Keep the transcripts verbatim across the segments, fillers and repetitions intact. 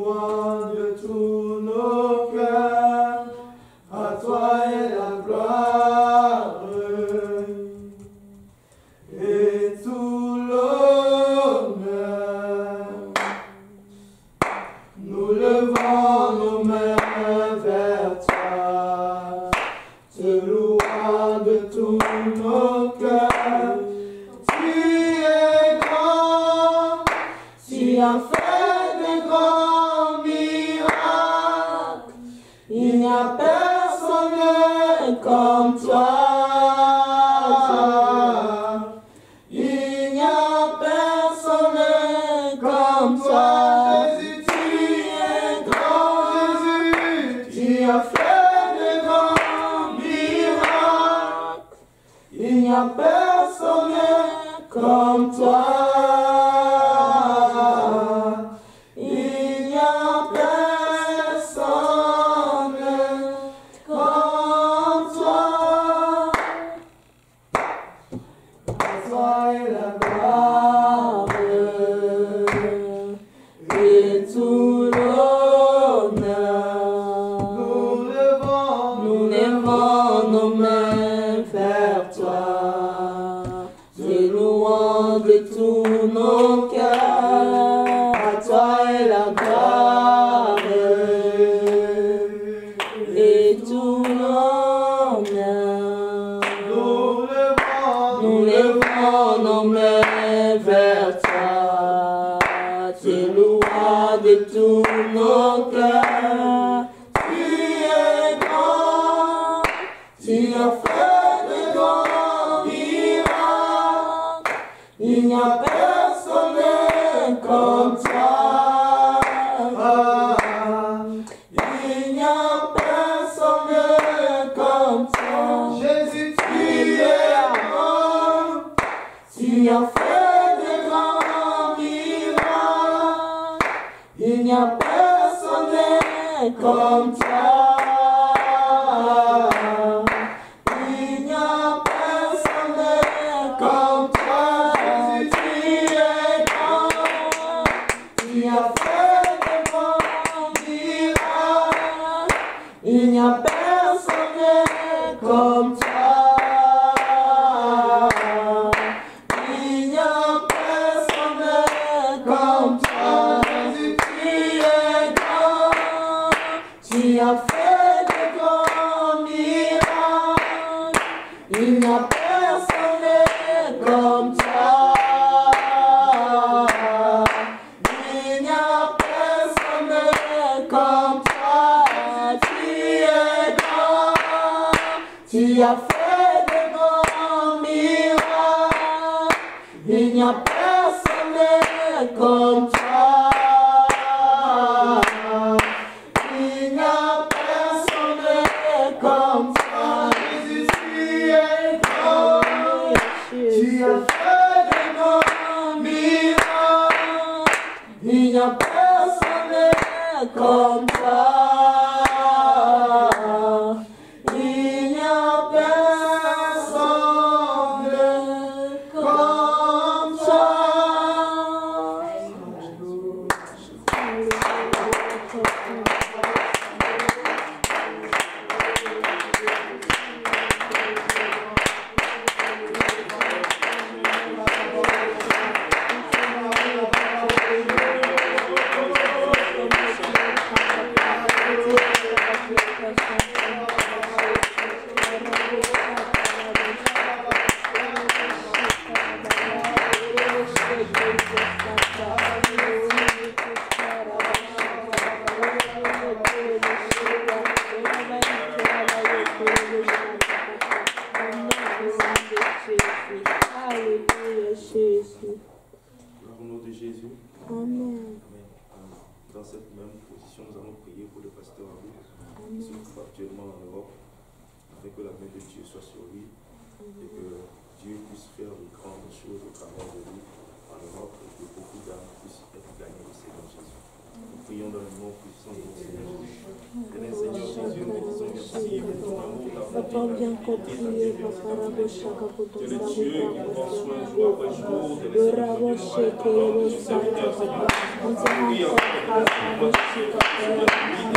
louons de tous nos cœurs, à toi est la gloire et tout l'honneur. Nous levons nos mains vers toi, te louons de tous nos cœurs. Tu es grand, tu as fait de grands miracles. Il n'y a personne comme toi. Il n'y a personne comme toi. Jésus, tu es grand. Jésus, tu as fait de grands miracles. Il n'y a personne comme toi. Il n'y a personne comme toi. À toi est la gloire et tout l'honneur. Nous levons, nous levons nos mains vers toi, te louons de tous nos cœurs. À toi est la gloire et tout l'honneur. Nous levons, nous levons nos mains vers toi, te louons de tous nos cœurs. Tu es grand, tu as fait de grands miracles. Il n'y a personne comme toi. Il n'y a personne comme toi. Jésus, tu es grand, tu as fait de grands miracles. Il n'y a personne comme toi. Il n'y a personne comme toi. Jésus, tu es grand, tu as fait de grands miracles. Il n'y a personne comme toi. Il n'y a personne comme toi. Jésus, tu es grand, tu as fait de grands miracles. Il n'y a personne comme toi. Il n'y a personne comme toi. Tu es grand, tu as fait de grands miracles. Il n'y a personne comme toi. Il n'y a personne comme toi. Jésus, tu es grand, tu as fait de grands miracles. Il n'y a personne comme toi. Il n'y a personne comme toi. Alléluia, Jésus. Au nom de Jésus. Amen. Dans cette même position, nous allons prier pour le pasteur Abou, qui se trouve actuellement en Europe, afin que la main de Dieu soit sur lui et que Dieu puisse faire de grandes choses au travers de lui en Europe et que beaucoup d'âmes puissent être gagnées au Seigneur Jésus. Nous prions dans le nom puissant de notre Seigneur Jésus. Éternel Seigneur Jésus, nous te disons merci pour ton amour, ta Papa, bonté, viens ta continuer, fidélité, Papa, ta Raboshaka, pour ton Tu es le service, Dieu qui prend soin jour après jour, Le Éternel Seigneur, Raboshake, de le Dieu, serviteur, Santa, Seigneur. on te rend Oui, encore encore grâce, moi, Raboshaka, Seigneur,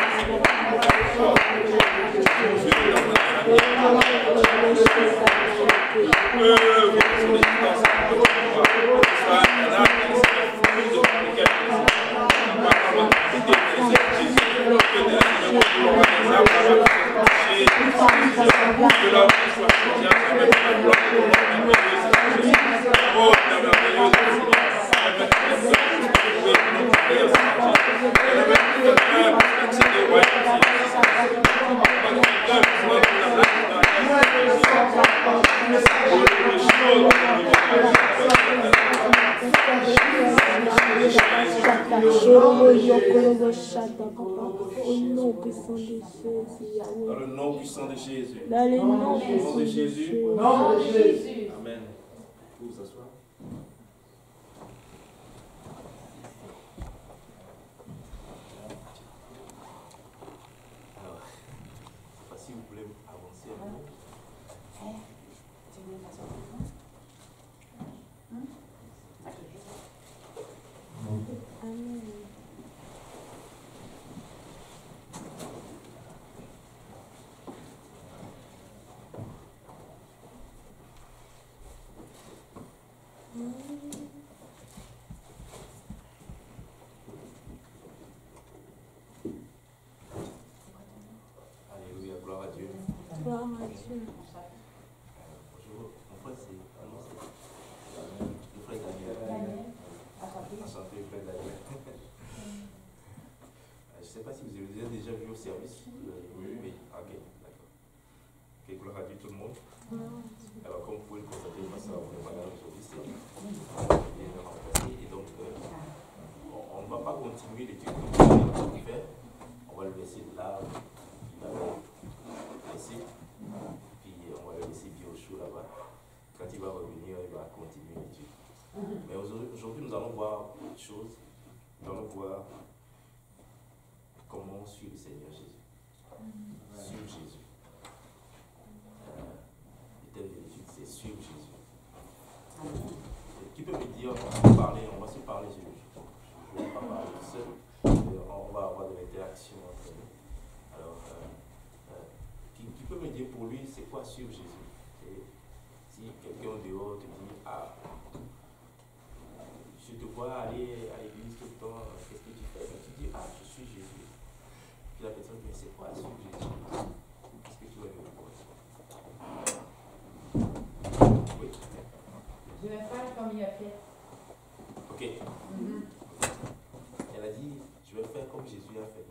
Dans le nom puissant de Jésus. Dans le nom Au nom de Jésus. Au nom de Jésus. Amen. Vous vous asseoir. Alors, si vous voulez avancer un peu. Amen. Alléluia, gloire à Dieu. Gloire à Dieu. Bonjour, mon frère c'est. Ah non, c'est. Le frère Daniel. Enchanté, frère Daniel. Je ne sais pas si vous avez déjà vu au service. Oui, oui. Ok, d'accord. Ok, gloire à Dieu tout le monde. Alors, comme vous pouvez le constater, moi, ça va vous madame aujourd'hui, c'est bien remplacé. Et donc, euh, on ne va pas continuer l'étude que nous allons en train de faire. On va le laisser là où il avait laissé. Puis, on va le laisser bien au chaud là-bas. Quand il va revenir, il va continuer l'étude. Mais aujourd'hui, nous allons voir autre chose. Nous allons voir comment suivre le Seigneur Jésus. Suivre Jésus. Le thème de l'étude, c'est suivre Jésus. Qui peut me dire, on va se parler, on va se parler, je ne vais pas parler tout seul. On va avoir de l'interaction entre nous. Alors, euh, euh, qui, qui peut me dire pour lui, c'est quoi suivre Jésus? Et si quelqu'un dehors te dit, ah, je te vois aller à l'église tout le temps, qu'est-ce que tu fais? Mais tu dis, ah, je suis Jésus. Puis la personne dit, mais c'est quoi suivre Jésus? Qu'est-ce que tu vas lui répondre? Oui. Je vais faire comme il a fait. Ok. Mm-hmm. Elle a dit, je vais faire comme Jésus a fait.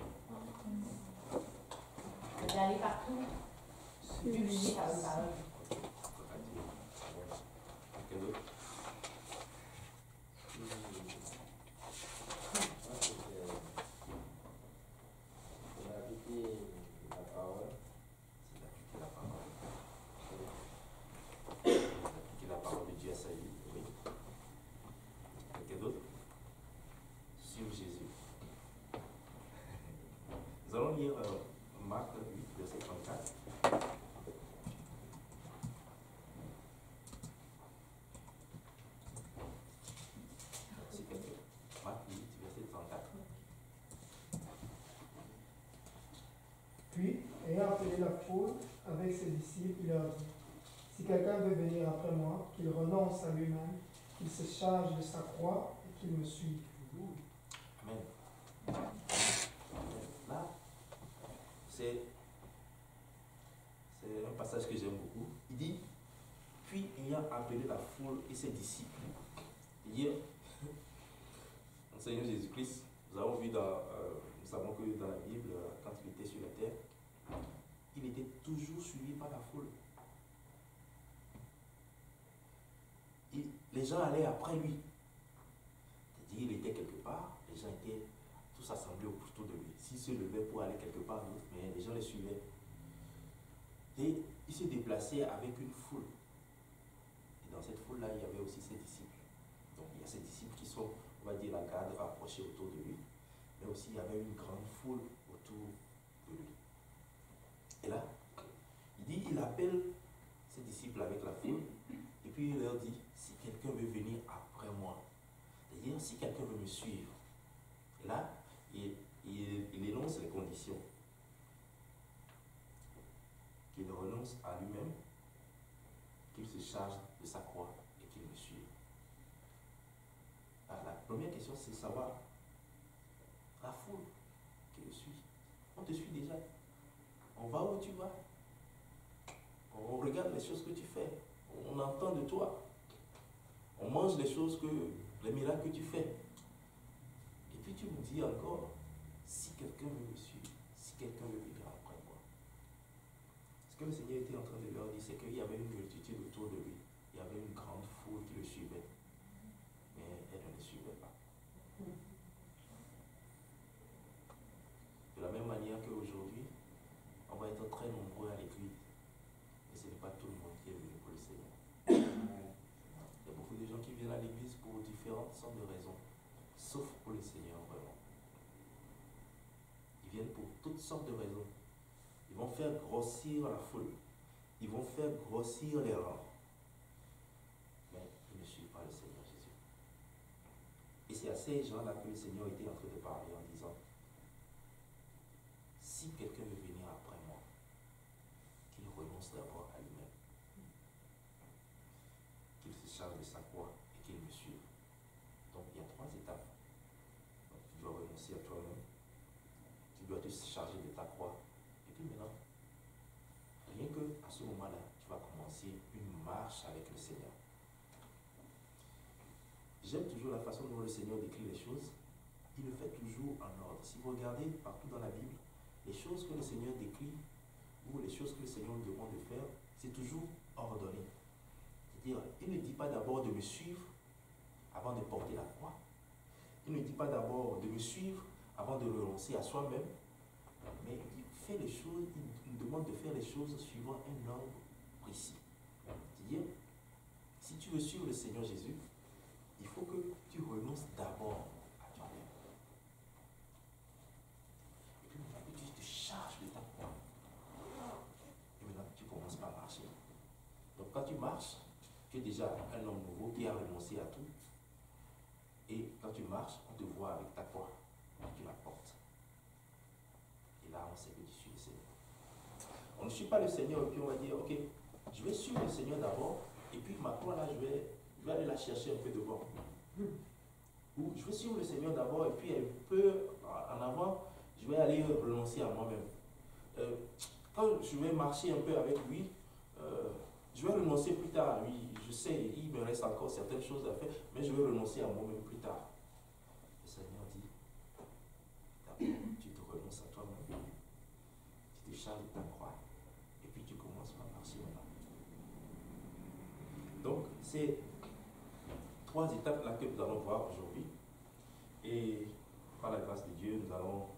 Je vais aller partout. Publier par une parole. Quel autre? Nous allons lire euh, Marc huit, verset trente-quatre. Marc huit, verset trente-quatre. Puis, ayant appelé la foule avec ses disciples, il leur dit, si quelqu'un veut venir après moi, qu'il renonce à lui-même, qu'il se charge de sa croix et qu'il me suive. Amen. Là, c'est un passage que j'aime beaucoup. Il dit, puis ayant appelé la foule et ses disciples. Hier, le Seigneur Jésus-Christ, nous avons vu dans, euh, nous savons que dans la Bible, quand il était sur la terre, il était toujours suivi par la foule. Il, les gens allaient après lui. C'est-à-dire, il était quelque part, les gens étaient tous assemblés autour de lui. S'il se levait pour aller quelque part, mais les gens les suivaient. Et il se déplaçait avec une foule. Et dans cette foule-là, il y avait aussi ses disciples. Donc il y a ses disciples qui sont, on va dire, la garde rapprochée autour de lui. mais aussi il y avait une grande foule autour de lui. Et là, il dit, il appelle ses disciples avec la foule, et puis il leur dit, si quelqu'un veut venir après moi, c'est-à-dire si quelqu'un veut me suivre, et là, il, il, il énonce les conditions. Qu'il renonce à lui-même, qu'il se charge de sa croix et qu'il me suive. Alors, la première question, c'est de savoir la foule qui le suit. On te suit déjà. On va où tu vas. On regarde les choses que tu fais. On entend de toi. On mange les choses que, les miracles que tu fais. Et puis tu me dis encore, si quelqu'un veut me suivre, si quelqu'un veut venir après moi. Ce que le Seigneur était en train de leur dire, c'est qu'il y avait une multitude autour de lui. Il y avait une grande foule qui le suivait. Mais elle ne le suivait pas. De la même manière qu'aujourd'hui, on va être très nombreux à l'église. Mais ce n'est pas tout le monde qui est venu pour le Seigneur. Il y a beaucoup de gens qui viennent à l'église pour différentes sortes de raisons. Sauf pour le Seigneur, vraiment. Ils viennent pour toutes sortes de raisons. Ils vont faire grossir la foule. Ils vont faire grossir les rangs. Mais ils ne suivent pas le Seigneur Jésus. Et c'est à ces gens-là que le Seigneur était en train de parler en disant, si quelqu'un veut venir après moi, qu'il renonce d'abord à lui-même. Qu'il se charge de sa croix et qu'il me suive. Donc il y a trois étapes. Donc, tu dois renoncer à toi-même. Tu dois te charger de ta croix. Et puis maintenant, rien qu'à ce moment-là, tu vas commencer une marche avec le Seigneur. J'aime toujours la façon dont le Seigneur décrit les choses. Il le fait toujours en ordre. Si vous regardez partout dans la Bible, les choses que le Seigneur décrit ou les choses que le Seigneur demande de faire, c'est toujours ordonné. C'est-à-dire, il ne dit pas d'abord de me suivre avant de porter la croix. Il ne dit pas d'abord de me suivre avant de renoncer à soi-même. Mais il fait les choses, il nous demande de faire les choses suivant un ordre précis. C'est-à-dire, si tu veux suivre le Seigneur Jésus, il faut que tu renonces d'abord à toi-même. Et puis maintenant que tu te charges de ta croix. Et maintenant tu commences par marcher. Donc quand tu marches, tu es déjà un homme nouveau qui a renoncé à tout. Et quand tu marches, on te voit avec ta croix. Tu la portes. Et là, on sait que tu suis le Seigneur. On ne suit pas le Seigneur et puis on va dire, ok, je vais suivre le Seigneur d'abord. Et puis ma croix là, je vais, je vais aller la chercher un peu devant. Ou je vais suivre le Seigneur d'abord et puis un peu en avant, je vais aller renoncer à moi-même. Euh, quand je vais marcher un peu avec lui, euh, je vais renoncer plus tard. Oui, je sais, il me reste encore certaines choses à faire, mais je vais renoncer à moi-même plus tard. Le Seigneur dit, d'abord, tu te renonces à toi-même, tu te charges de ta croix, et puis tu commences à marcher maintenant. Donc, c'est trois étapes là que nous allons voir aujourd'hui. Et par la grâce de Dieu, nous allons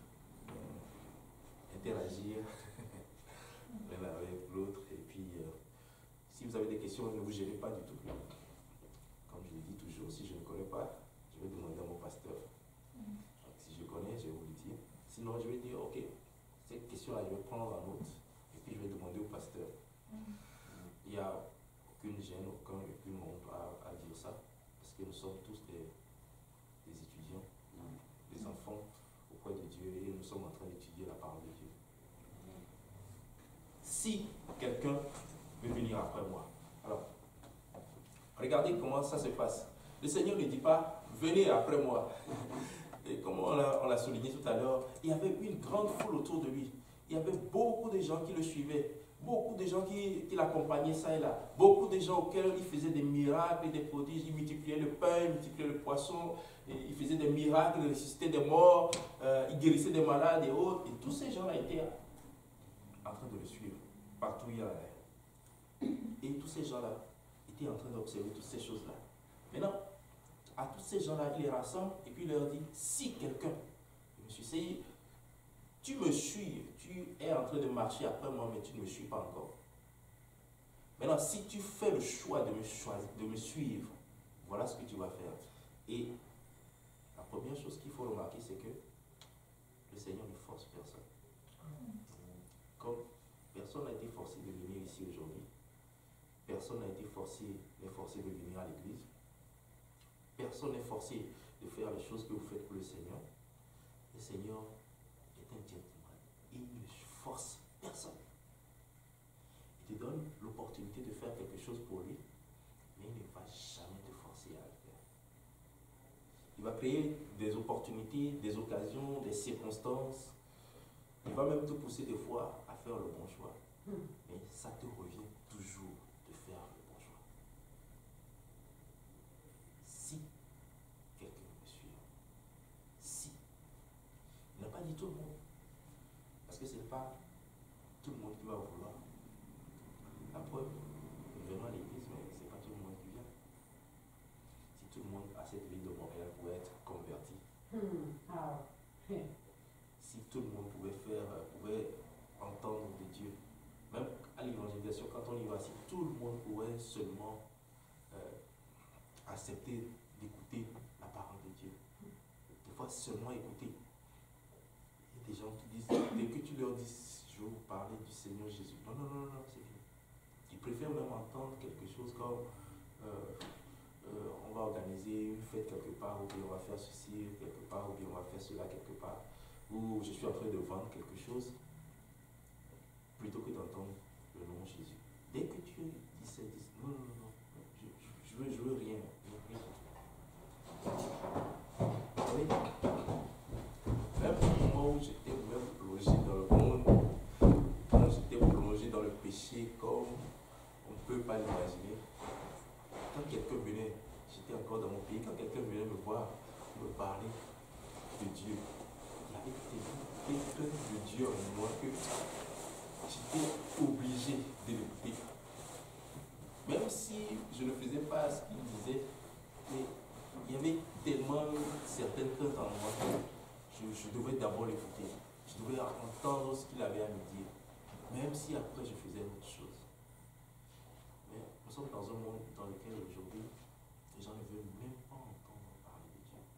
euh, interagir l'un avec l'autre. Et puis, euh, si vous avez des questions, ne vous gênez pas du tout. Comme je le dis toujours, si je ne connais pas, je vais demander à mon pasteur. Donc, si je connais, je vais vous le dire. Sinon, je vais dire, ok, cette question-là, je vais prendre en note. Et puis, je vais demander au pasteur. Il n'y a aucune gêne, aucun, aucune honte à, à dire ça. Parce que nous sommes tous des, des étudiants, des enfants auprès de Dieu. Et nous sommes en train d'étudier la parole de Dieu. Si quelqu'un veut venir après moi. Alors, regardez comment ça se passe. Le Seigneur ne dit pas, venez après moi. Et comme on l'a souligné tout à l'heure, il y avait une grande foule autour de lui. Il y avait beaucoup de gens qui le suivaient. Beaucoup de gens qui, qui l'accompagnaient ça et là. Beaucoup de gens auxquels il faisait des miracles et des prodiges. Il multipliait le pain, il multipliait le poisson. Et il faisait des miracles, il ressuscitait des morts. Euh, il guérissait des malades et autres. Et tous ces gens-là étaient en train de le suivre. Partout où il allait. Et tous ces gens-là étaient en train d'observer toutes ces choses-là. Maintenant, à tous ces gens-là, il les rassemble et puis il leur dit, si quelqu'un, je me suis dit, tu me suis, tu es en train de marcher après moi, mais tu ne me suis pas encore. Maintenant, si tu fais le choix de me, choisir, de me suivre, voilà ce que tu vas faire. Et la première chose qu'il faut remarquer, c'est que Personne n'a été forcé de venir ici aujourd'hui. Personne n'a été forcé, n'est forcé de venir à l'église. Personne n'est forcé de faire les choses que vous faites pour le Seigneur. Le Seigneur est un gentleman. Il ne force personne. Il te donne l'opportunité de faire quelque chose pour lui, mais il ne va jamais te forcer à le faire. Il va créer des opportunités, des occasions, des circonstances. Il va même te pousser des fois à faire le bon choix. Mais ça te revient toujours de faire le bon choix. Si quelqu'un me suit, si, il n'a pas dit tout le monde. Parce que ce n'est pas tout le monde qui va vouloir. La preuve, nous venons à l'église, mais ce n'est pas tout le monde qui vient. Si tout le monde à cette ville de Montréal pouvait être converti, Hmm. Ah. si tout le monde pouvait faire, pouvait entendre de Dieu, même à l'évangélisation, quand on y va, si tout le monde pouvait seulement euh, accepter d'écouter la parole de Dieu, des fois seulement écouter. Il y a des gens qui disent, dès que tu leur dis, je veux vous parler du Seigneur Jésus, non, non, non, non, c'est fini. Ils préfèrent même entendre quelque chose comme euh, euh, on va organiser une fête quelque part, ou bien on va faire ceci quelque part, ou bien on va faire cela quelque part, ou je suis en train de vendre quelque chose, plutôt que d'entendre le nom de Jésus. Dès que tu dis ça, dis non, non, non, non, je, je, je, veux, je veux rien, je veux rien. Oui. Même au moment où j'étais même plongé dans le monde, quand j'étais plongé dans le péché comme on ne peut pas l'imaginer, quand quelqu'un venait, j'étais encore dans mon pays, quand quelqu'un venait me voir, me parler de Dieu, il y avait quelqu'un de Dieu en moi que j'étais obligé de l'écouter. Même si je ne faisais pas ce qu'il disait, mais il y avait tellement certaines craintes en moi que je, je devais d'abord l'écouter. Je devais entendre ce qu'il avait à me dire, même si après je faisais autre chose. Mais nous sommes dans un monde dans lequel aujourd'hui, les gens ne veulent même pas entendre parler de Dieu.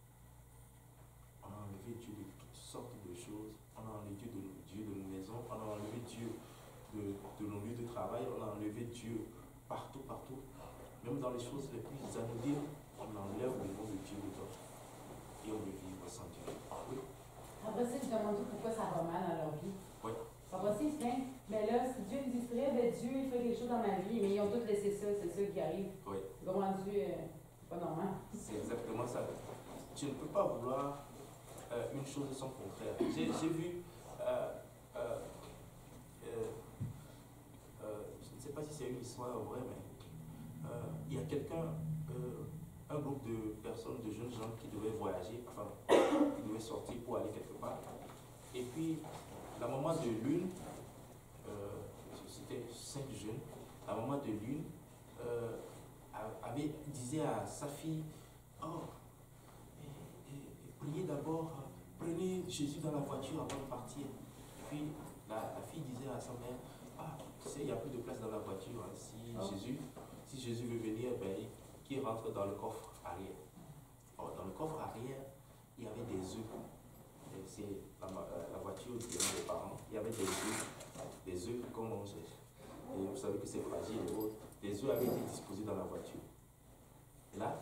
On a enlevé Dieu de toutes sortes de choses. On a enlevé Dieu de, Dieu de nos maisons. On a enlevé Dieu de, de nos lieux de travail. On a enlevé Dieu partout, partout. Même dans les choses les plus anodines, on enlève le nom de Dieu dedans. Et on veut vivre sans Dieu. Oui. Après ça, je demande pourquoi ça va mal dans leur vie. Oui. Après ça, ils se plaignent. Mais là, si Dieu me distrait, ben Dieu, il fait quelque chose dans ma vie. Mais ils ont tous laissé ça, c'est ça qui arrive. Oui. Comment Dieu, euh, c'est pas normal. C'est exactement ça. Tu ne peux pas vouloir euh, une chose de son contraire. J'ai vu, euh, euh, euh, euh, je ne sais pas si c'est une histoire vraie, mais euh, il y a quelqu'un, euh, un groupe de personnes, de jeunes gens qui devaient voyager, enfin, qui devaient sortir pour aller quelque part. Et puis, la maman de l'une, euh, c'était cinq jeunes, la maman de l'une euh, avait, disait à sa fille, oh, et, et, et priez d'abord, prenez Jésus dans la voiture avant de partir. Et puis, la, la fille disait à sa mère, ah, tu sais, il n'y a plus de place dans la voiture. Hein. Si, oh. Jésus, si Jésus veut venir, ben, qu'il rentre dans le coffre arrière. Or, dans le coffre arrière, il y avait des œufs. C'est la, la voiture de mes parents. Il y avait des œufs, des œufs qu'on mangeait. Et vous savez que c'est fragile et autres. Les œufs avaient été disposés dans la voiture. Et là,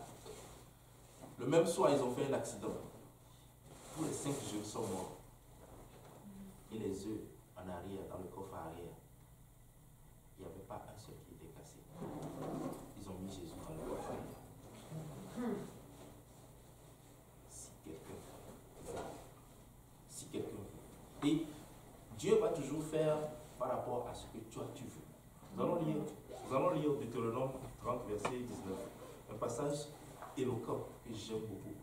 le même soir, ils ont fait un accident. Tous les cinq jeunes sont morts. Et les œufs en arrière, dans le coffre arrière, il n'y avait pas un seul qui était cassé. Ils ont mis Jésus dans le coffre arrière. Si quelqu'un, si quelqu'un, et Dieu va toujours faire par rapport à ce que toi tu veux. Nous allons lire, nous allons lire Deutéronome trente, verset dix-neuf. Un passage éloquent que j'aime beaucoup.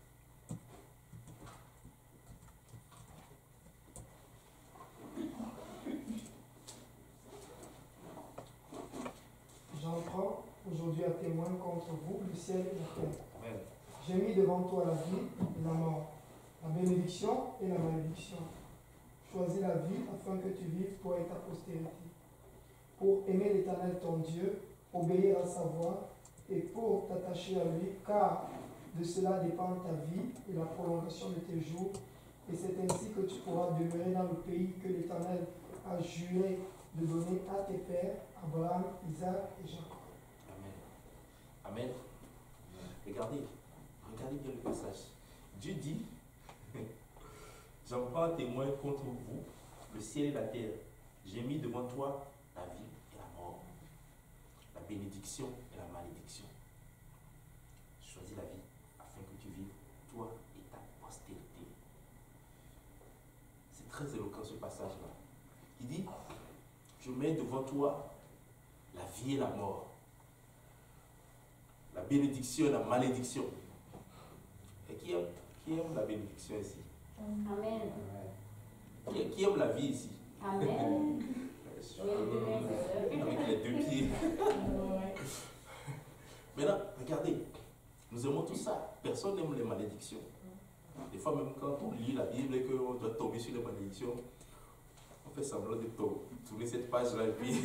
J'en prends aujourd'hui à témoin contre vous le ciel et la terre. Amen. J'ai mis devant toi la vie et la mort, la bénédiction et la malédiction. Choisis la vie afin que tu vives toi et ta postérité, pour aimer l'Éternel ton Dieu, obéir à sa voix et pour t'attacher à lui, car de cela dépend ta vie et la prolongation de tes jours. Et c'est ainsi que tu pourras demeurer dans le pays que l'Éternel a juré de donner à tes pères, Abraham, Isaac et Jacob. Amen. Amen. Regardez, regardez bien le passage. Dieu dit, j'en prends témoin contre vous, le ciel et la terre. J'ai mis devant toi la vie et la mort, la bénédiction et la malédiction. Choisis la vie afin que tu vives, toi et ta postérité. C'est très éloquent ce passage-là. Il dit, je mets devant toi la vie et la mort, la bénédiction et la malédiction. Et qui aime, qui aime la bénédiction ici? Amen. Qui, qui aime la vie ici? Amen. Avec les deux pieds. Maintenant, regardez, nous aimons tout ça. Personne n'aime les malédictions. Des fois, même quand on lit la Bible et qu'on doit tomber sur les malédictions, on fait semblant de tourner cette page-là et puis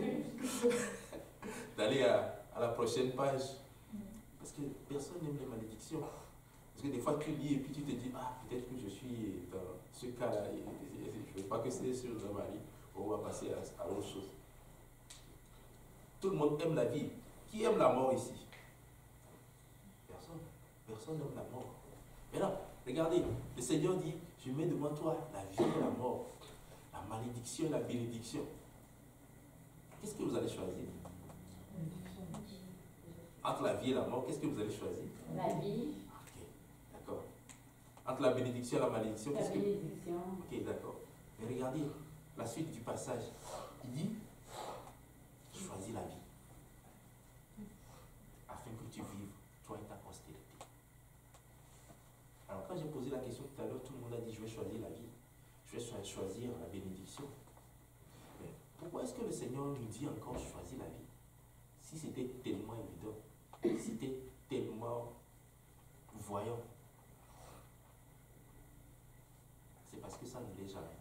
d'aller à, à la prochaine page. Parce que personne n'aime les malédictions. Parce que des fois, tu lis et puis tu te dis, ah, peut-être que je suis dans ce cas-là, je ne veux pas que c'est sur le mari, on va passer à, à autre chose. Tout le monde aime la vie. Qui aime la mort ici? Personne. Personne n'aime la mort. Maintenant, regardez, le Seigneur dit, je mets devant toi la vie et la mort, la malédiction et la bénédiction. Qu'est-ce que vous allez choisir? Entre la vie et la mort, qu'est-ce que vous allez choisir? La vie. Ok, d'accord. Entre la bénédiction et la malédiction, La qu'est-ce que... bénédiction. Ok, d'accord. Mais regardez, la suite du passage. Il dit, choisis la vie, afin que tu vives, toi et ta postérité. Alors quand j'ai posé la question tout à l'heure, tout le monde a dit, je vais choisir la vie. Je vais choisir la bénédiction. Mais pourquoi est-ce que le Seigneur nous dit encore choisir la vie? Si c'était tellement évident, si c'était tellement voyant, c'est parce que ça ne l'est jamais.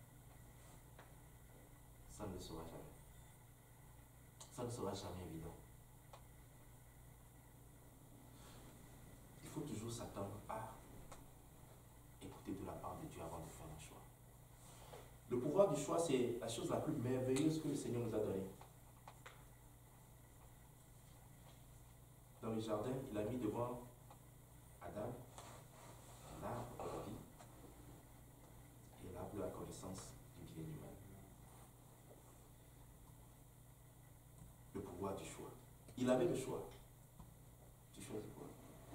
Ça ne le sera jamais. Ça ne sera jamais évident. Il faut toujours s'attendre à écouter de la part de Dieu avant de faire un choix. Le pouvoir du choix, c'est la chose la plus merveilleuse que le Seigneur nous a donnée. Dans le jardin, il a mis devant Adam l'arbre de la vie et l'arbre de la connaissance du bien et du mal. Le pouvoir du choix. Il avait le choix. Tu choisis quoi?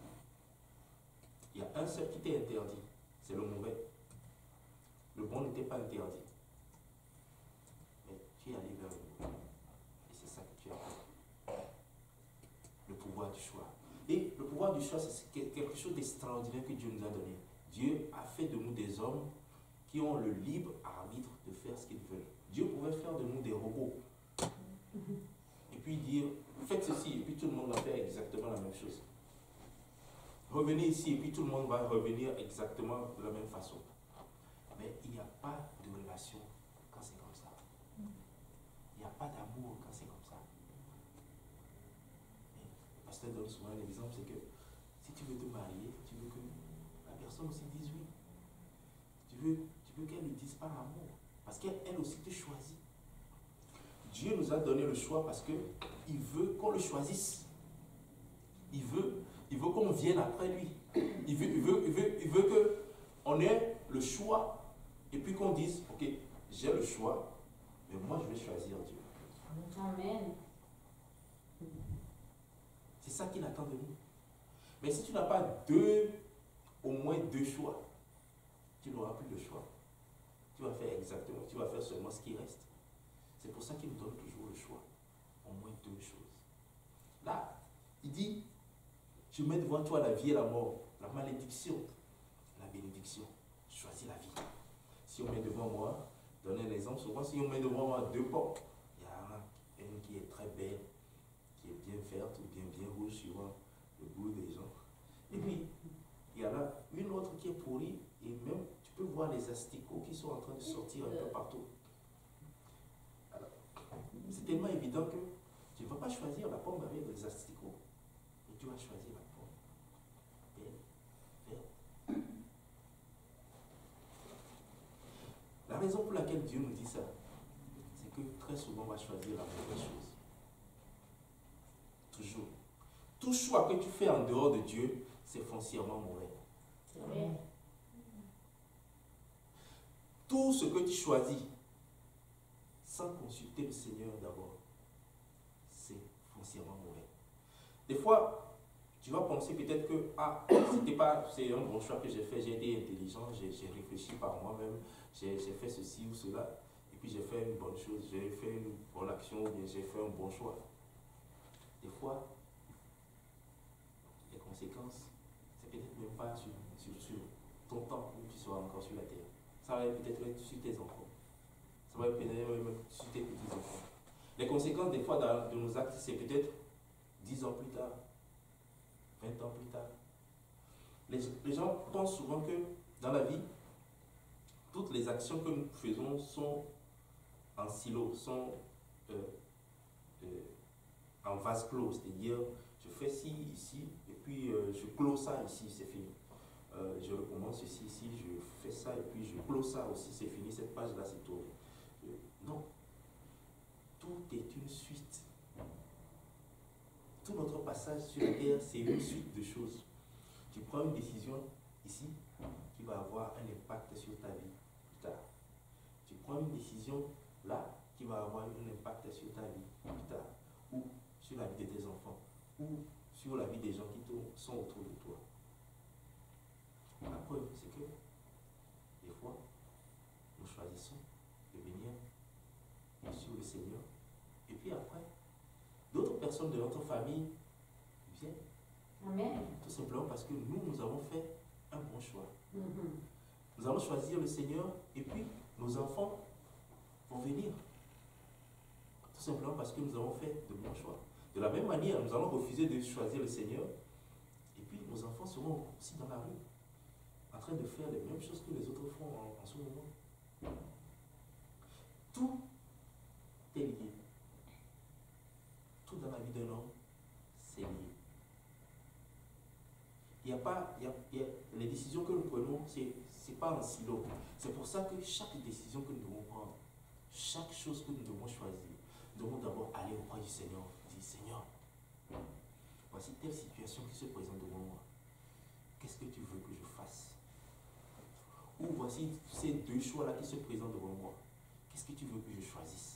Il y a un seul qui t'est interdit, c'est le mauvais. Le bon n'était pas interdit. Mais tu es allé vers le mauvais. Et c'est ça que tu as fait. Le pouvoir du choix. Et le pouvoir du choix, c'est quelque chose d'extraordinaire que Dieu nous a donné. Dieu a fait de nous des hommes qui ont le libre arbitre de faire ce qu'ils veulent. Dieu pouvait faire de nous des robots. Et puis dire, faites ceci, et puis tout le monde va faire exactement la même chose. Revenez ici, et puis tout le monde va revenir exactement de la même façon. Mais il n'y a pas de relation quand c'est comme ça. Il n'y a pas d'amour quand c'est comme ça. Mais le pasteur donne souvent un exemple, c'est que si tu veux te marier, tu veux que la personne aussi dise oui. Tu veux, tu veux qu'elle ne dise pas amour. Parce qu'elle aussi te choisit. Dieu nous a donné le choix parce qu'il veut qu'on le choisisse. Il veut, il veut qu'on vienne après lui. Il veut, il veut, il veut, il veut qu'on ait le choix et puis qu'on dise, ok, j'ai le choix, mais moi je vais choisir Dieu. Amen. C'est ça qu'il attend de nous. Mais si tu n'as pas deux, au moins deux choix, tu n'auras plus de choix. Tu vas faire exactement, tu vas faire seulement ce qui reste. C'est pour ça qu'il nous donne toujours le choix. Au moins deux choses. Là, il dit, je mets devant toi la vie et la mort, la malédiction, la bénédiction. Choisis la vie. Si on met devant moi, donnez un exemple, souvent si on met devant moi deux portes, il y a une qui est très belle, qui est bien verte ou bien, bien rouge suivant le goût des gens. Et puis, il y en a une autre qui est pourrie et même tu peux voir les asticots qui sont en train de sortir un peu partout. Alors, c'est tellement évident que tu ne vas pas choisir la pomme avec les asticots, mais tu vas choisir la pomme belle, verte. La raison pour laquelle Dieu nous dit ça, c'est que très souvent on va choisir la mauvaise chose. Toujours. Tout choix que tu fais en dehors de Dieu, c'est foncièrement mauvais. Amen. Tout ce que tu choisis sans consulter le Seigneur d'abord, c'est foncièrement mauvais. Des fois, tu vas penser peut-être que ah, c'était pas, c'est un bon choix que j'ai fait, j'ai été intelligent, j'ai, j'ai réfléchi par moi-même, j'ai, j'ai fait ceci ou cela, et puis j'ai fait une bonne chose, j'ai fait une bonne action, ou bien j'ai fait un bon choix. Des fois, les conséquences, c'est peut-être même pas sur, sur, sur ton temps où tu seras encore sur la terre. Ça va peut-être être sur tes enfants. Ça va peut-être même sur tes petits-enfants. Les conséquences, des fois, dans, de nos actes, c'est peut-être dix ans plus tard, vingt ans plus tard. Les, les gens pensent souvent que dans la vie, toutes les actions que nous faisons sont en silo, sont euh, euh, en vase clos. C'est-à-dire, je fais ci, ici, et puis euh, je close ça ici, c'est fini. Euh, je recommence ici, ici, je fais ça, et puis je close ça aussi, c'est fini, cette page-là, c'est tout. Euh, non. Tout est une suite. Tout notre passage sur la terre, c'est une suite de choses. Tu prends une décision ici qui va avoir un impact sur ta vie plus tard. Tu prends une décision là qui va avoir un impact sur ta vie plus tard. Ou sur la vie de tes enfants. Ou sur la vie des gens qui sont autour de toi. La preuve, c'est que des fois, nous choisissons de venir sur le Seigneur. Et puis après, d'autres personnes de notre famille viennent. Amen. Tout simplement parce que nous, nous avons fait un bon choix. Mm-hmm. Nous allons choisir le Seigneur et puis nos enfants vont venir. Tout simplement parce que nous avons fait de bons choix. De la même manière, nous allons refuser de choisir le Seigneur et puis nos enfants seront aussi dans la rue, en train de faire les mêmes choses que les autres font en, en ce moment. Tout est lié. Tout dans la vie d'un homme, c'est lié. Il n'y a pas, il y a, il y a, les décisions que nous prenons, ce n'est pas en silo. C'est pour ça que chaque décision que nous devons prendre, chaque chose que nous devons choisir, nous devons d'abord aller auprès du Seigneur. Dire, Seigneur, voici telle situation qui se présente devant moi. Qu'est-ce que tu veux que je fasse? Ou voici ces deux choix-là qui se présentent devant moi. Qu'est-ce que tu veux que je choisisse?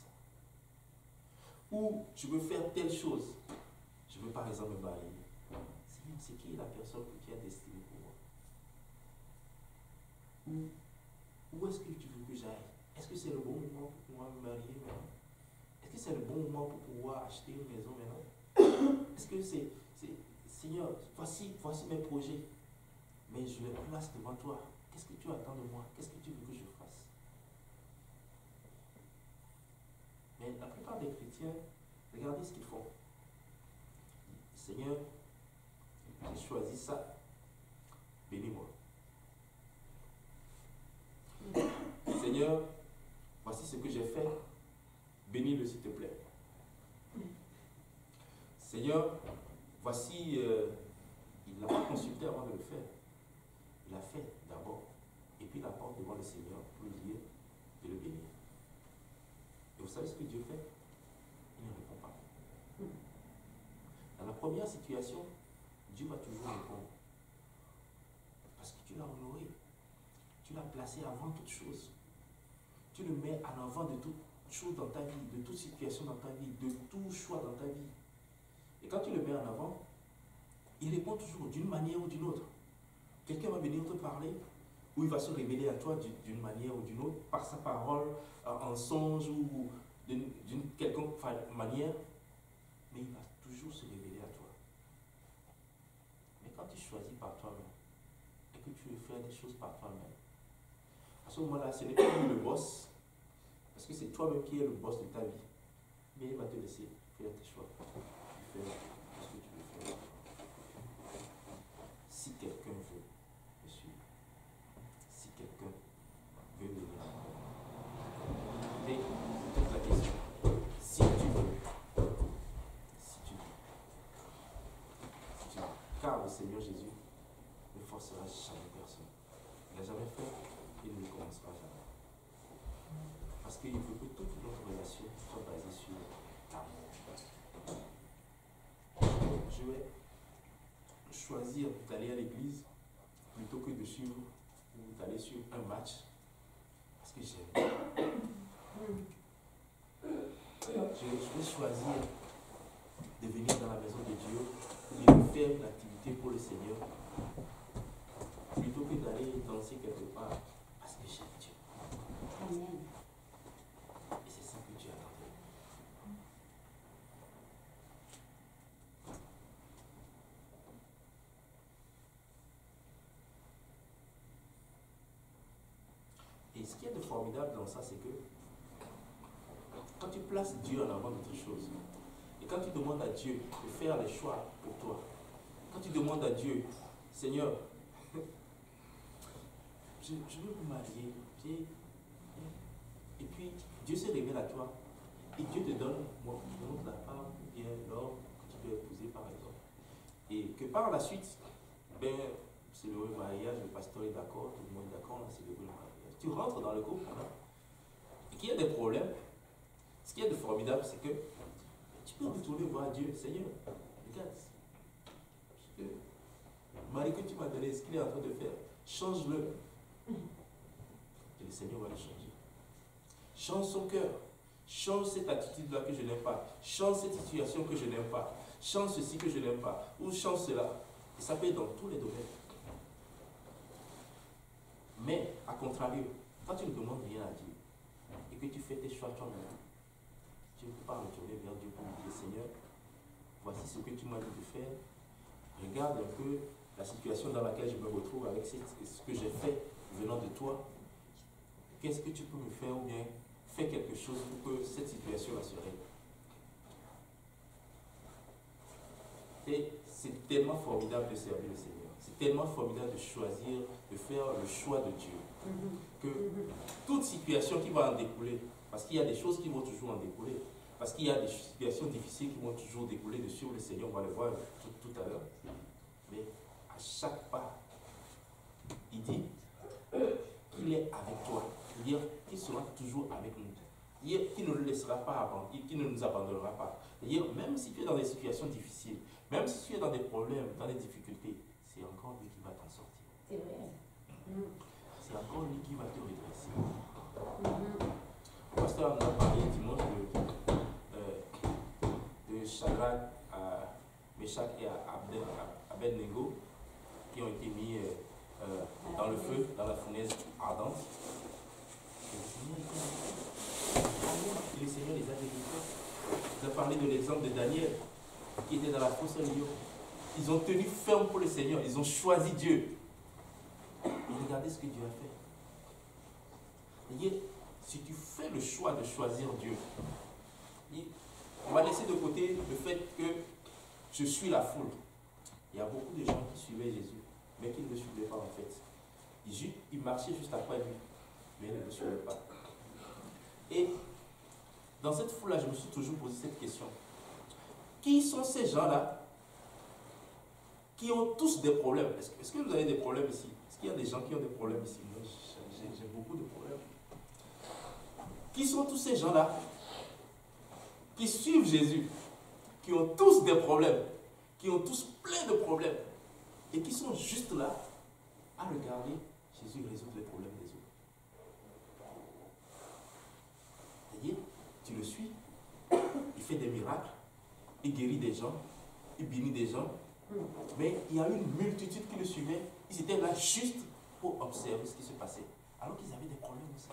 Ou je veux faire telle chose. Je veux par exemple me marier. Seigneur, c'est qui la personne que tu as destinée pour moi? Où, où est-ce que tu veux que j'aille? Est-ce que c'est le bon moment pour pouvoir me marier maintenant? Est-ce que c'est le bon moment pour pouvoir acheter une maison maintenant? Est-ce que c'est, c'est Seigneur, voici, voici mes projets, mais je les place devant toi. Qu'est-ce que tu attends de moi? Qu'est-ce que tu veux que je fasse? Mais la plupart des chrétiens, regardez ce qu'ils font. Seigneur, j'ai choisi ça. Bénis-moi. Seigneur, voici ce que j'ai fait. Bénis-le s'il te plaît. Seigneur, voici, euh, il n'a pas consulté avant de le faire. Il a fait d'abord. Et puis il apporte devant le Seigneur pour lui dire de le bénir. Et vous savez ce que Dieu fait? Il ne répond pas. Dans la première situation, Dieu va toujours répondre. Parce que tu l'as honoré. Tu l'as placé avant toute chose. Tu le mets en avant de toute chose dans ta vie, de toute situation dans ta vie, de tout choix dans ta vie. Et quand tu le mets en avant, il répond toujours d'une manière ou d'une autre. Quelqu'un va venir te parler, ou il va se révéler à toi d'une manière ou d'une autre, par sa parole, en songe ou d'une quelconque manière, mais il va toujours se révéler à toi. Mais quand tu choisis par toi-même, et que tu veux faire des choses par toi-même, à ce moment-là, ce n'est pas lui le boss, parce que c'est toi-même qui es le boss de ta vie, mais il va te laisser faire tes choix, faire ce que tu veux faire. Si quelqu'un veut me suivre, si quelqu'un veut venir, et toute la question, si tu veux, si tu veux, si tu veux, car le Seigneur Jésus ne forcera jamais personne. Il n'a jamais fait, il ne le commencera jamais. Parce Parce qu'il veut que toute notre relation soit basée sur l'amour. Je vais choisir d'aller à l'église plutôt que de suivre ou d'aller sur un match parce que j'aime. Je, je vais choisir de venir dans la maison de Dieu et de faire une activité pour le Seigneur plutôt que d'aller danser quelque part parce que j'aime Dieu. Amen. Et c'est ça que Dieu attend de nous. Et ce qui est de formidable dans ça, c'est que quand tu places Dieu en avant d'autre chose, et quand tu demandes à Dieu de faire les choix pour toi, quand tu demandes à Dieu, Seigneur, je, je veux me marier, et puis Dieu se révèle à toi, et Dieu te donne, moi, je te montre la femme, ou bien l'homme que tu peux épouser par exemple. Et que par la suite, ben, c'est le mariage, le pasteur est d'accord, tout le monde est d'accord, c'est le mariage. Tu rentres dans le couple, hein, et qu'il y a des problèmes. Ce qui est de formidable, c'est que tu peux retourner voir Dieu. Seigneur, regarde, le mari que tu m'as donné, ce qu'il est en train de faire, change-le. Et le Seigneur va le changer. Change son cœur. Change cette attitude-là que je n'aime pas. Change cette situation que je n'aime pas. Change ceci que je n'aime pas. Ou change cela. Et ça peut être dans tous les domaines. Mais, à contrario, quand tu ne demandes rien à Dieu et que tu fais tes choix toi-même, tu ne peux pas retourner vers Dieu pour lui dire, Seigneur, voici ce que tu m'as dit de faire. Regarde un peu la situation dans laquelle je me retrouve avec ce que j'ai fait venant de toi. Qu'est-ce que tu peux me faire ou bien fais quelque chose pour que cette situation-là se règle. Et c'est tellement formidable de servir le Seigneur. C'est tellement formidable de choisir, de faire le choix de Dieu. Que toute situation qui va en découler, parce qu'il y a des choses qui vont toujours en découler, parce qu'il y a des situations difficiles qui vont toujours découler dessus, le Seigneur, on va le voir tout, tout à l'heure. Mais à chaque pas, il dit qu'il est avec toi. C'est-à-dire qu'il sera toujours avec nous. C'est-à-dire qu'il ne le laissera pas abandonner, qu'il ne nous abandonnera pas. C'est-à-dire même si tu es dans des situations difficiles, même si tu es dans des problèmes, dans des difficultés, c'est encore lui qui va t'en sortir. C'est vrai. Mm. C'est encore lui qui va te redresser. Mm-hmm. Le pasteur en a parlé dimanche de, euh, de Shadrach, à Meshach et à Abednego qui ont été mis euh, euh, dans le feu, dans la fournaise ardente. Et le Seigneur les a délivrés. Il a parlé de l'exemple de Daniel qui était dans la fosse au lion. Ils ont tenu ferme pour le Seigneur, ils ont choisi Dieu. Et regardez ce que Dieu a fait. Voyez, si tu fais le choix de choisir Dieu, on va laisser de côté le fait que je suis la foule. Il y a beaucoup de gens qui suivaient Jésus, mais qui ne le suivaient pas en fait. Ils, ils marchaient juste après lui, mais ils ne le suivaient pas. Et dans cette foule-là, je me suis toujours posé cette question. Qui sont ces gens-là qui ont tous des problèmes? Est-ce que, est-ce que vous avez des problèmes ici? Est-ce qu'il y a des gens qui ont des problèmes ici? Moi, j'ai, j'ai beaucoup de problèmes. Qui sont tous ces gens-là qui suivent Jésus, qui ont tous des problèmes, qui ont tous plein de problèmes, et qui sont juste là à regarder Jésus résoudre les problèmes des autres? C'est-à-dire, tu le suis, il fait des miracles, il guérit des gens, il bénit des gens, mais il y a une multitude qui le suivait. Ils étaient là juste pour observer ce qui se passait, alors qu'ils avaient des problèmes aussi.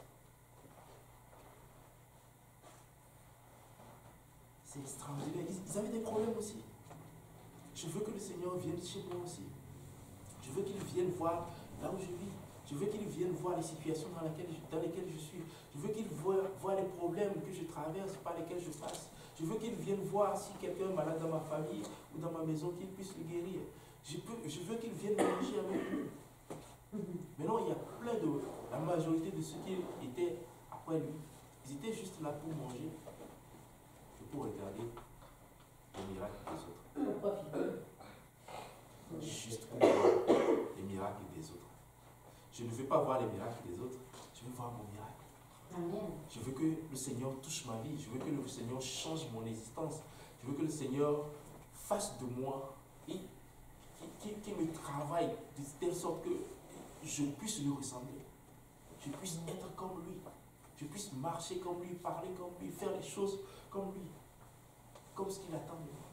C'est extraordinaire. Ils avaient des problèmes aussi. Je veux que le Seigneur vienne chez moi aussi. Je veux qu'il vienne voir là où je vis. Je veux qu'il vienne voir les situations dans, laquelle je, dans lesquelles je suis. Je veux qu'il voie, voit les problèmes que je traverse, par lesquels je passe. Je veux qu'il vienne voir si quelqu'un est malade dans ma famille ou dans ma maison, qu'il puisse le guérir. Je, peux, je veux qu'il vienne manger avec nous. Maintenant, il y a plein de... La majorité de ceux qui étaient après lui, ils étaient juste là pour manger et pour regarder les miracles des autres. Juste pour voir les miracles des autres. Je ne veux pas voir les miracles des autres, je veux voir mon miracle. Amen. Je veux que le Seigneur touche ma vie. Je veux que le Seigneur change mon existence. Je veux que le Seigneur fasse de moi et qu'il qu'il me travaille de telle sorte que je puisse lui ressembler. Je puisse être comme lui. Je puisse marcher comme lui, parler comme lui, faire les choses comme lui. Comme ce qu'il attend de moi.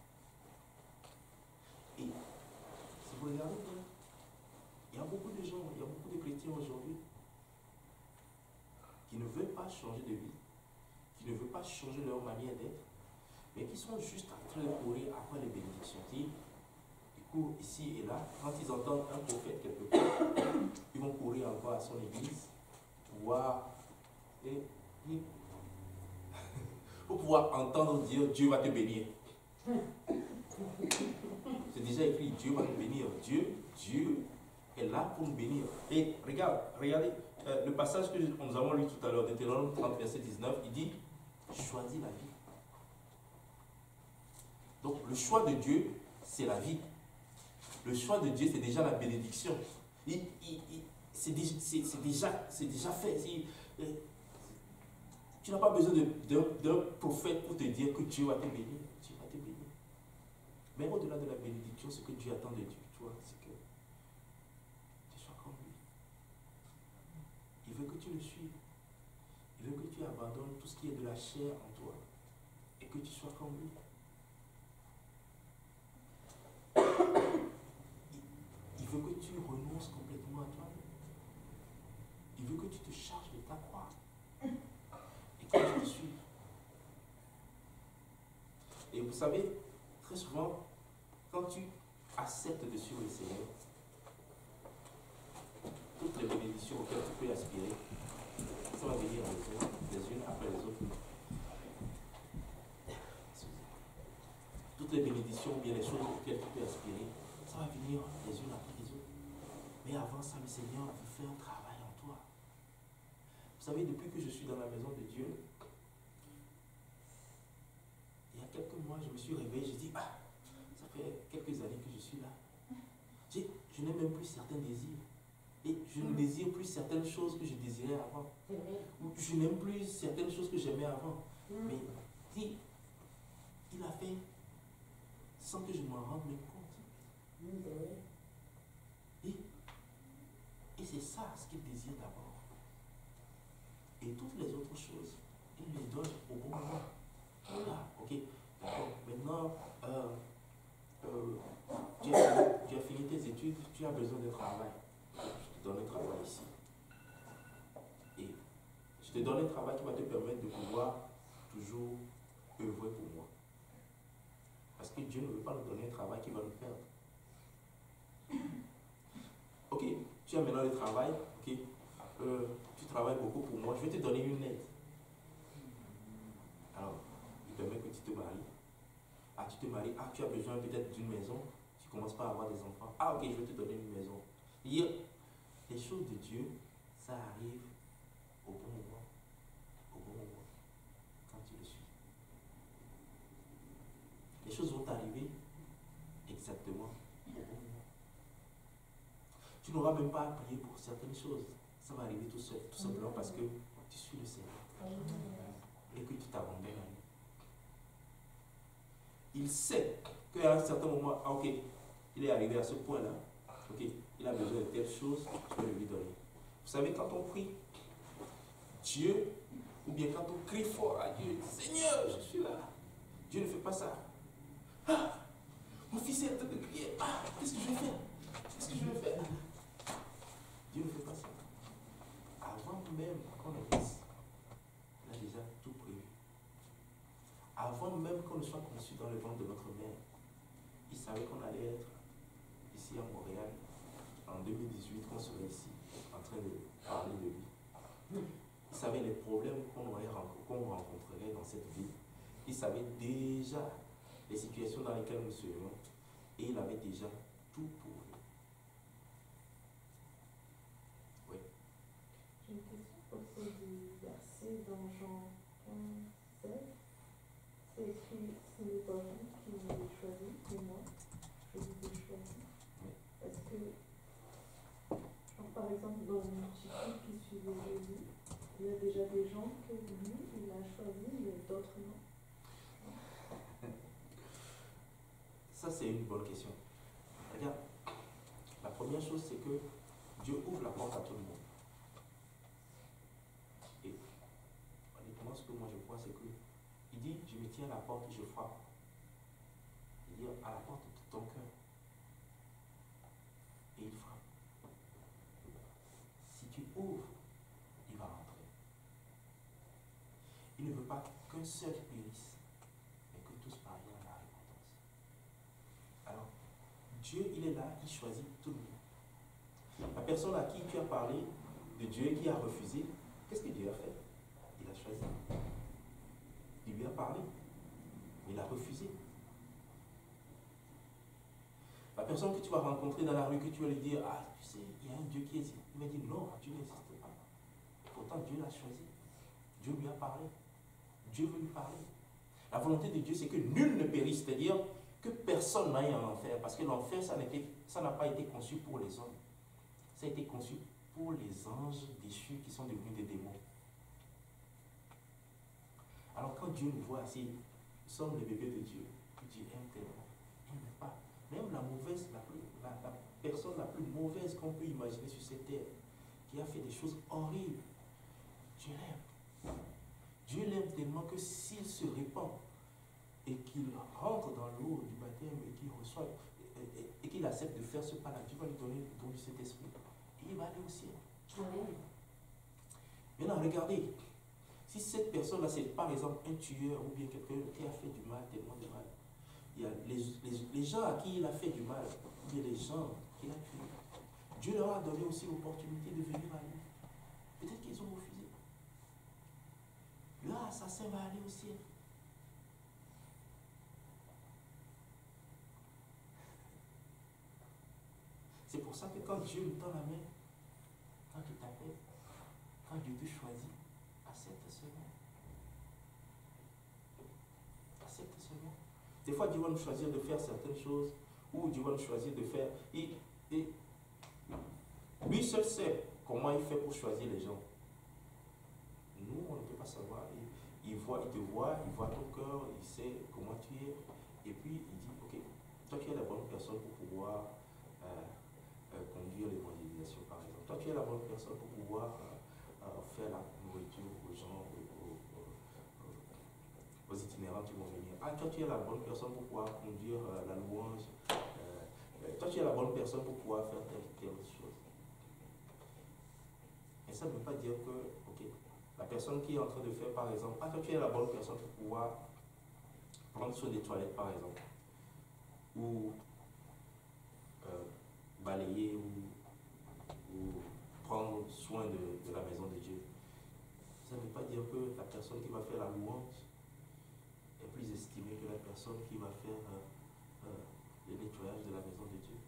Et si vous regardez bien, il y a beaucoup de gens, il y a beaucoup de chrétiens aujourd'hui qui ne veulent pas changer de vie, qui ne veulent pas changer leur manière d'être, mais qui sont juste en train de courir après les bénédictions. Ils courent ici et là. Quand ils entendent un prophète quelque part, ils vont courir encore à son église pour pouvoir, et, et, pour pouvoir entendre dire Dieu va te bénir. C'est déjà écrit, Dieu va nous bénir. Dieu, Dieu est là pour nous bénir. Et regarde, regardez, euh, le passage que nous avons lu tout à l'heure, Deutéronome trente, verset dix-neuf, il dit, choisis la vie. Donc le choix de Dieu, c'est la vie. Le choix de Dieu, c'est déjà la bénédiction. Il, il, il, c'est déjà, déjà, déjà fait. Euh, tu n'as pas besoin d'un prophète pour te dire que Dieu va te bénir. Dieu va te bénir. Mais au-delà de la bénédiction, ce que Dieu attend de toi, c'est que tu sois comme lui. Il veut que tu le suives. Il veut que tu abandonnes tout ce qui est de la chair en toi et que tu sois comme lui. Il veut que tu renonces complètement à toi. Il veut que tu te charges de ta croix et que tu le suives. Et vous savez, très souvent, quand tu acceptes de suivre le Seigneur, toutes les bénédictions auxquelles tu peux aspirer, ça va venir les unes après les autres. Toutes les bénédictions ou bien les choses auxquelles tu peux aspirer, ça va venir les unes après les autres. Mais avant ça, le Seigneur veut faire un travail en toi. Vous savez, depuis que je suis dans la maison de Dieu, il y a quelques mois, je me suis réveillé, j'ai dit, ah, ça fait quelques années que je suis là. Je, je n'ai même plus certains désirs. Et je ne désire plus certaines choses que je désirais avant. Ou je n'aime plus certaines choses que j'aimais avant. Mais il, il a fait sans que je m'en rende même compte. Et, et c'est ça ce qu'il désire d'abord. Et toutes les autres choses, il les donne au bon moment. Voilà, ok, d'accord. Maintenant, euh, euh, tu, as, tu as fini tes études, tu as besoin de travail. Je te donne un travail ici. Et je te donne un travail qui va te permettre de pouvoir toujours œuvrer pour moi. Parce que Dieu ne veut pas nous donner un travail qui va nous perdre. Ok, tu as maintenant le travail, ok, euh, tu travailles beaucoup pour moi, je vais te donner une aide. Alors, il permet que tu te maries. Ah, tu te maries, ah, tu as besoin peut-être d'une maison, tu commences pas à avoir des enfants. Ah, ok, je vais te donner une maison. Hier, les choses de Dieu, ça arrive au bon moment. Au bon moment. Quand tu le suis. Les choses vont arriver exactement au bon moment. Tu n'auras même pas à prier pour certaines choses. Ça va arriver tout seul, tout simplement parce que tu suis le Seigneur. Et que tu t'abandonnes à lui. Il sait qu'à un certain moment, ah, ok, il est arrivé à ce point-là. Ok, il a besoin de telle chose, je vais lui donner. Vous savez, quand on prie, Dieu, ou bien quand on crie fort à Dieu, Seigneur, je suis là. Dieu ne fait pas ça. Ah, mon fils est en train de crier. Ah, qu'est-ce que je vais faire? Qu'est-ce que je vais faire? Dieu ne fait pas ça. Avant même qu'on naisse, il a déjà tout prévu. Avant même qu'on ne soit conçu dans le ventre de notre mère, il savait qu'on allait être ici à Montréal en deux mille dix-huit, qu'on serait ici en train de parler de lui. Il savait les problèmes qu'on aurait qu'on rencontrerait dans cette vie. Il savait déjà les situations dans lesquelles nous serions et il avait déjà tout pour nous. Oui. J'ai une question pour ce verset dans Jean quinze, seize. C'est écrit, ce n'est pas vous qui m'avez choisi, mais moi, je vous ai choisi. Oui. Parce que, genre, par exemple, dans une multitude qui suivait Jésus, il y il y a déjà des gens que lui, il a choisi, mais d'autres non. Ça, c'est une bonne question. Regarde, la première chose, c'est que Dieu ouvre la porte à tout le monde. Et honnêtement, ce que moi je crois, c'est que il dit, je me tiens à la porte et je frappe. Il dit, à la porte de ton cœur. Et il frappe. Si tu ouvres, il va rentrer. Il ne veut pas qu'un seul périsse, mais que tous parviennent à la repentance. Alors, Dieu, il est là, il choisit tout le monde. La personne à qui tu as parlé de Dieu qui a refusé, qu'est-ce que Dieu a fait? Il a choisi. Il lui a parlé, mais il a refusé. La personne que tu vas rencontrer dans la rue, que tu vas lui dire, ah, tu sais, il y a un Dieu qui existe. Il va dire, non, Dieu n'existe pas. Pourtant, Dieu l'a choisi. Dieu lui a parlé. Dieu veut lui parler. La volonté de Dieu, c'est que nul ne périsse, c'est-à-dire que personne n'aille en enfer, parce que l'enfer, ça n'a pas été conçu pour les hommes. Ça a été conçu pour les anges déchus qui sont devenus des démons. Alors quand Dieu nous voit ainsi, nous sommes les bébés de Dieu, Dieu aime tellement, il n'aime pas. Même la mauvaise, la, plus, la, la personne la plus mauvaise qu'on peut imaginer sur cette terre, qui a fait des choses horribles, Dieu l'aime. Dieu l'aime tellement que s'il se répand et qu'il rentre dans l'eau du baptême et qu'il reçoit et, et, et qu'il accepte de faire ce pas-là, Dieu va lui donner le don du Saint-Esprit. Et il va aller au ciel. Amen. Maintenant, regardez, si cette personne-là, c'est par exemple un tueur ou bien quelqu'un qui a fait du mal, tellement de mal, il y a les, les, les gens à qui il a fait du mal, ou bien les gens qu'il a tués, Dieu leur a donné aussi l'opportunité de venir à lui. Peut-être qu'ils ont refusé. Leur assassin va aller au ciel. C'est pour ça que quand Dieu nous tend la main, quand il t'appelle, quand Dieu te choisit, accepte seulement. Accepte seulement. Des fois, Dieu va nous choisir de faire certaines choses, ou Dieu va nous choisir de faire. Et, et lui seul sait comment il fait pour choisir les gens. Nous, on ne peut pas savoir. Il, il, voit, il te voit, il voit ton cœur, il sait comment tu es. Et puis, il dit, ok, toi tu es la bonne personne pour pouvoir euh, euh, conduire l'évangélisation, par exemple. Toi tu es la bonne personne pour pouvoir euh, euh, faire la nourriture aux gens, aux, aux, aux, aux itinérants qui vont venir. Ah, toi tu es la bonne personne pour pouvoir conduire euh, la louange. Euh, toi tu es la bonne personne pour pouvoir faire telle telle chose. Et ça ne veut pas dire que, ok, la personne qui est en train de faire, par exemple, ah, toi tu es la bonne personne pour pouvoir prendre soin des toilettes, par exemple, ou euh, balayer, ou, ou prendre soin de, de la maison de Dieu. Ça ne veut pas dire que la personne qui va faire la louange est plus estimée que la personne qui va faire euh, euh, le nettoyage de la maison de Dieu.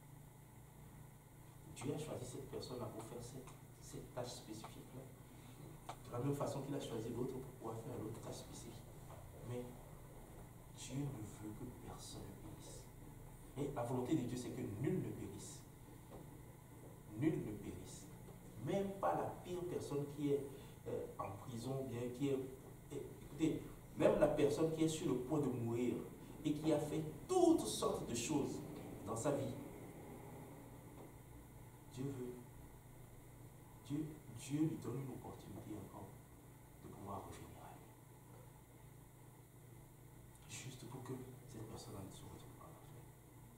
Dieu a choisi cette personne-là pour faire cette, cette tâche spécifique-là. De la même façon qu'il a choisi l'autre pour pouvoir faire l'autre tâche spécifique. Mais Dieu ne veut que personne ne périsse. Et la volonté de Dieu, c'est que nul ne périsse. Nul ne périsse. Même pas la pire personne qui est euh, en prison, bien qui est... Eh, écoutez, même la personne qui est sur le point de mourir et qui a fait toutes sortes de choses dans sa vie, Dieu veut, Dieu, Dieu lui donne une opportunité encore de pouvoir revenir à lui. Juste pour que cette personne-là ne se retrouve pas en enfer.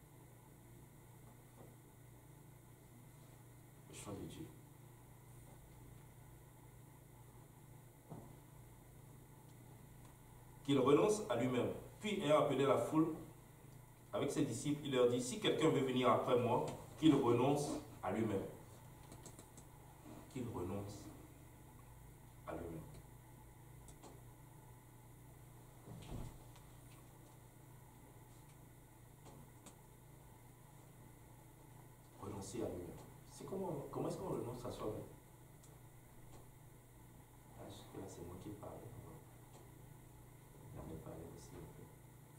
Le choix de Dieu. Qu'il renonce à lui-même. Puis, ayant appelé la foule avec ses disciples, il leur dit, si quelqu'un veut venir après moi, qu'il renonce à lui-même. Qu'il renonce à lui-même. Renoncer à lui-même. C'est comment, comment est-ce qu'on renonce à soi-même? Ah, là, c'est moi qui parle. J'en ai parlé aussi un peu.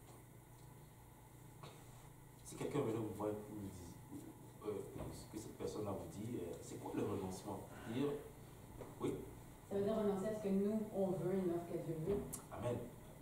Si quelqu'un venait vous voir et vous dit, euh, que cette personne-là vous dit, euh, c'est quoi le renoncement? Dire, oui. Ça veut dire renoncer à ce que nous, on veut et non ce que Dieu veut. Amen.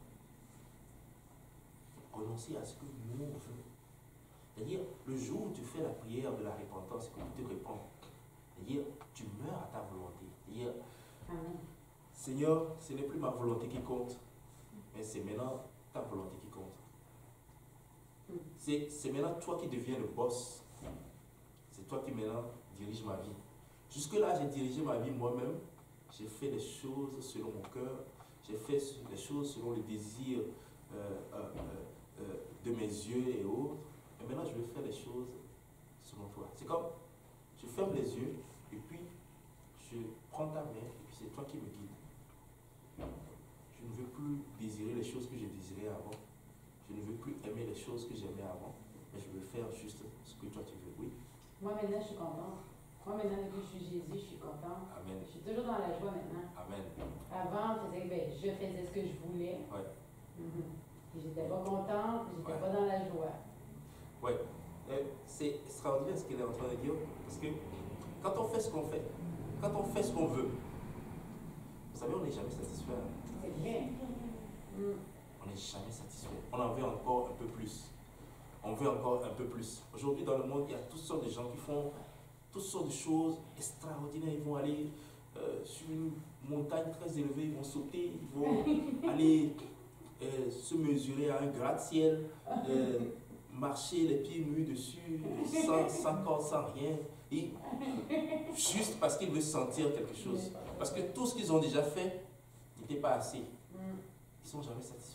Renoncer à ce que nous, on veut. C'est-à-dire, le jour où tu fais la prière de la repentance et que tu te réponds, c'est-à-dire, tu meurs à ta volonté. C'est-à-dire, Amen. Seigneur, ce n'est plus ma volonté qui compte, mais c'est maintenant ta volonté qui compte. C'est, c'est maintenant toi qui deviens le boss. C'est toi qui maintenant dirige ma vie. Jusque-là, j'ai dirigé ma vie moi-même. J'ai fait les choses selon mon cœur. J'ai fait les choses selon les désirs euh, euh, euh, de mes yeux et autres. Et maintenant, je vais faire les choses selon toi. C'est comme, je ferme les yeux et puis je prends ta main et puis c'est toi qui me guides. Je ne veux plus désirer les choses que je désirais avant. Je ne veux plus aimer les choses que j'aimais avant. Mais je veux faire juste ce que toi tu veux. Oui. Moi maintenant, je suis contente. Moi maintenant, depuis que je suis Jésus, je suis contente. Amen. Je suis toujours dans la joie maintenant. Amen. Avant, je faisais, ben, je faisais ce que je voulais. Ouais. Mm-hmm. Et j'étais pas contente, j'étais Ouais. pas dans la joie. Ouais. Euh, c'est extraordinaire ce qu'il est en train de dire. Parce que quand on fait ce qu'on fait, quand on fait ce qu'on veut, vous savez, on n'est jamais satisfait. Hein? C'est vrai. Mm. On n'est jamais satisfait. On en veut encore un peu plus. On veut encore un peu plus. Aujourd'hui, dans le monde, il y a toutes sortes de gens qui font toutes sortes de choses extraordinaires. Ils vont aller euh, sur une montagne très élevée, ils vont sauter, ils vont aller euh, se mesurer à un gratte-ciel, euh, marcher les pieds nus dessus, sans, sans corps, sans rien. Et juste parce qu'ils veulent sentir quelque chose. Parce que tout ce qu'ils ont déjà fait n'était pas assez. Ils ne sont jamais satisfaits.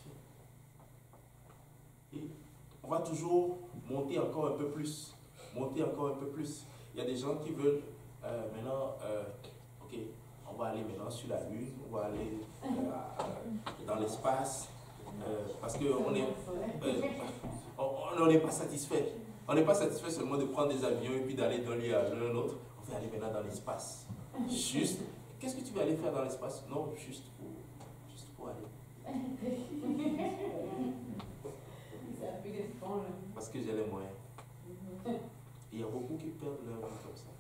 Et on va toujours monter encore un peu plus. Monter encore un peu plus. Il y a des gens qui veulent euh, maintenant, euh, ok, on va aller maintenant sur la Lune, on va aller euh, dans l'espace, euh, parce qu'on est, euh, on n'est pas satisfait. On n'est pas satisfait seulement de prendre des avions et puis d'aller d'un lieu à un autre. On veut aller maintenant dans l'espace. Juste, qu'est-ce que tu veux aller faire dans l'espace? Non, juste pour, juste pour aller. Parce que j'ai les moyens. Et il y a beaucoup qui perdent leur vie comme ça.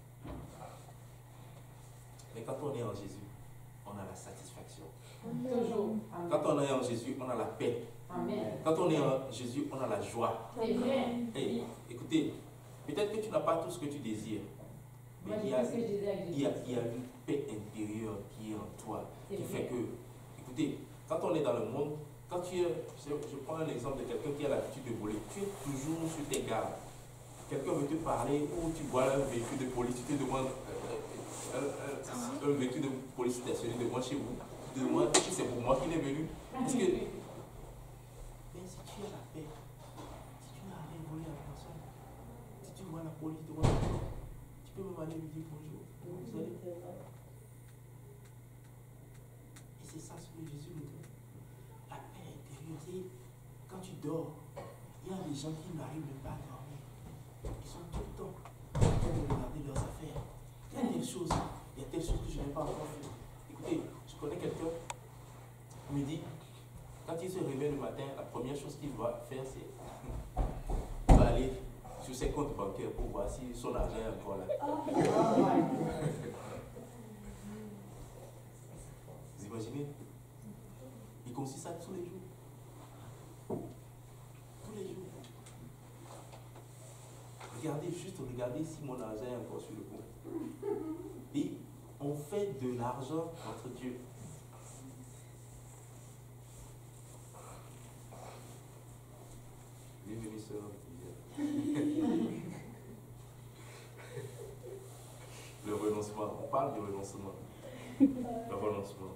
Mais quand on est en Jésus, on a la satisfaction. Toujours. Amen. Quand on est en Jésus, on a la paix. Amen. Quand on est en Jésus, on a la joie. C'est vrai. Et écoutez, peut-être que tu n'as pas tout ce que tu désires. Mais Moi, il y, j'ai a, fait ce que je disais avec il, y a, Jésus. il y a une paix intérieure qui est en toi, C'est qui vrai. fait que, écoutez, quand on est dans le monde, quand tu es, je, je prends un exemple de quelqu'un qui a l'habitude de voler, tu es toujours sur tes gardes. Quelqu'un veut te parler, ou tu vois un véhicule de police, tu te demandes, euh, un, un, un véhicule de police stationné devant chez vous, tu te demandes si c'est pour moi qu'il est venu. Parce que, mais si tu as la paix, si tu n'as rien volé à personne, si tu vois la police devant toi, tu peux même aller lui dire bonjour. Vous allez. Et c'est ça ce que Jésus nous dit. La paix intérieure. Quand tu dors, il y a des gens qui n'arrivent même pas à dormir. Ils sont tout le temps en train de regarder leurs affaires. Il y a telle chose, il y a telle chose que je n'ai pas encore fait. Écoutez, je connais quelqu'un qui me dit, quand il se réveille le matin, la première chose qu'il va faire, c'est il va aller sur ses comptes bancaires pour voir si son argent est encore là. Vous imaginez? Il consiste ça tous les jours. Tous les jours. Regardez, juste regardez si mon argent est encore sur le compte. Et on fait de l'argent entre Dieu. Bienvenue, sœur. Le renoncement. On parle du renoncement. Le renoncement.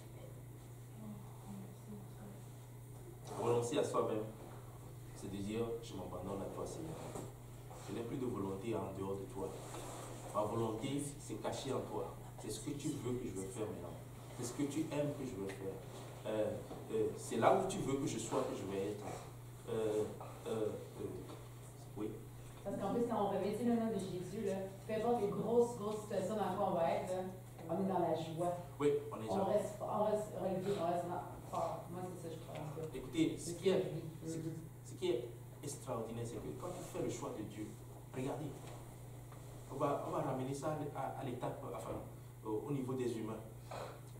Renoncer à soi-même, c'est de dire, je m'abandonne à toi, Seigneur. Je n'ai plus de volonté en dehors de toi. Ma volonté, c'est caché en toi. C'est ce que tu veux que je veux faire maintenant. C'est ce que tu aimes que je veux faire. Euh, euh, c'est là où tu veux que je sois que je vais être. Euh, euh, euh, oui. Parce qu'en plus, quand on revêtit le nom de Jésus, là, peu importe les grosses, grosses situations dans lesquelles on va être, là, on est dans la joie. Oui, on est On genre. reste, on reste relevé, on reste fort. Moi, c'est ça, je crois. En fait. Écoutez, ce qui est, ce, Mhm. ce qui est extraordinaire, c'est que quand tu fais le choix de Dieu, regardez, on va, on va ramener ça à, à l'étape, enfin, au, au niveau des humains.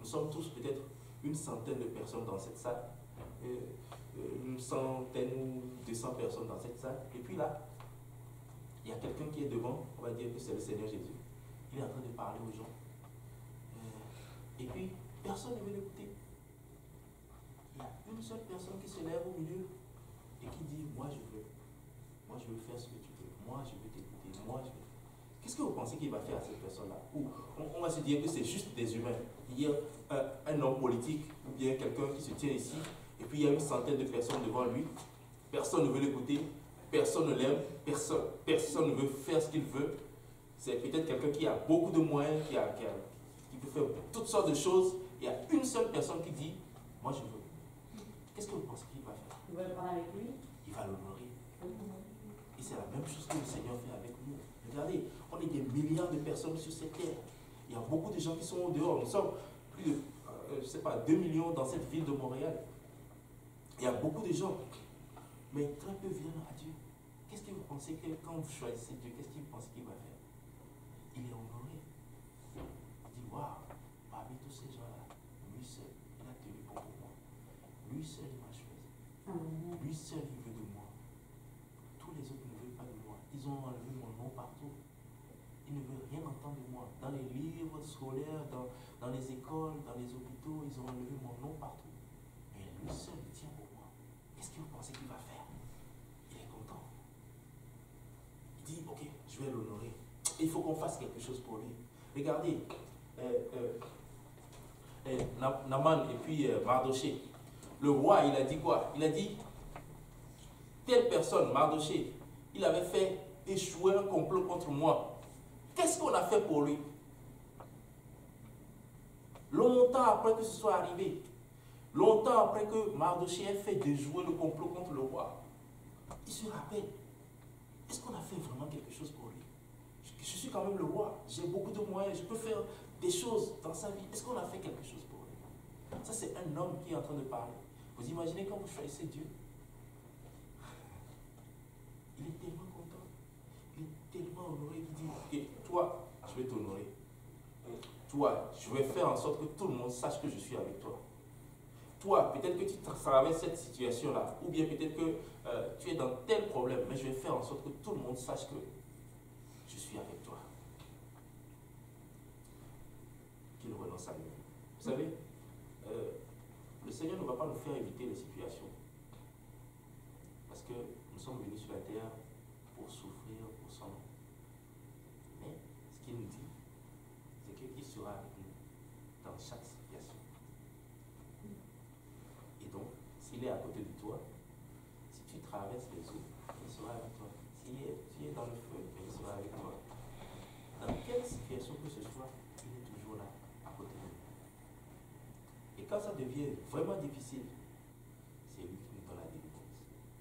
Nous sommes tous peut-être une centaine de personnes dans cette salle, euh, euh, une centaine, deux cents personnes dans cette salle. Et puis là, il y a quelqu'un qui est devant, on va dire que c'est le Seigneur Jésus. Il est en train de parler aux gens. Euh, et puis, personne ne veut l'écouter. Il y a une seule personne qui se lève au milieu et qui dit, moi je veux. Moi je veux faire ce que tu veux. Moi je veux t'écouter. Moi je veux. Qu'est-ce que vous pensez qu'il va faire à cette personne-là? Ou on, on va se dire que c'est juste des humains. Il y a un, un homme politique ou bien quelqu'un qui se tient ici et puis il y a une centaine de personnes devant lui. Personne ne veut l'écouter. Personne ne l'aime. Personne, personne ne veut faire ce qu'il veut. C'est peut-être quelqu'un qui a beaucoup de moyens, qui, a, qui, a, qui peut faire toutes sortes de choses. Il y a une seule personne qui dit, moi je veux. Qu'est-ce que vous pensez qu'il va faire? Il va le prendre avec lui. Il va l'honorer. Et c'est la même chose que le Seigneur fait avec nous. Regardez, on est des milliards de personnes sur cette terre. Il y a beaucoup de gens qui sont dehors. Nous sommes plus de, euh, je sais pas, deux millions dans cette ville de Montréal. Il y a beaucoup de gens. Mais très peu viennent à Dieu. Qu'est-ce que vous pensez que quand vous choisissez Dieu, qu'est-ce que vous pensez qu'il va faire? Il est honoré. Il dit, waouh, parmi tous ces gens-là, lui seul, il a tenu bon pour moi. Lui seul, il m'a choisi. Amen. Lui seul, il veut de moi. Tous les autres ne veulent pas de moi. Ils ont enlevé mon nom partout. Ils ne veulent rien entendre de moi. Dans les livres scolaires, dans, dans les écoles, dans les hôpitaux, ils ont enlevé mon nom partout. Mais lui seul, il tient pour moi. Qu'est-ce que vous pensez qu'il va faire? Il est content. Il dit, ok, je vais l'honorer. Il faut qu'on fasse quelque chose pour lui. Regardez, euh, euh, euh, Naman et puis euh, Mardoché. Le roi, il a dit quoi? Il a dit, telle personne, Mardoché, il avait fait échouer un complot contre moi. Qu'est-ce qu'on a fait pour lui? Longtemps après que ce soit arrivé, longtemps après que Mardoché ait fait déjouer le complot contre le roi, il se rappelle, est-ce qu'on a fait vraiment quelque chose pour lui? Je, je suis quand même le roi, j'ai beaucoup de moyens, je peux faire des choses dans sa vie. Est-ce qu'on a fait quelque chose pour lui? Ça, c'est un homme qui est en train de parler. Vous imaginez quand vous choisissez Dieu? Il est tellement content. Il est tellement honoré qu'il dit, ok, toi, je vais t'honorer. Toi, je vais faire en sorte que tout le monde sache que je suis avec toi. Toi, peut-être que tu traverses cette situation-là, ou bien peut-être que euh, tu es dans tel problème, mais je vais faire en sorte que tout le monde sache que je suis avec toi. Qu'il renonce à lui. Vous savez, euh, le Seigneur ne va pas nous faire éviter les situations. Parce que nous sommes venus sur la terre pour souffrir pour son nom. Mais ce qu'il nous dit, c'est qu'il sera avec nous dans chaque situation. Et donc, s'il est à côté de toi, si tu traverses les eaux, il sera avec toi. S'il est, tu es dans le feu, il sera avec toi. Dans quelle situation que ce soit, il est toujours là, à côté de nous. Et quand ça devient vraiment difficile, c'est lui qui nous donne la délivrance.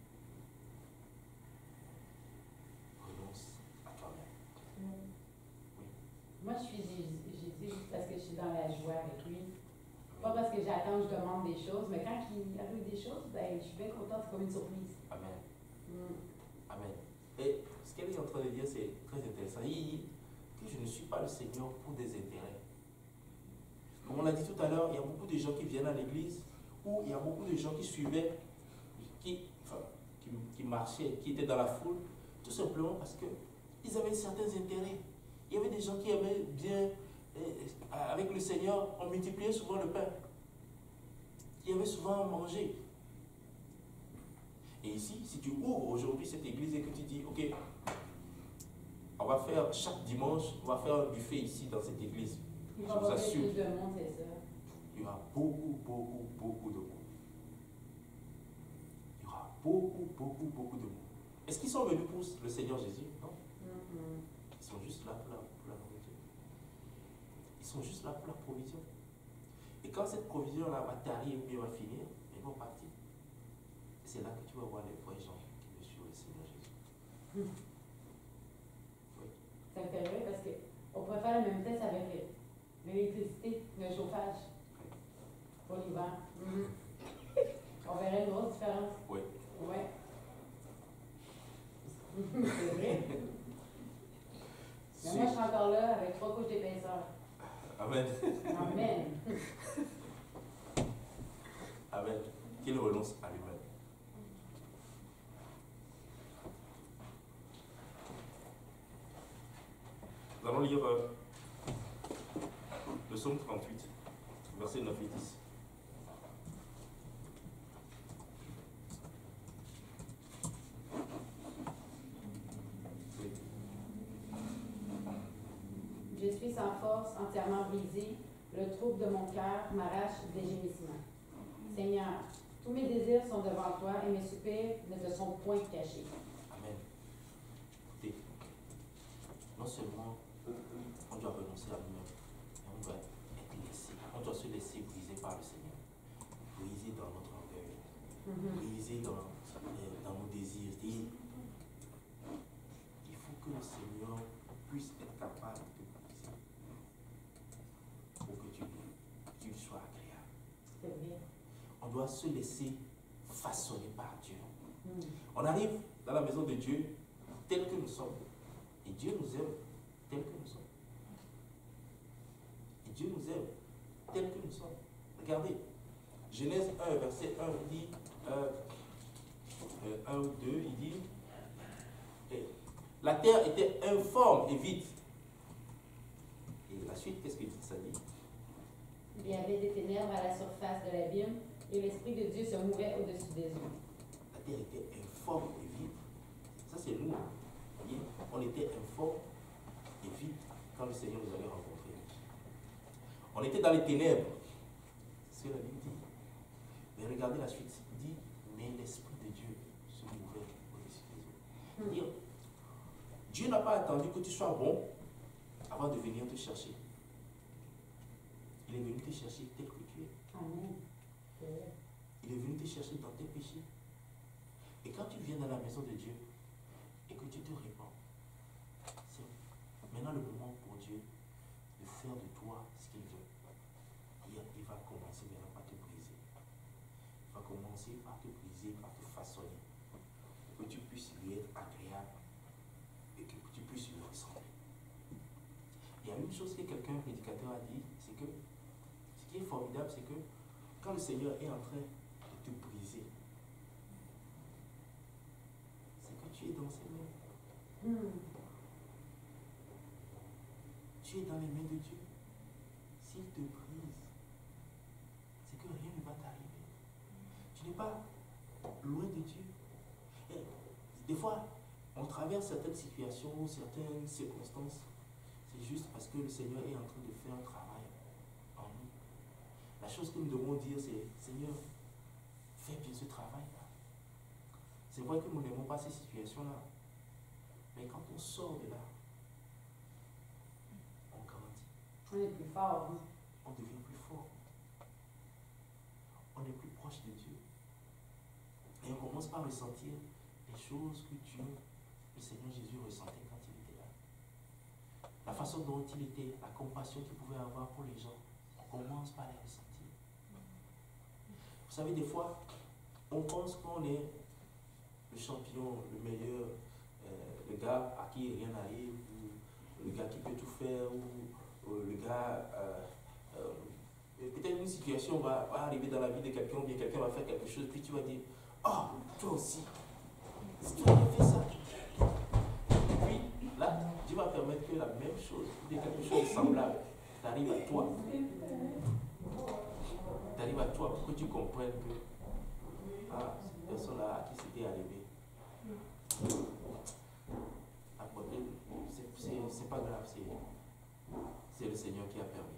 Renonce à toi-même. Oui. Moi, je suis Jésus juste parce que je suis dans la joie avec lui. Pas parce que j'attends, je demande des choses, mais quand il arrive des choses, ben, je suis bien contente, c'est comme une surprise. Amen. Mm. Amen. Et ce qu'elle est en train de dire, c'est très intéressant. Il dit que je ne suis pas le Seigneur pour des intérêts. Comme on l'a dit tout à l'heure, il y a beaucoup de gens qui viennent à l'église, ou il y a beaucoup de gens qui suivaient, qui, enfin, qui, qui marchaient, qui étaient dans la foule, tout simplement parce qu'ils avaient certains intérêts. Il y avait des gens qui aimaient bien, eh, avec le Seigneur, on multipliait souvent le pain. Qui avaient souvent à manger. Et ici, si tu ouvres aujourd'hui cette église et que tu dis, ok, on va faire chaque dimanche, on va faire un buffet ici dans cette église. Il Je va vous avoir assure, plus de monde, c'est ça. il y aura beaucoup, beaucoup, beaucoup de monde. Il y aura beaucoup, beaucoup, beaucoup de monde. Est-ce qu'ils sont venus pour le Seigneur Jésus? Non. Mm-hmm. Ils sont juste là pour la, pour la nourriture. Ils sont juste là pour la provision. Et quand cette provision-là va t'arriver ou bien va finir, ils vont partir. C'est là que tu vas voir les vrais gens qui me suivent le Seigneur Jésus. Mm. Oui. Ça me fait rire parce qu'on pourrait faire le même test avec l'électricité, le chauffage pour l'hiver. Mm-hmm. On verrait une grosse différence. Oui. Ouais. C'est vrai. Mais moi, je suis encore là avec trois couches d'épaisseur. Amen. Amen. Amen. Qu'il renonce à lui-même. Nous allons lire euh, le psaume trente-huit, versets neuf et dix. Je suis sans force, entièrement brisé. Le trouble de mon cœur m'arrache des gémissements. Seigneur, tous mes désirs sont devant toi et mes soupirs ne te sont point cachés. Amen. Écoutez, non seulement on doit renoncer à nous-mêmes, mais on doit être laissé. On doit se laisser briser par le Seigneur. Briser dans notre orgueil. Mm-hmm. Briser dans, euh, dans nos désirs. Et il faut que le Seigneur puisse être capable de te briser pour que tu, tu lui sois agréable. C'est vrai. On doit se laisser façonner par Dieu. Mm. On arrive dans la maison de Dieu tel que nous sommes. Et Dieu nous aime tel que nous sommes. Et Dieu nous aime tel que nous sommes. Regardez, Genèse un, verset un, il dit, euh, euh, un ou deux, il dit, et la terre était informe et vide. Et la suite, qu'est-ce que ça dit? Il y avait des ténèbres à la surface de l'abîme et l'Esprit de Dieu se mouvait au-dessus des eaux. La terre était informe et vide. Ça, c'est nous. Voyez, on était informe et vide quand le Seigneur nous avait rencontrés. On était dans les ténèbres. C'est ce que la Bible dit. Mais regardez la suite. Il dit, mais l'Esprit de Dieu se mouvait au-dessus des eaux. C'est-à-dire, Dieu n'a pas attendu que tu sois bon avant de venir te chercher. Il est venu te chercher tel que tu es. Amen. Il est venu te chercher dans tes péchés. Et quand tu viens dans la maison de Dieu et que tu te répands, c'est maintenant le moment pour Dieu de faire de toi ce qu'il veut. Il, il va commencer maintenant par te briser. Il va commencer par te briser, par te façonner. Pour que tu puisses lui être agréable et que tu puisses lui ressembler. Il y a une chose que quelqu'un, un prédicateur, a dit, c'est que ce qui est formidable, c'est que quand le Seigneur est en train de te briser, c'est que tu es dans ses mains. Mm. Tu es dans les mains de Dieu. S'il te brise, c'est que rien ne va t'arriver. Tu n'es pas loin de Dieu. Et des fois, on traverse certaines situations, certaines circonstances. C'est juste parce que le Seigneur est en train de faire un travail en nous. La chose que nous devons dire, c'est Seigneur, fais bien ce travail-là. C'est vrai que nous n'aimons pas ces situations-là. Mais quand on sort de là, on grandit. On est plus fort. Hein? On devient plus fort. On est plus proche de Dieu. Et on commence par ressentir les choses que Dieu, le Seigneur Jésus, ressentait quand il était là. La façon dont il était, la compassion qu'il pouvait avoir pour les gens, on commence par les ressentir. Vous savez, des fois, on pense qu'on est le champion, le meilleur, euh, le gars à qui rien n'arrive, ou le gars qui peut tout faire, ou, ou le gars... Euh, euh, peut-être une situation va, va arriver dans la vie de quelqu'un, ou bien quelqu'un va faire quelque chose, puis tu vas dire, oh, toi aussi, si tu avais fait ça. Et puis, là, Dieu va permettre que la même chose, ou bien quelque chose de semblable, t'arrive à toi. T'arrive à toi pour que tu comprennes que, ah, cette personne-là à qui c'était arrivé, c'est pas grave, c'est le Seigneur qui a permis.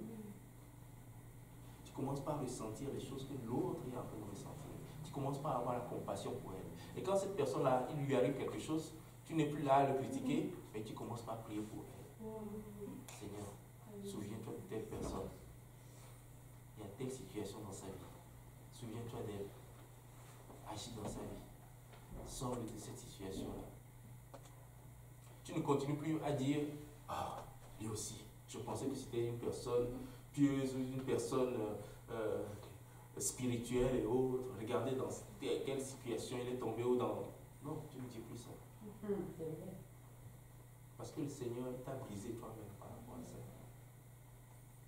Tu commences par ressentir les choses que l'autre est en train de ressentir. Tu commences par avoir la compassion pour elle. Et quand cette personne-là, il lui arrive quelque chose, tu n'es plus là à le critiquer, mais tu commences par prier pour elle. Seigneur, souviens-toi de telle personne. Il y a telle situation dans sa vie. Souviens-toi d'elle. Agis dans sa vie. Sors-le de cette situation-là. Tu ne continues plus à dire, ah, lui aussi, je pensais que c'était une personne pieuse, une personne euh, euh, spirituelle et autres. Regardez dans quelle situation il est tombé ou dans... Non, tu ne dis plus ça. Mm, c'est vrai. Parce que le Seigneur t'a brisé toi-même par rapport à ça.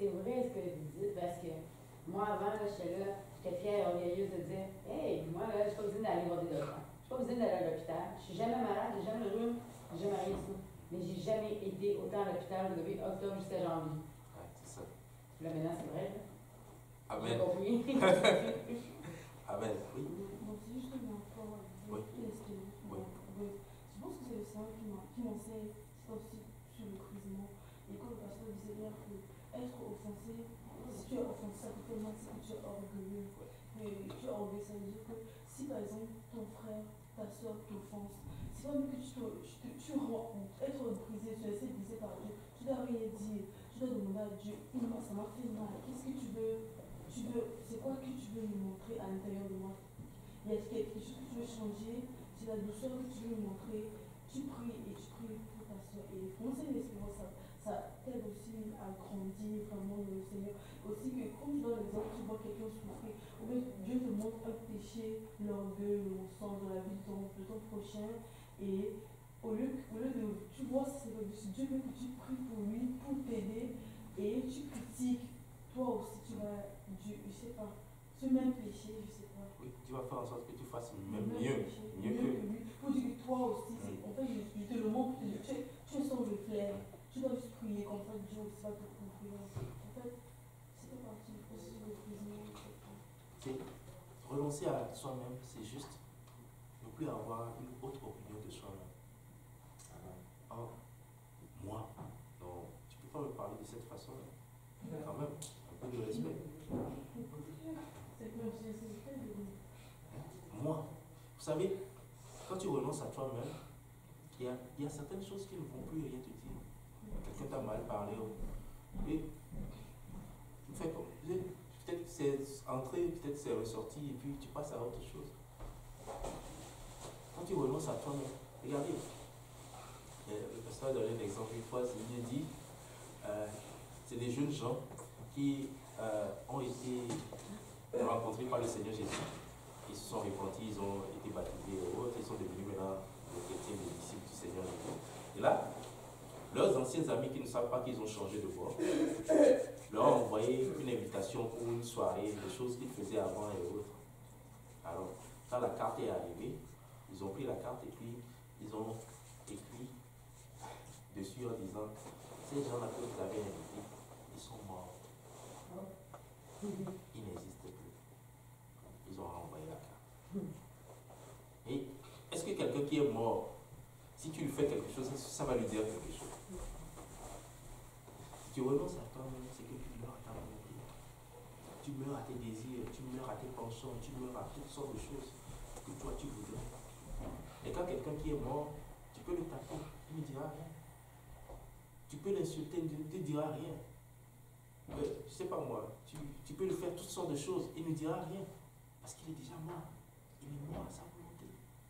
c'est vrai ce que vous dites, parce que moi, avant, là, j'étais là, j'étais fière et orgueilleuse de dire, hey, moi, là, j'ai pas besoin d'aller voir des docteurs. J'ai pas besoin d'aller à l'hôpital. Je suis jamais malade, j'ai jamais le rhume, j'ai jamais rien du tout. Mais j'ai jamais été autant à l'hôpital depuis octobre jusqu'à janvier. Ouais, c'est ça. Là, maintenant, c'est vrai, là. Amen. J'ai compris. Amen. Oui. Donc, c'est justement pour Oui. tester. Oui. Je pense que c'est le Seigneur qui m'a- qui m'enseigne ça aussi sur le brisement. Et quand le pasteur disait hier que être offensé, si tu es offensé, ça peut tellement dire que tu es orgueilleux. Mais tu es orgueilleux, ça veut dire que si par exemple ton frère, ta soeur t'offense, c'est pas même que tu te, tu te- tu rends honte. Être brisé, tu es brisé par Dieu, tu dois rien dire. Tu dois demander à Dieu, il m'a- ça m'a fait mal. Qu'est-ce que tu veux, tu veux, c'est quoi que tu veux me montrer à l'intérieur de moi? Il y a quelque chose que tu veux changer, c'est la douceur que tu veux me montrer. Tu pries et tu pries pour ta soeur. Et vraiment, c'est l'espérance, ça, ça t'aide aussi à grandir vraiment dans le Seigneur. Aussi que, comme tu donnes l'exemple, tu vois quelqu'un souffrir, ou bien Dieu te montre un péché, l'orgueil, le mensonge dans la vie de ton, de ton prochain. Et au lieu, au lieu de, tu vois, c'est Dieu veut que tu pries pour lui, pour t'aider, et tu critiques. Toi aussi, tu vas, Dieu, je sais pas, ce même péché, je sais pas. Oui, tu vas faire en sorte que tu fasses même Le même mieux. péché, Mieux que. lui. Pour dire que toi aussi, c'est, en fait, je, je te le montre, tu, tu, tu es son reflet. Tu dois juste prier comme ça, Dieu aussi va te couvrir. En fait, c'est pas partie du processus de brisement. C'est renoncer à soi-même, c'est juste ne plus avoir une autre opinion de soi-même. Oh, moi, non, tu peux pas me parler de cette façon-là. Quand même, un peu de respect. C'est comme si c'était de Moi, vous savez, quand tu renonces à toi-même, il y a, il y a certaines choses qui ne vont plus rien te dire. Quelqu'un t'a mal parlé. Et tu fais comme. Peut-être que c'est entré, peut-être que c'est ressorti, et puis tu passes à autre chose. Quand tu renonces à toi-même, regardez, le pasteur a donné un exemple une fois, il a dit, euh, c'est des jeunes gens qui euh, ont été rencontrés par le Seigneur Jésus. Ils se sont repentis, ils ont été baptisés et autres, ils sont devenus maintenant des chrétiens, des disciples du Seigneur Jésus. Et là, leurs anciens amis qui ne savent pas qu'ils ont changé de bord, leur ont envoyé une invitation pour une soirée, des choses qu'ils faisaient avant et autres. Alors, quand la carte est arrivée, ils ont pris la carte et puis ils ont écrit dessus en disant, ces gens-là que vous avez invités, ils sont morts. Ils n'existent plus. Ils ont renvoyé la carte. Et est-ce que quelqu'un qui est mort, si tu lui fais quelque chose, ça va lui dire quelque chose? Si tu renonces à toi-même, c'est que tu meurs à ta volonté. Tu meurs à tes désirs, tu meurs à tes penchants, tu meurs à toutes sortes de choses que toi tu voudrais. Et quand quelqu'un qui est mort, tu peux le taper, il ne dira rien. Tu peux l'insulter, il ne te dira rien. Euh, je ne sais pas moi, tu, tu peux lui faire toutes sortes de choses, il ne dira rien. Parce qu'il est déjà mort. Il est mort à sa volonté.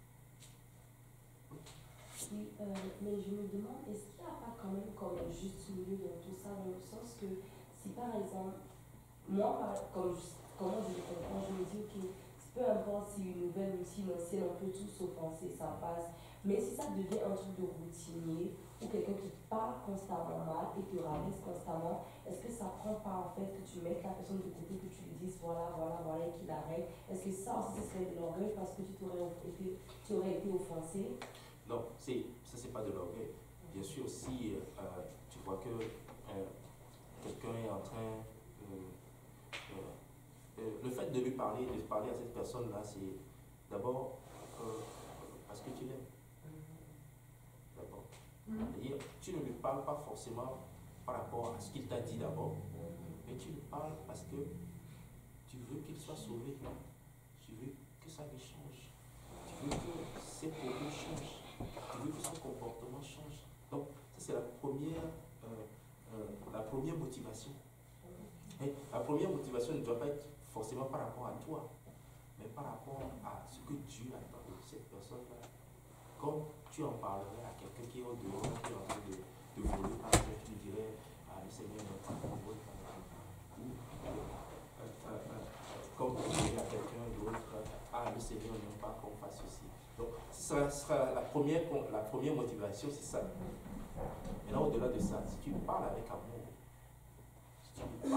Oui, euh, mais je me demande, est-ce qu'il n'y a pas quand même comme un juste milieu dans tout ça, dans le sens que si par exemple, moi, par- comme je, comment je le comprends, je me dis, ok, peu importe si une nouvelle ou si une ancienne, on peut tous s'offenser, ça passe, mais si ça devient un truc de routinier, ou quelqu'un qui te parle constamment mal et te rabaisse constamment, est-ce que ça prend pas en fait que tu mettes la personne de côté, que tu lui dises voilà, voilà, voilà, et qu'il arrête? Est-ce que ça aussi, ce serait de l'orgueil parce que tu t'aurais été, tu aurais été offensé? Non, c'est, ça c'est pas de l'orgueil. Bien sûr, si euh, tu vois que euh, quelqu'un est en train... Euh, euh, euh, le fait de lui parler, de parler à cette personne-là, c'est d'abord euh, parce que tu l'aimes. D'abord. C'est-à-dire, tu ne lui parles pas forcément par rapport à ce qu'il t'a dit d'abord, mais tu lui parles parce que tu veux qu'il soit sauvé. Tu veux que sa vie change. Tu veux que ses propos changent. Tu veux que son comportement change. Donc, ça c'est la première, euh, euh, la première motivation. Et la première motivation ne doit pas être forcément par rapport à toi, mais par rapport à ce que Dieu attend de cette personne-là. Comme tu en parlerais à quelqu'un qui est au dehors, qui est en train de, de voler, par exemple, tu dirais, ah, le Seigneur n'est pas en vol, ou euh, euh, euh, comme tu dirais à quelqu'un d'autre, ah, le Seigneur n'aime pas qu'on fasse ceci. Donc, ça sera la première, la première motivation, c'est ça. Mais là, au-delà de ça, si tu parles avec amour, si tu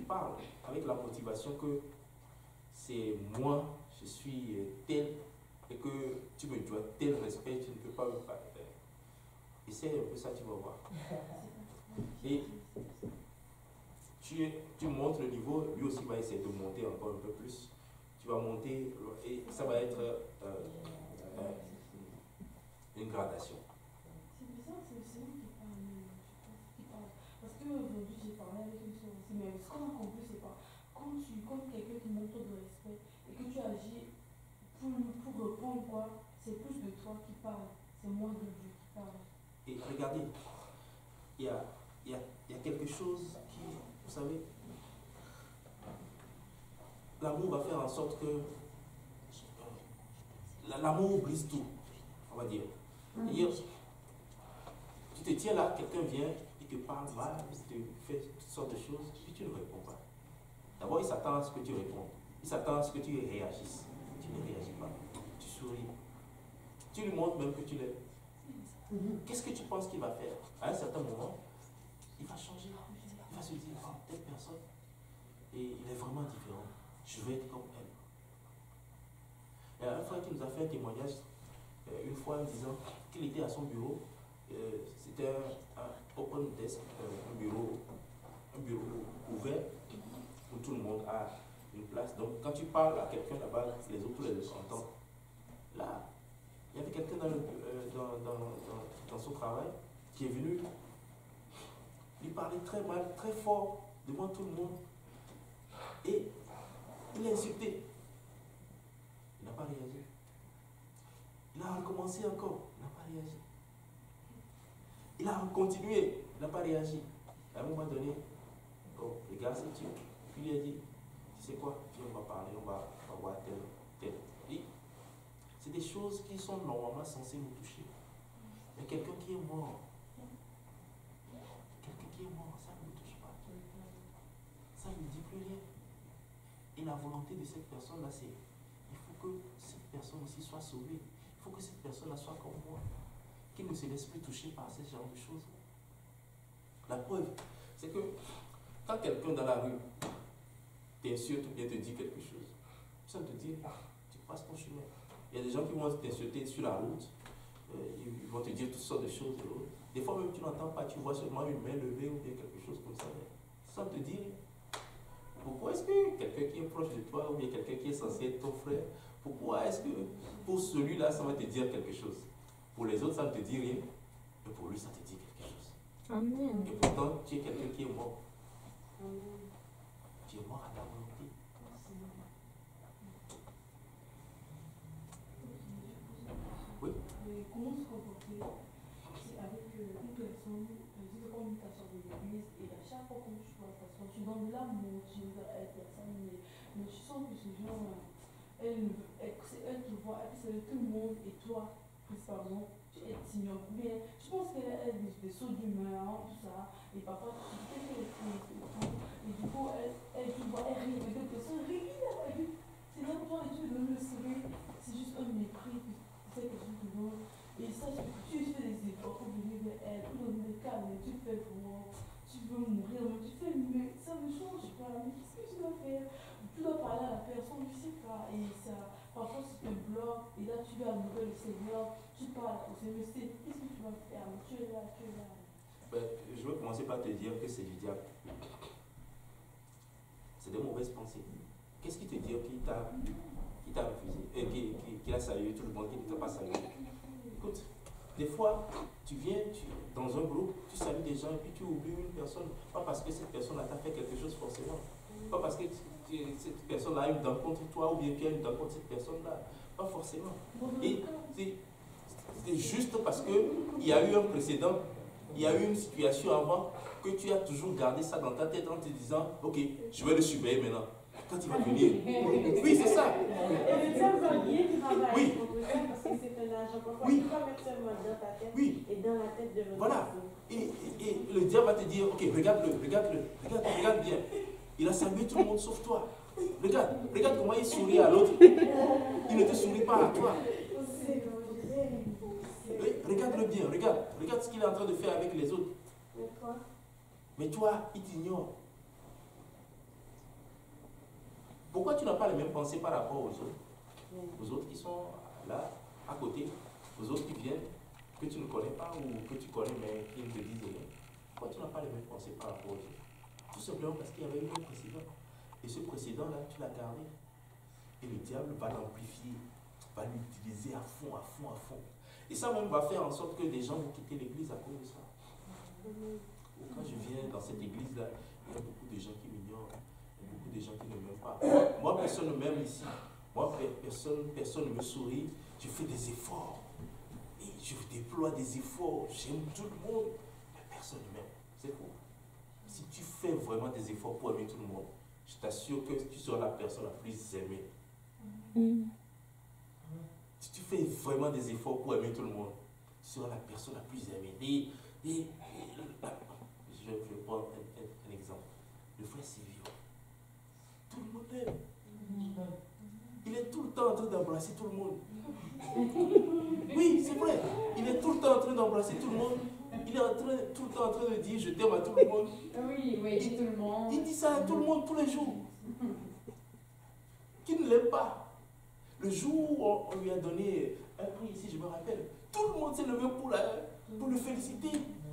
parles avec la motivation que c'est moi, je suis tel, et que tu me dois tel respect, tu ne peux pas me faire. Essaye un peu ça, tu vas voir. Et tu, tu montes le niveau, lui aussi va essayer de monter encore un peu plus. Tu vas monter, et ça va être euh, euh, une gradation. C'est bizarre, c'est c'est lui qui parle, qui parle. Parce qu'aujourd'hui, j'ai parlé avec une soeur aussi, mais ce qu'on a compris, c'est pas quand tu quand quelqu'un qui montre de respect et que tu agis pour, pour répondre, quoi, c'est plus de toi qui parle, c'est moins de Dieu qui parle. Et regardez, il y a, il y a, il y a quelque chose qui, vous savez, l'amour va faire en sorte que l'amour brise tout, on va dire. Hier, tu te tiens là, quelqu'un vient, il te parle mal, il te fait toutes sortes de choses, puis tu ne réponds pas. D'abord, il s'attend à ce que tu répondes. Il s'attend à ce que tu réagisses. Tu ne réagis pas. Tu souris. Tu lui montres même que tu l'aimes. Qu'est-ce que tu penses qu'il va faire? À un certain moment, il va changer. Il va se dire, oh, telle personne, et il est vraiment différent. Je veux être comme elle. Il y a un frère qui nous a fait un témoignage euh, une fois en disant qu'il était à son bureau. Euh, C'était un, un open desk, euh, un bureau, un bureau ouvert où tout le monde a une place. Donc quand tu parles à quelqu'un là-bas, les autres les entendent. Là, il y avait quelqu'un dans, euh, dans, dans, dans, dans son travail qui est venu lui parler très mal, très fort devant tout le monde. Et il l'a insulté. Il n'a pas réagi. Il a recommencé encore. Il n'a pas réagi. Il a continué. Il n'a pas réagi. À un moment donné, oh, les gars, c'est Dieu. Puis il a dit, tu sais quoi, viens, on va parler, on va, on va voir tel, tel. Et c'est des choses qui sont normalement censées nous toucher. Mais quelqu'un qui est mort, quelqu'un qui est mort, ça ne nous touche pas. Ça ne dit plus rien. Et la volonté de cette personne-là, c'est il faut que cette personne aussi soit sauvée. Il faut que cette personne-là soit comme moi. Qu'il ne se laisse plus toucher par ce genre de choses. La preuve, c'est que quand quelqu'un dans la rue t'insulte ou bien te dit quelque chose, ça te dit, ah, tu passes ton chemin. Il y a des gens qui vont t'insulter sur la route, euh, ils vont te dire toutes sortes de choses. Des fois même tu n'entends pas, tu vois seulement une main levée ou bien quelque chose comme ça. Ça te dit rien. Pourquoi est-ce que quelqu'un qui est proche de toi ou bien quelqu'un qui est censé être ton frère, pourquoi est-ce que pour celui-là ça va te dire quelque chose? Pour les autres ça ne te dit rien, mais pour lui ça te dit quelque chose. Amen. Et pourtant tu es quelqu'un qui est mort. Amen. Tu es mort à ta volonté. Oui. Mais comment se comporter c'est avec euh, une personne, euh, c'est comme une personne de l'église, et à chaque fois que tu vois cette personne, tu donnes l'amour, tu veux à cette personne, mais, mais tu sens que ce genre, elle, elle, c'est elle qui voit, elle c'est tout le monde, et toi, principalement, tu es t'ignores bien. Je pense qu'elle a des, des sauts d'humeur, tout ça, et parfois, tu sais qu'elle est triste et tout, et du coup, elle, elle tu vois, elle rit, et d'autres personnes rient, elle dit, c'est bien pour toi, et tu lui donnes le sourire, c'est juste un mépris, puis c'est quelque chose de bon. Et ça, tu fais des efforts pour venir vers elle, pour donner des câbles, mais tu fais vraiment, tu veux mourir, mais tu fais, mais ça me change pas, mais qu'est-ce que tu dois faire? Tu dois parler à la personne, tu sais pas, et ça, parfois ça te bloque, et là tu vas louer le Seigneur, tu parles au Seigneur, qu'est-ce que tu vas faire? Mais tu es là, tu es là. Ben, je veux commencer par te dire que c'est du diable. C'est des mauvaises pensées. Qu'est-ce qui te dit qu'il t'a qui t'a refusé, et qui, qui, qui a salué tout le monde, qui ne t'a pas salué? Écoute, des fois, tu viens tu, dans un groupe, tu salues des gens et puis tu oublies une personne, pas parce que cette personne-là t'a fait quelque chose forcément, pas parce que tu, tu, cette personne-là a une dent contre toi ou bien tu as une dent contre cette personne-là, pas forcément. Et c'est juste parce qu'il y a eu un précédent, il y a eu une situation avant que tu as toujours gardé ça dans ta tête en te disant, ok, je vais le surveiller maintenant. Quand il va venir. Oui, c'est ça. Et le diable va bien travailler Oui. contre ça parce que c'est un agent. Parfois, Oui. tu ne peux pas mettre seulement dans ta tête Oui. et dans la tête de l'autre. Voilà. Et, et, et le diable va te dire, ok, regarde-le, regarde-le, regarde, regarde bien. Il a salué tout le monde sauf toi. Regarde, regarde comment il sourit à l'autre. Il ne te sourit pas à toi. Oui, regarde-le bien, regarde. Regarde ce qu'il est en train de faire avec les autres. Mais quoi? Mais toi, il t'ignore. Pourquoi tu n'as pas les mêmes pensées par rapport aux autres? Aux autres qui sont là, à côté, aux autres qui viennent, que tu ne connais pas ou que tu connais mais qui ne te disent rien. Pourquoi tu n'as pas les mêmes pensées par rapport aux autres? Tout simplement parce qu'il y avait eu un précédent. Et ce précédent-là, tu l'as gardé. Et le diable va l'amplifier, va l'utiliser à fond, à fond, à fond. Et ça même va faire en sorte que des gens vont quitter l'église à cause de ça. Quand je viens dans cette église-là, il y a beaucoup de gens qui m'ignorent, il y a beaucoup de gens qui ne m'aiment pas. Moi, personne ne m'aime ici. Moi, personne, personne ne me sourit. Je fais des efforts. Et je déploie des efforts. J'aime tout le monde. Mais personne ne m'aime. C'est faux. Si tu fais vraiment des efforts pour aimer tout le monde, je t'assure que tu seras la personne la plus aimée. Mm. Si tu fais vraiment des efforts pour aimer tout le monde, tu seras la personne la plus aimée. Et, et, et la, je vais prendre un, un, un exemple. Le frère Silvio. Tout le monde l'aime. Mm. Il est tout le temps en train d'embrasser tout le monde. Oui, c'est vrai. Il est tout le temps en train d'embrasser tout le monde. Il est en train, tout le temps en train de dire je t'aime à tout le monde. Oui, oui, il dit tout le monde. Il dit ça à tout le monde tous les jours. Qui ne l'aime pas. Le jour où on, on lui a donné un prix ici, je me rappelle, tout le monde s'est levé pour, la, pour le féliciter.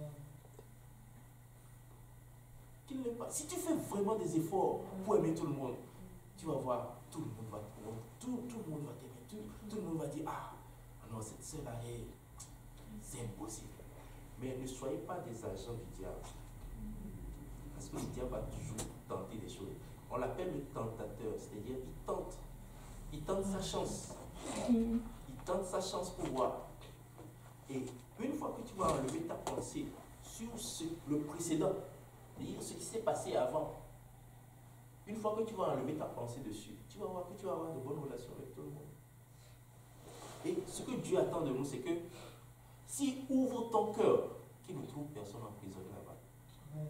Qui ne l'aime pas. Si tu fais vraiment des efforts pour aimer tout le monde, tu vas voir, tout le monde va tout, tout le monde va t'aimer. Tout, tout le monde va dire, ah non, cette sœur-là, c'est impossible. Mais ne soyez pas des agents du diable. Parce que le diable va toujours tenter des choses. On l'appelle le tentateur, c'est-à-dire il tente. Il tente sa chance. Il tente sa chance pour voir. Et une fois que tu vas enlever ta pensée sur ce, le précédent, c'est-à-dire ce qui s'est passé avant, une fois que tu vas enlever ta pensée dessus, tu vas voir que tu vas avoir de bonnes relations avec tout le monde. Et ce que Dieu attend de nous, c'est que si ouvre ton cœur, qu'il ne trouve personne emprisonné là-bas.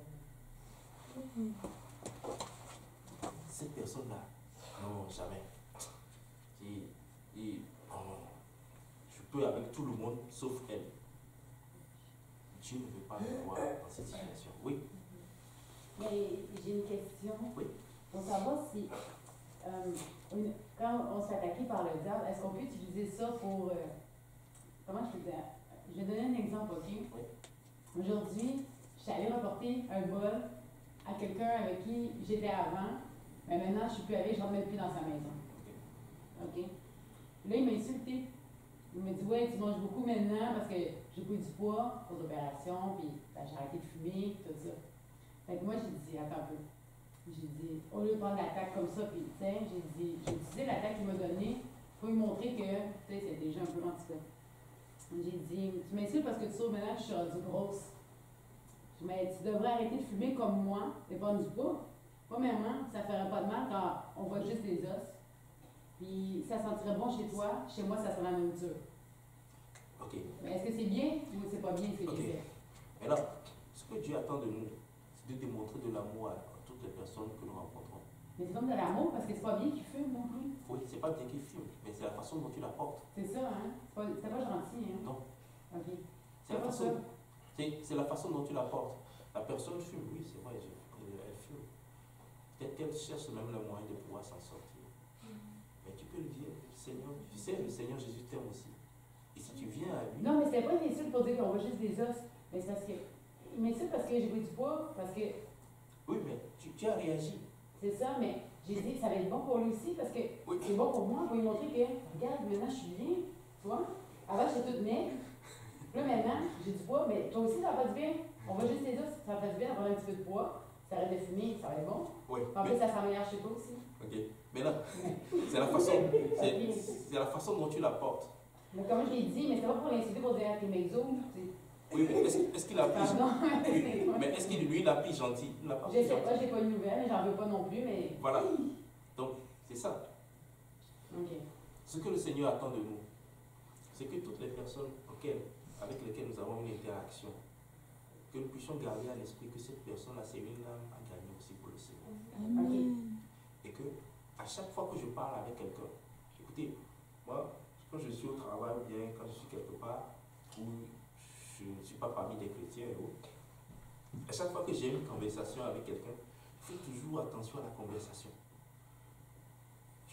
Cette personne-là, non, jamais. Et, et oh, je peux avec tout le monde sauf elle. Dieu ne veut pas me voir dans cette situation. Oui. Mais j'ai une question. Oui. Pour savoir si, euh, une, quand on se fait attaquer par le diable, est-ce qu'on peut utiliser ça pour. Euh, comment je peux dire? Je vais donner un exemple, ok? Oui. Aujourd'hui, je suis allée rapporter un bol à quelqu'un avec qui j'étais avant, mais maintenant je ne suis plus avec, je ne rentre même plus dans sa maison. Ok? Là, il m'a insulté. Il m'a dit, ouais, tu manges beaucoup maintenant parce que j'ai pris du poids pour l'opération, puis ben, j'ai arrêté de fumer, tout ça. Fait que moi, j'ai dit, attends un peu. J'ai dit, au lieu de prendre l'attaque comme ça, puis tiens, j'ai dit, j'ai utilisé l'attaque qu'il m'a donnée pour lui montrer que, tu sais, c'est déjà un peu anticorps. J'ai dit, tu m'insultes parce que tu sauves maintenant que je suis rendue grosse. Mais tu devrais arrêter de fumer comme moi et prendre du poids. Premièrement, ça ne ferait pas de mal quand on voit juste les os. Puis ça sentirait bon chez toi, chez moi, ça serait la nourriture. Ok. Mais est-ce que c'est bien ou c'est pas bien ce que okay. tu fais? Mais là, ce que Dieu attend de nous, c'est de démontrer de l'amour à toutes les personnes que nous rencontrons. Mais c'est comme de l'amour parce que c'est pas bien qu'ils fument non plus. Oui, c'est pas bien qu'ils fument, mais c'est la façon dont tu l'apportes. C'est ça, hein? C'est pas, c'est pas gentil, hein? Non. Ok. C'est la, façon, c'est, c'est la façon dont tu l'apportes. La personne fume, oui, c'est vrai, elle, elle fume. Peut-être qu'elle cherche même le moyen de pouvoir s'en sortir. Mm-hmm. Mais tu peux le dire, Seigneur, tu sais, le Seigneur Jésus t'aime aussi. Et si tu viens à lui... Non, mais c'est pas une insulte pour dire qu'on voit juste des os. Mais c'est parce que... Il m'insulte parce que j'ai pris du poids, parce que... Oui, mais tu, tu as réagi. C'est ça, mais j'ai dit que ça va être bon pour lui aussi, parce que oui. C'est bon pour moi, pour lui montrer que, regarde, maintenant je suis bien, tu vois. Avant, j'étais toute maigre. Là, maintenant, j'ai du poids, mais toi aussi, ça va pas du bien. On voit juste les os, ça va pas du bien d'avoir un petit peu de poids. Ça arrête de fumer, ça va être bon. Oui. En plus, ça s'améliore chez toi aussi. Ok. Mais là, c'est la façon, c'est, c'est la façon dont tu l'apportes. Mais comme je l'ai dit, mais c'est pas pour l'insulter pour dire à tes maisons. Oui, mais est-ce, est-ce qu'il a pris Pardon, oui, mais est-ce qu'il lui, il a pris gentil? Il n'a pas Je sais pas, j'ai pas de nouvelles, j'en veux pas non plus, mais. Voilà. Donc, c'est ça. Ok. Ce que le Seigneur attend de nous, c'est que toutes les personnes auxquelles, avec lesquelles nous avons une interaction, que nous puissions garder à l'esprit que cette personne-là, c'est une âme à gagner aussi pour le Seigneur. Amen. Et que, à chaque fois que je parle avec quelqu'un, écoutez, moi, quand je suis au travail ou bien quand je suis quelque part où je ne suis pas parmi des chrétiens et autres, à chaque fois que j'ai une conversation avec quelqu'un, je fais toujours attention à la conversation.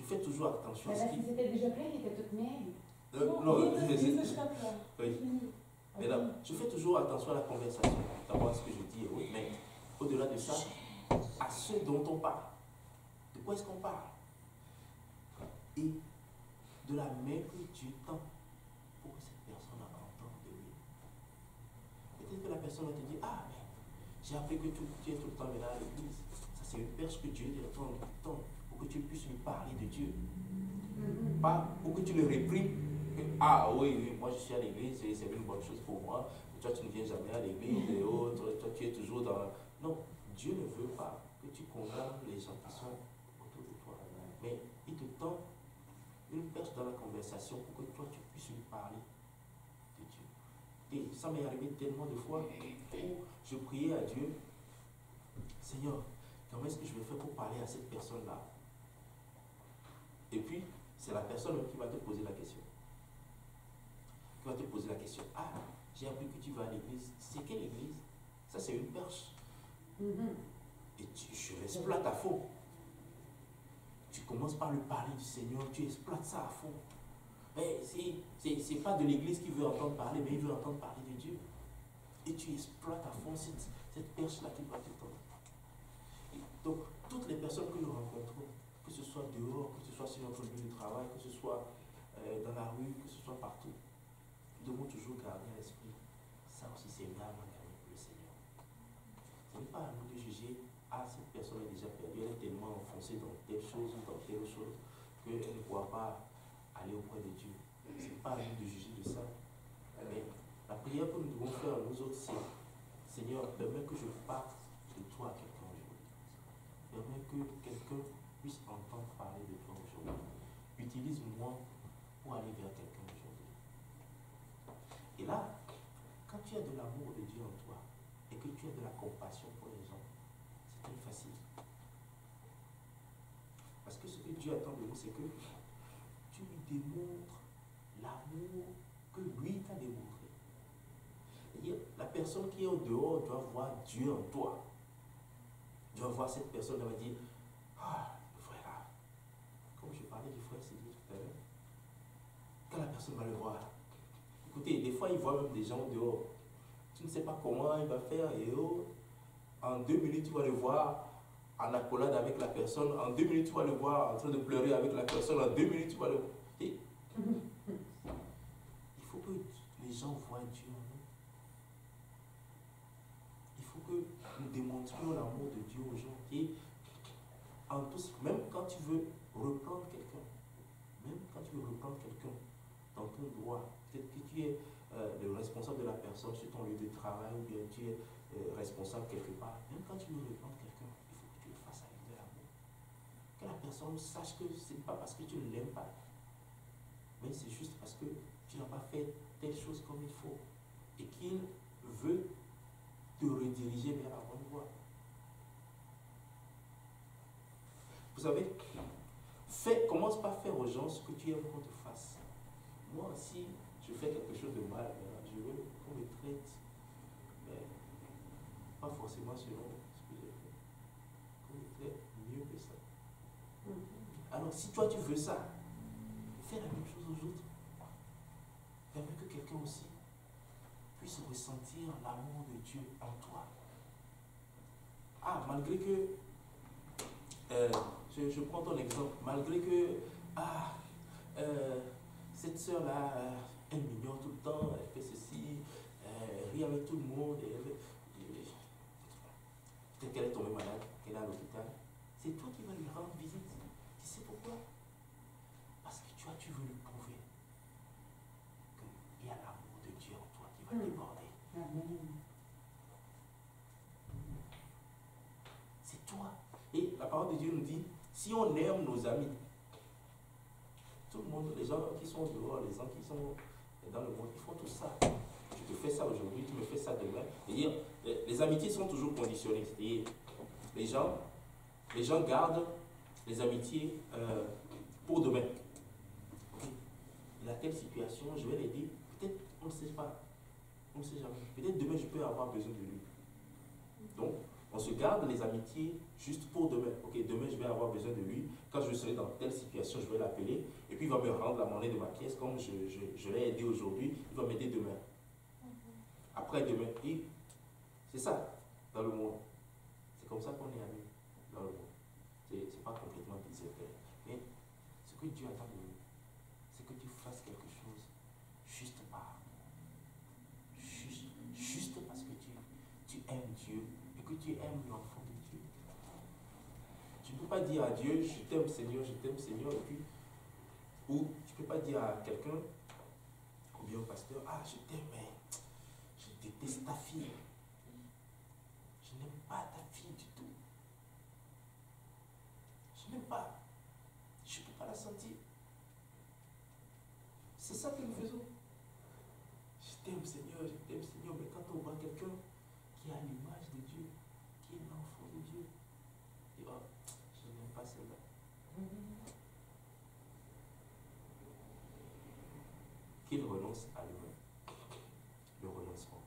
je fais toujours attention Mais à ce parce qui... qu'ils étaient déjà pleins, ils étaient toutes maigres. Euh, Non, non, il mais était- c'est- il était jusqu'à plat. oui. Fini. Mais là, je fais toujours attention à la conversation, d'abord à ce que je dis et autres, mais au-delà de ça, à ce dont on parle. De quoi est-ce qu'on parle? Et de la main que Dieu tend pour que cette personne entende de lui. Peut-être que la personne va te dire, ah, mais j'ai appris que tu, tu es tout le temps là à l'église. Ça, c'est une perche que Dieu te tend pour que tu puisses lui parler de Dieu. Pas pour que tu le réprimes. Que, ah oui, oui, moi je suis à l'église, c'est c'est une bonne chose pour moi. Toi, tu ne viens jamais à l'église et autres. Toi, tu es toujours dans... Non, Dieu ne veut pas que tu condamnes les gens qui sont autour de toi. Mais il te tend une perche dans la conversation pour que toi, tu puisses lui parler de Dieu. Et ça m'est arrivé tellement de fois où je priais à Dieu, Seigneur, comment est-ce que je vais faire pour parler à cette personne-là? Et puis, c'est la personne qui va te poser la question. Qui va te poser la question. Ah, j'ai appris que tu vas à l'église. C'est quelle église? Ça, c'est une perche. Et tu, je l'exploite à fond. Tu commences par lui parler du Seigneur, tu exploites ça à fond. Mais c'est pas de l'église qui veut entendre parler, mais il veut entendre parler de Dieu. Et tu exploites à fond cette, cette perche-là qui doit te tendre. Donc, toutes les personnes que nous rencontrons, que ce soit dehors, que ce soit sur notre lieu de travail, que ce soit euh, dans la rue, que ce soit partout, nous devons toujours garder à l'esprit. Ça aussi, c'est une âme incarnée pour le Seigneur. Ce n'est pas à nous de juger, ah, cette personne est déjà perdue, elle est tellement enfoncée dans telle chose ou dans telle chose qu'elle ne pourra pas aller auprès de Dieu. Ce n'est pas à nous de juger de ça. Mais la prière que nous devons faire nous autres, c'est Seigneur, permets que je parte de toi à quelqu'un aujourd'hui. Permets que quelqu'un puisse entendre parler de toi aujourd'hui. Utilise-moi pour aller vers quelqu'un aujourd'hui. Et là, quand tu as de l'amour de Dieu en toi et que tu as de la compassion pour les gens, c'est très facile. Parce que ce que Dieu attend de nous, c'est que tu lui démontres l'amour que lui t'a démontré. C'est-à-dire, la personne qui est au dehors doit voir Dieu en toi. Doit voir cette personne, elle va dire, ah, le frère là, comme je parlais du frère Sylvie tout à l'heure, quand la personne va le voir, écoutez, des fois il voit même des gens au dehors. Tu ne sais pas comment il va faire et oh, en deux minutes tu vas le voir en accolade avec la personne, en deux minutes tu vas le voir en train de pleurer avec la personne, en deux minutes tu vas le voir. Et il faut que les gens voient Dieu en nous. Il faut que nous démontrions l'amour de Dieu aux gens. Et en tous, même quand tu veux reprendre quelqu'un, même quand tu veux reprendre quelqu'un dans ton droit, peut-être que tu es euh, le responsable de la personne sur ton lieu de travail ou bien tu es euh, responsable quelque part, même quand tu veux reprendre quelqu'un, il faut que tu le fasses avec de l'amour. Que la personne sache que ce n'est pas parce que tu ne l'aimes pas, mais c'est juste parce que tu n'as pas fait telle chose comme il faut et qu'il veut te rediriger vers la bonne voie. Vous savez, fais, commence par faire aux gens ce que tu aimes qu'on te fasse. Moi, si je fais quelque chose de mal, je veux qu'on me traite, mais pas forcément selon ce que j'ai fait. Qu'on me traite mieux que ça. Alors, si toi tu veux ça, fais la même chose aux autres. Permets que quelqu'un aussi puisse ressentir l'amour de Dieu en toi. Ah, malgré que, euh, je, je prends ton exemple, malgré que, ah, euh, cette sœur-là, euh, elle m'ignore tout le temps, elle fait ceci, euh, elle rit avec tout le monde, et elle, et, peut-être qu'elle est tombée malade, qu'elle est à l'hôpital, c'est toi qui vas lui rendre visite. Tu sais pourquoi? Parce que tu, as, tu veux lui prouver qu'il y a l'amour de Dieu en toi qui va déborder. Amen. C'est toi. Et la parole de Dieu nous dit, si on aime nos amis, tout le monde, les gens qui sont dehors, les gens qui sont dans le monde, ils font tout ça. Tu te fais ça aujourd'hui, tu me fais ça demain. C'est-à-dire, les, les amitiés sont toujours conditionnées. C'est-à-dire, les gens, les gens gardent les amitiés euh, pour demain. Okay. Il y a telle situation, je vais l'aider. Peut-être, on ne sait pas. On ne sait jamais. Peut-être demain, je peux avoir besoin de lui. Donc, On se garde les amitiés juste pour demain. Ok, demain je vais avoir besoin de lui. Quand je serai dans telle situation, je vais l'appeler. Et puis il va me rendre la monnaie de ma pièce. Comme je, je, je l'ai aidé aujourd'hui, il va m'aider demain. Après demain. Et c'est ça dans le monde. C'est comme ça qu'on est amis dans le monde. C'est pas complètement bizarre. Mais ce que Dieu attend de nous, c'est que tu fasses quelque chose juste par juste, juste parce que tu, tu aimes Dieu et que tu aimes l'enfant de Dieu. Tu ne peux pas dire à Dieu, je t'aime Seigneur, je t'aime Seigneur, et puis, ou tu ne peux pas dire à quelqu'un, ou bien au pasteur, ah je t'aime, mais je déteste ta fille. Je n'aime pas ta fille du tout. Je n'aime pas. Je ne peux pas la sentir. C'est ça que nous faisons. Je t'aime Seigneur, je t'aime Seigneur, mais quand on voit quelqu'un qui a l'image de Dieu, qui est l'enfant de Dieu, et oh, je n'aime pas celle-là. Qu'il renonce à lui-même. Le renoncement.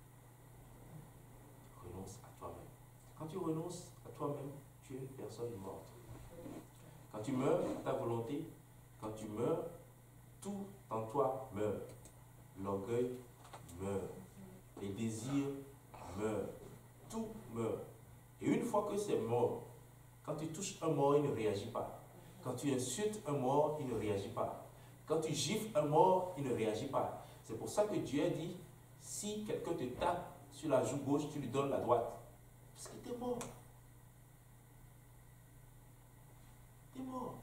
Renonce à toi-même. Quand tu renonces à toi-même, tu es une personne morte. Quand tu meurs, ta volonté, quand tu meurs, tout en toi meurt. L'orgueil meurt. Les désirs meurent. Tout meurt. Et une fois que c'est mort, quand tu touches un mort, il ne réagit pas. Quand tu insultes un mort, il ne réagit pas. Quand tu gifles un mort, il ne réagit pas. C'est pour ça que Dieu a dit, si quelqu'un te tape sur la joue gauche, tu lui donnes la droite. Parce que tu es mort. Tu es mort.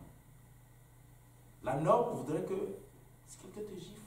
La norme voudrait que si quelqu'un te gifle,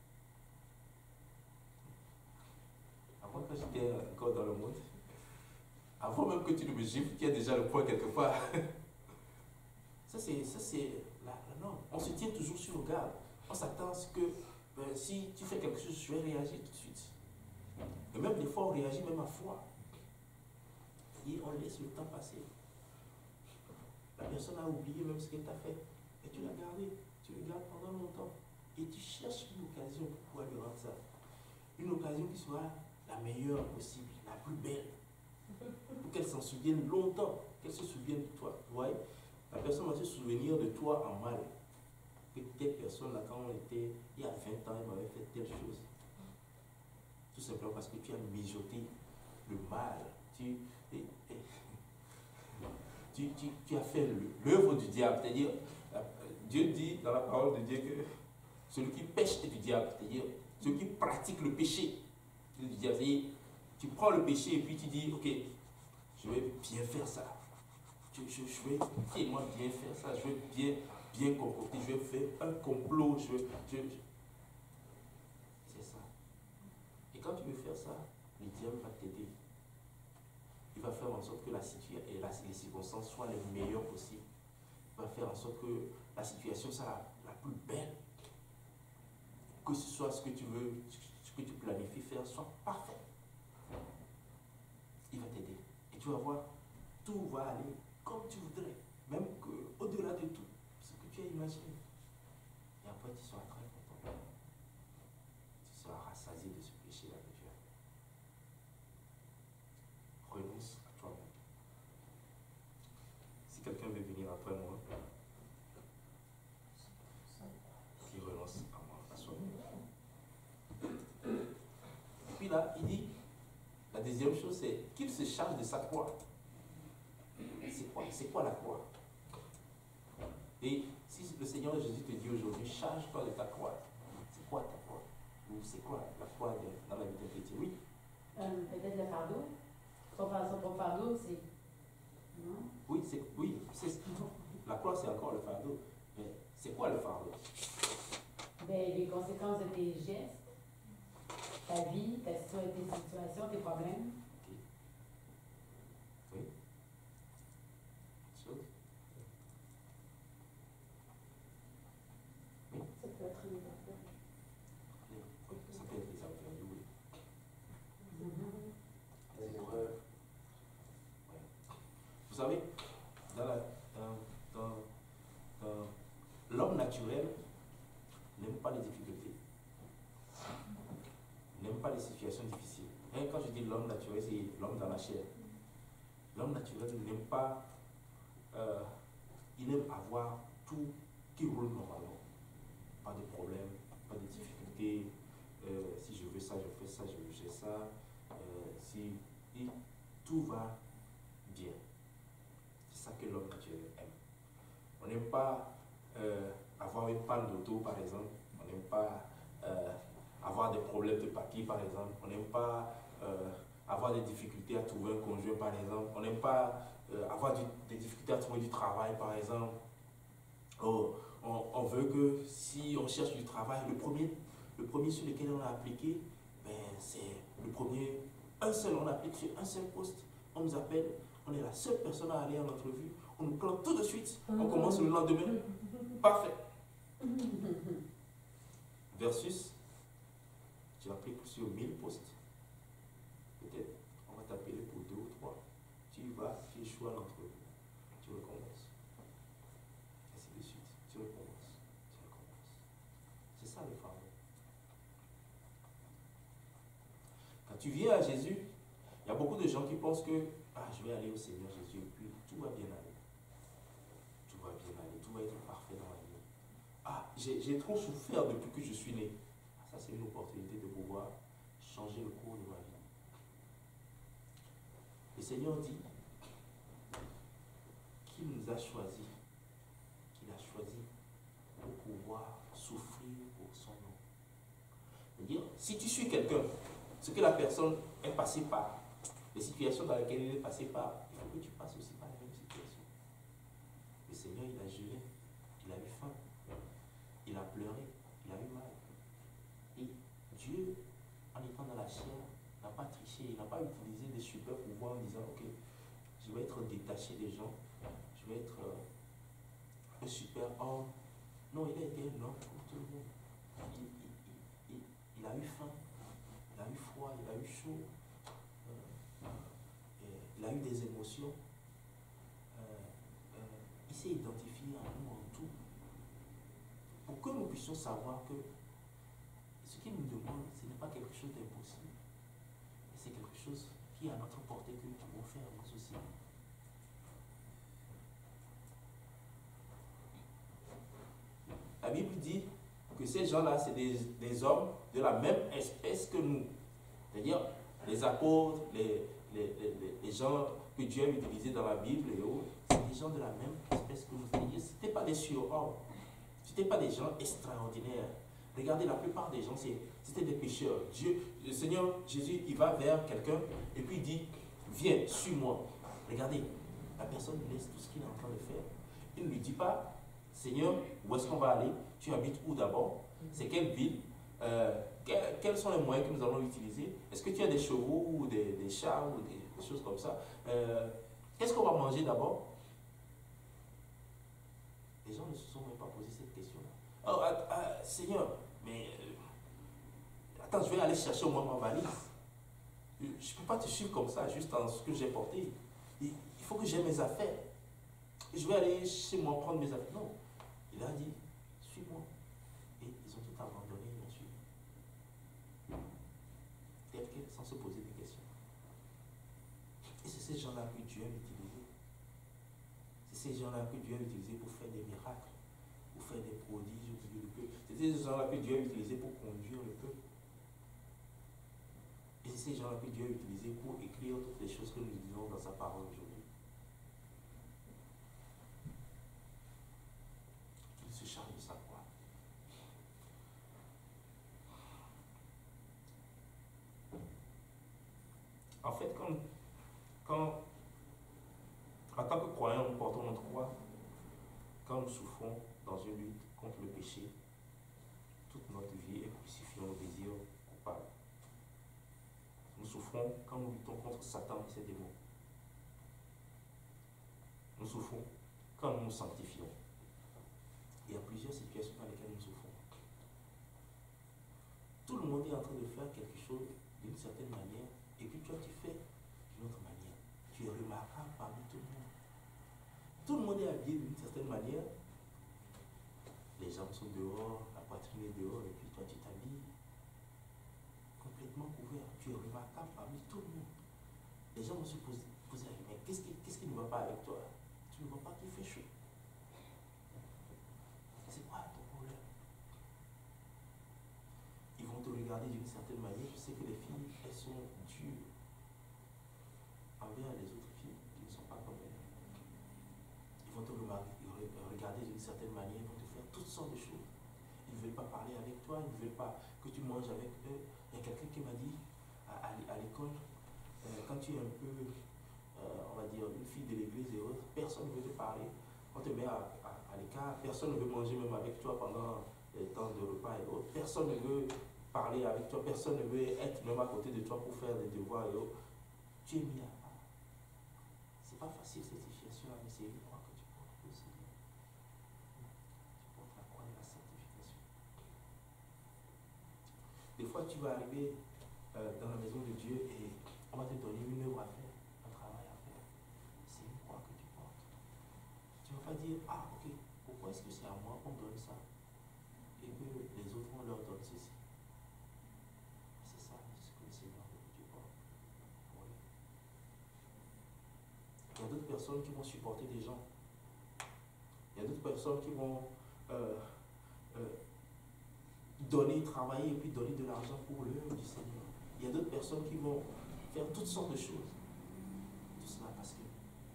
avant quand j'étais encore dans le monde, avant même que tu ne me gifles, tu as déjà le point quelque part. Ça c'est la, la norme. On se tient toujours sur le garde. On s'attend à ce que ben, si tu fais quelque chose, je vais réagir tout de suite. Et même des fois, on réagit même à froid. Et on laisse le temps passer. La personne a oublié même ce qu'elle t'a fait. Et tu l'as gardé. Tu le gardes pendant longtemps. Et tu cherches une occasion pour pouvoir lui rendre ça. Une occasion qui soit la meilleure possible, la plus belle. Pour qu'elle s'en souvienne longtemps. Qu'elle se souvienne de toi. Vous voyez, la personne va se souvenir de toi en mal. Que telle personne, là, quand on était, il y a vingt ans, elle m'avait fait telle chose. Tout simplement parce que tu as mijoté le mal. Tu, et, et, tu, tu, tu as fait l'œuvre du diable. C'est-à-dire, Dieu dit dans la parole de Dieu que celui qui pêche est du diable. C'est-à-dire, celui qui pratique le péché est du diable. C'est-à-dire, tu prends le péché et puis tu dis, ok, je vais bien faire ça. Je, je, je vais tellement bien faire ça. Je vais bien, bien concocter. Je vais faire un complot. Je, je, je... C'est ça. Et quand tu veux faire ça, le diable va t'aider. Il va faire en sorte que la situation et la, les circonstances soient les meilleures possibles. Il va faire en sorte que la situation soit la, la plus belle. Que ce soit ce que tu veux, ce que tu planifies faire, soit parfait. Il va t'aider. Et tu vas voir, tout va aller comme tu voudrais. Même au-delà de tout, ce que tu as imaginé. Et après, tu seras très content. Tu seras rassasié de ce péché-là que tu as. Renonce à toi-même. Si quelqu'un veut venir après moi, qu'il renonce à moi, à soi-même. Et puis là, il dit, la deuxième chose, c'est qu'il se charge de sa croix. C'est quoi, c'est quoi la croix? Et si le Seigneur Jésus te dit aujourd'hui, charge-toi de ta croix, c'est quoi ta croix? Ou c'est quoi la croix de, dans la vie d'un chrétien? Oui. Euh, Peut-être le fardeau. Son, son propre fardeau, c'est. Non? Oui, c'est oui, la croix, c'est encore le fardeau. Mais c'est quoi le fardeau? Ben, les conséquences de tes gestes, ta vie, ta situa tes situations, tes problèmes. Okay. Oui. Chose? Oui. Ça peut être une affaire. Oui, ça peut être des affaires, oui. Mm-hmm. Des erreurs. Ouais. Vous savez, dans la, dans, dans, dans l'homme naturel n'aime pas les difficultés. N'aime pas les situations difficiles. Et quand je dis l'homme naturel, c'est l'homme dans la chair. l'homme naturel n'aime pas, euh, il aime avoir tout qui roule normalement. Pas de problème, pas de difficulté. Euh, si je veux ça, je fais ça, je veux faire ça. Euh, si, et tout va bien. C'est ça que l'homme naturel aime. On n'aime pas euh, avoir une panne d'auto, par exemple. On n'aime pas euh, avoir des problèmes de papier, par exemple. On n'aime pas euh, avoir des difficultés à trouver un conjoint, par exemple. On n'aime pas euh, avoir du, des difficultés à trouver du travail, par exemple. Oh, on, on veut que si on cherche du travail, le premier, le premier sur lequel on a appliqué, ben, c'est le premier, un seul, on applique sur un seul poste. On nous appelle, on est la seule personne à aller en entrevue. On nous plante tout de suite. On commence le lendemain. Parfait. Versus, tu appliques sur mille postes. Peut-être, on va t'appeler pour deux ou trois. Tu y vas, tu échoues à l'entrevue. Tu recommences. Ainsi de suite. Tu recommences. Tu recommences. C'est ça le fardeau. Quand tu viens à Jésus, il y a beaucoup de gens qui pensent que ah, je vais aller au Seigneur Jésus et puis tout va bien aller. Tout va bien aller, tout va être parfait dans la vie. Ah, j'ai trop souffert depuis que je suis né. Ça, c'est une opportunité de pouvoir changer le cours de ma vie. Le Seigneur dit qu'il nous a choisis, qu'il a choisi pour pouvoir souffrir pour son nom. C'est-à-dire, si tu suis quelqu'un, ce que la personne est passée par, les situations dans lesquelles il est passé par, il faut que tu passes aussi par la même situation. Le Seigneur, il a gelé, il a eu faim, il a pleuré, il a eu mal. Et Dieu, en étant dans la chair, n'a pas triché, il n'a pas utilisé des super pouvoirs en disant, ok, je vais être détaché des gens, je vais être euh, un super homme. Non, il a été un homme comme tout le monde. Il, il, il, il a eu faim, il a eu froid, il a eu chaud. Il a eu des émotions, euh, euh, il s'est identifié à nous en tout. Pour que nous puissions savoir que ce qu'il nous demande, ce n'est pas quelque chose d'impossible, mais c'est quelque chose qui est à notre portée que nous pouvons faire nous aussi. La Bible dit que ces gens-là, c'est des, des hommes de la même espèce que nous. C'est-à-dire les apôtres, les Les, les, les gens que Dieu a utilisés dans la Bible et autres, c'est des gens de la même espèce que nous. Ce n'étaient pas des surhommes, ce n'étaient pas des gens extraordinaires. Regardez, la plupart des gens, c'était des pécheurs. Dieu, le Seigneur Jésus, il va vers quelqu'un et puis il dit, viens, suis-moi. Regardez, la personne laisse tout ce qu'il est en train de faire. Il ne lui dit pas, Seigneur, où est-ce qu'on va aller? Tu habites où d'abord? C'est quelle ville? Euh, quels, quels sont les moyens que nous allons utiliser? Est-ce que tu as des chevaux ou des, des chats ou des, des choses comme ça? euh, Qu'est-ce qu'on va manger d'abord? Les gens ne se sont même pas posé cette question-là. Oh, ah, ah, Seigneur, mais euh, attends, je vais aller chercher au moins ma valise. Je ne peux pas te suivre comme ça, juste dans ce que j'ai porté. Il, il faut que j'ai mes affaires. Je vais aller chez moi prendre mes affaires. Non, il a dit, suis-moi. Et ils ont tout abandonné, ils l'ont suivi. Tel quel, sans se poser des questions. Et c'est ces gens-là que Dieu a utilisés. C'est ces gens-là que Dieu a utilisés pour faire des miracles, pour faire des prodiges au milieu du peuple. C'est ces gens-là que Dieu a utilisés pour conduire le peuple. Et c'est ces gens-là que Dieu a utilisés pour écrire toutes les choses que nous disons dans sa parole aujourd'hui. Il se charge de sa croix. En fait, quand, quand, en tant que croyants, nous portons notre croix, quand nous souffrons dans une lutte contre le péché, toute notre vie est crucifiée au désir coupable. Nous souffrons quand nous luttons contre Satan et ses démons. Nous souffrons quand nous nous sanctifions. Il y a plusieurs situations dans lesquelles nous souffrons. Tout le monde est en train de faire quelque chose d'une certaine manière, et puis toi tu fais d'une autre manière. Tu es remarquable parmi tout le monde. Tout le monde est habillé d'une certaine manière. Les jambes sont dehors, la poitrine est dehors, et puis toi tu t'habilles complètement couvert. Tu es remarquable parmi tout le monde. Les gens vont se poser, poser la question, mais qu'est-ce qui pas avec toi, tu ne vois pas qu'il fait chaud. C'est quoi ton problème? Ils vont te regarder d'une certaine manière. Je sais que les filles, elles sont dures envers les autres filles qui ne sont pas comme elles. Ils vont te regarder d'une certaine manière, ils vont te faire toutes sortes de choses. Ils ne veulent pas parler avec toi, ils ne veulent pas que tu manges avec eux. Il y a quelqu'un qui m'a dit à, à l'école, euh, quand tu es un peu, euh, on va dire, une fille de l'église et autres, personne ne veut te parler. On te met à, à, à l'écart, personne ne veut manger même avec toi pendant les temps de repas et autres. Personne ne veut parler avec toi, personne ne veut être même à côté de toi pour faire des devoirs et autres. Tu es mis à part. C'est pas facile cette situation, mais c'est une croix que tu portes au Seigneur. Tu portes la croix de la sanctification. Des fois, tu vas arriver euh, dans la maison de Dieu et on va te donner une œuvre à faire, un travail à faire. C'est une croix que tu portes. Tu ne vas pas dire, ah ok, pourquoi est-ce que c'est à moi qu'on donne ça et que les autres on leur donne ceci? C'est ça, c'est ce que le Seigneur veut que tu portes. Oui. Il y a d'autres personnes qui vont supporter des gens. Il y a d'autres personnes qui vont euh, euh, donner, travailler et puis donner de l'argent pour l'œuvre du Seigneur. Il y a d'autres personnes qui vont faire toutes sortes de choses. Tout cela parce que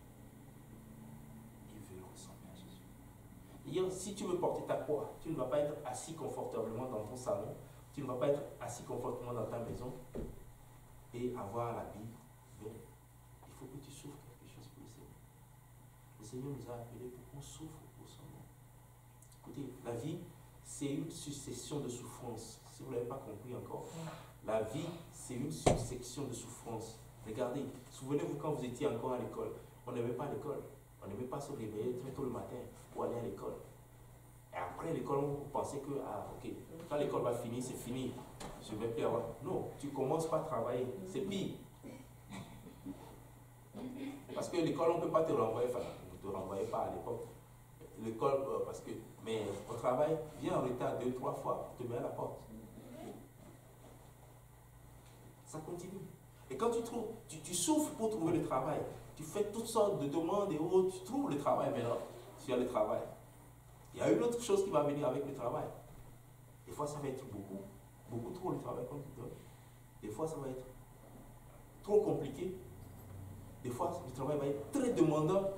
ils veulent ressembler à Jésus. D'ailleurs, si tu veux porter ta croix, tu ne vas pas être assis confortablement dans ton salon, tu ne vas pas être assis confortablement dans ta maison et avoir la Bible. Mais il faut que tu souffres quelque chose pour le Seigneur. Le Seigneur nous a appelés pour qu'on souffre pour son nom. Écoutez, la vie, c'est une succession de souffrances. Si vous ne l'avez pas compris encore, la vie, c'est une succession de souffrances. Regardez, souvenez-vous quand vous étiez encore à l'école, on n'aimait pas l'école. On n'aimait pas se réveiller très tôt le matin pour aller à l'école. Et après l'école, on pensait que, ah, ok, quand l'école va finir, c'est fini. Je ne vais plus avoir. Non, tu commences par travailler. C'est pire. Parce que l'école, on ne peut pas te renvoyer. Enfin, on ne te renvoyait pas à l'époque. L'école, euh, parce que, mais au travail, viens en retard deux, trois fois, te mets à la porte. Ça continue. Et quand tu trouves, tu, tu souffres pour trouver le travail, tu fais toutes sortes de demandes et autres, tu trouves le travail maintenant, tu as le travail. Il y a une autre chose qui va venir avec le travail. Des fois, ça va être beaucoup, beaucoup trop le travail qu'on te donne. Des fois, ça va être trop compliqué. Des fois, le travail va être très demandant.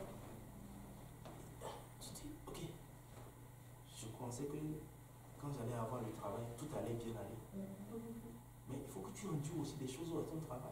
Tu dis, ok, je pensais que quand j'allais avoir le travail, tout allait bien aller. Mais il faut que tu endures aussi des choses dans ton travail.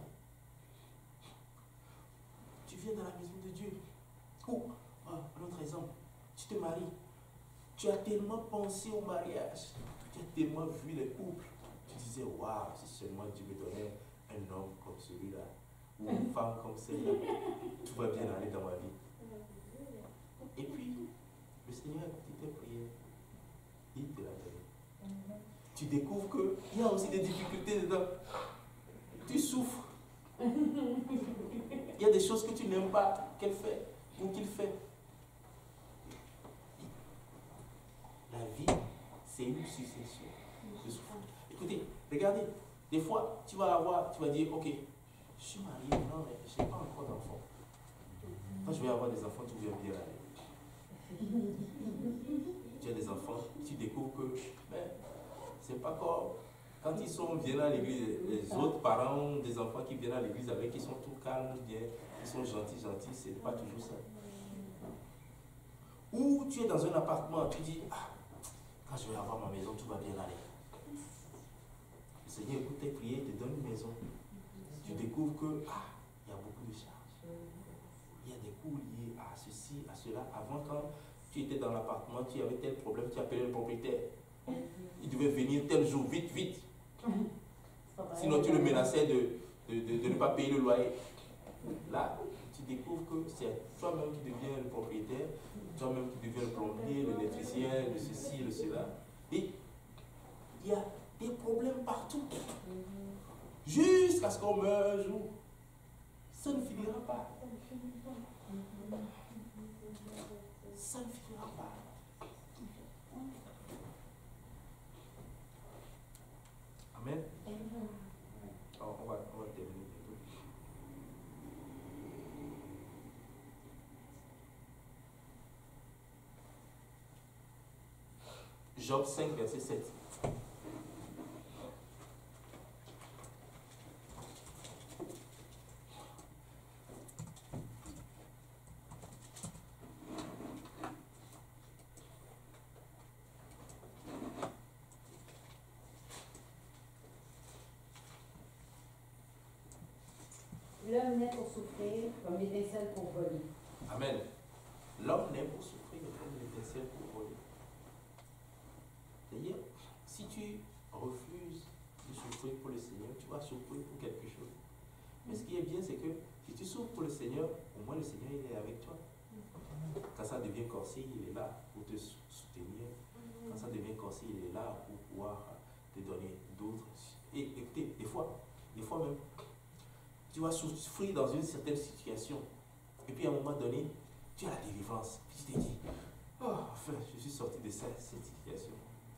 Tu viens dans la maison de Dieu. Ou, oh, un autre exemple, tu te maries. Tu as tellement pensé au mariage. Tu as tellement vu les couples. Tu disais, waouh, si seulement Dieu me donnait un homme comme celui-là. Ou une femme comme celle-là. Tout va bien aller dans ma vie. Et puis, le Seigneur a écouté tes prières. Il te l'a donné. Tu découvres qu'il y a aussi des difficultés dedans. Tu souffres. Il y a des choses que tu n'aimes pas qu'elle fait ou qu'il fait. La vie, c'est une succession de souffrances. Écoutez, regardez, des fois, tu vas avoir, tu vas dire, ok, je suis marié, non, mais je n'ai pas encore d'enfants. Quand je vais avoir des enfants, tout va bien aller. Tu as des enfants, tu découvres que, ben, c'est pas comme quand ils sont, viennent à l'église, les autres parents ont des enfants qui viennent à l'église avec, ils sont tout calmes, bien, ils sont gentils, gentils, c'est pas toujours ça. Ou tu es dans un appartement, tu dis, ah, quand je vais avoir ma maison, tout va bien aller. Le Seigneur écoute tes prières, te donne une maison. Tu découvres que, ah, il y a beaucoup de charges. Il y a des coûts liés à ceci, à cela. Avant, quand tu étais dans l'appartement, tu avais tel problème, tu appelais le propriétaire. Il devait venir tel jour, vite, vite. Sinon, tu le menaçais de, de, de, de ne pas payer le loyer. Là, tu découvres que c'est toi-même qui deviens le propriétaire, toi-même qui deviens le plombier, l'électricien, le ceci, le cela. Et il y a des problèmes partout. Jusqu'à ce qu'on meure un jour. Ça ne finira pas. Ça ne finira pas. Amen. Alors, on va, on va terminer. Job cinq, verset sept. L'homme naît pour souffrir comme l'étincelle pour voler. Amen. L'homme naît pour souffrir comme l'étincelle pour voler. C'est-à-dire, si tu refuses de souffrir pour le Seigneur, tu vas souffrir pour quelque chose. Mais ce qui est bien, c'est que si tu souffres pour le Seigneur, au moins le Seigneur il est avec toi. Quand ça devient corsé, il est là pour te soutenir. Quand ça devient corsé, il est là pour pouvoir te donner d'autres. Et écoutez, des fois, des fois même, tu vas souffrir dans une certaine situation. Et puis à un moment donné, tu as la délivrance. Puis tu te dis, oh, enfin, je suis sorti de cette, cette situation.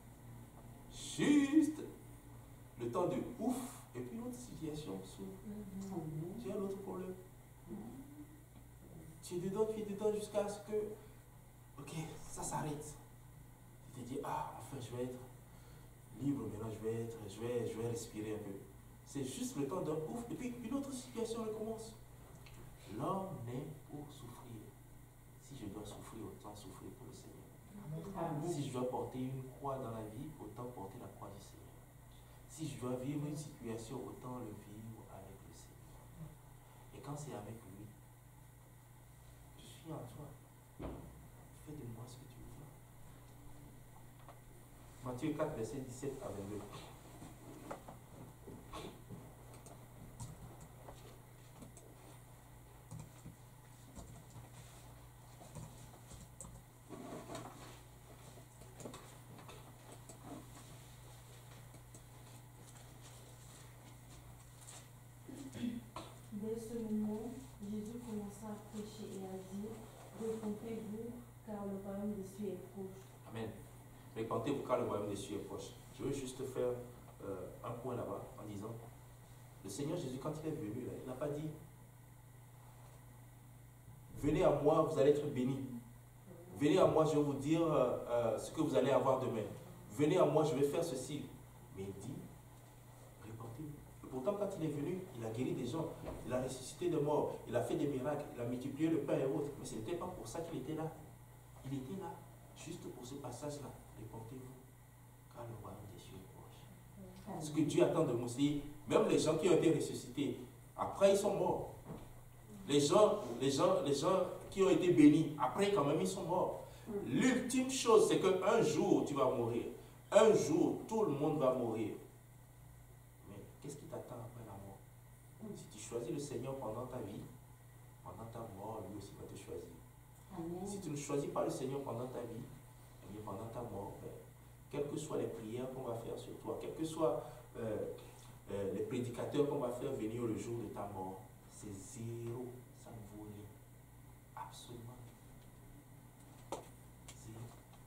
Juste le temps de ouf, et puis l'autre situation s'ouvre. Mm-hmm. Tu as un autre problème. Mm-hmm. Tu es dedans, tu es dedans jusqu'à ce que, ok, ça s'arrête. Tu te dis, ah, enfin, je vais être libre maintenant, je vais, être, je vais, je vais respirer un peu. C'est juste le temps d'un ouf, et puis une autre situation recommence. L'homme naît pour souffrir. Si je dois souffrir, autant souffrir pour le Seigneur. Amen. Si je dois porter une croix dans la vie, autant porter la croix du Seigneur. Si je dois vivre une situation, autant le vivre avec le Seigneur. Et quand c'est avec lui, je suis en toi. Fais de moi ce que tu veux. Matthieu quatre, verset dix-sept à vingt-deux. Dès ce moment, Jésus commença à prêcher et à dire, repentez-vous, car le royaume des cieux est proche. Amen. Repentez-vous, car le royaume des cieux est proche. Je veux juste faire euh, un point là-bas en disant, le Seigneur Jésus, quand il est venu, là, il n'a pas dit, venez à moi, vous allez être bénis. Venez à moi, je vais vous dire euh, euh, ce que vous allez avoir demain. Venez à moi, je vais faire ceci. Mais il dit, repentez-vous. Et pourtant, quand il est venu, il a guéri des gens, il a ressuscité des morts, il a fait des miracles, il a multiplié le pain et autres. Mais ce n'était pas pour ça qu'il était là. Il était là, juste pour ce passage-là. Repentez-vous, car le royaume des cieux est proche. Ce que Dieu attend de nous, c'est même les gens qui ont été ressuscités, après ils sont morts. Les gens, les gens, les gens qui ont été bénis, après quand même ils sont morts. L'ultime chose, c'est qu'un jour tu vas mourir. Un jour, tout le monde va mourir. Mais qu'est-ce qui t'attend après la mort? Si tu choisis le Seigneur pendant ta vie, pendant ta mort, lui aussi va te choisir. Amen. Si tu ne choisis pas le Seigneur pendant ta vie, eh bien pendant ta mort, ben, quelles que soient les prières qu'on va faire sur toi, quels que soient euh, euh, les prédicateurs qu'on va faire venir le jour de ta mort, c'est zéro, ça ne vaut rien. Absolument. Zéro.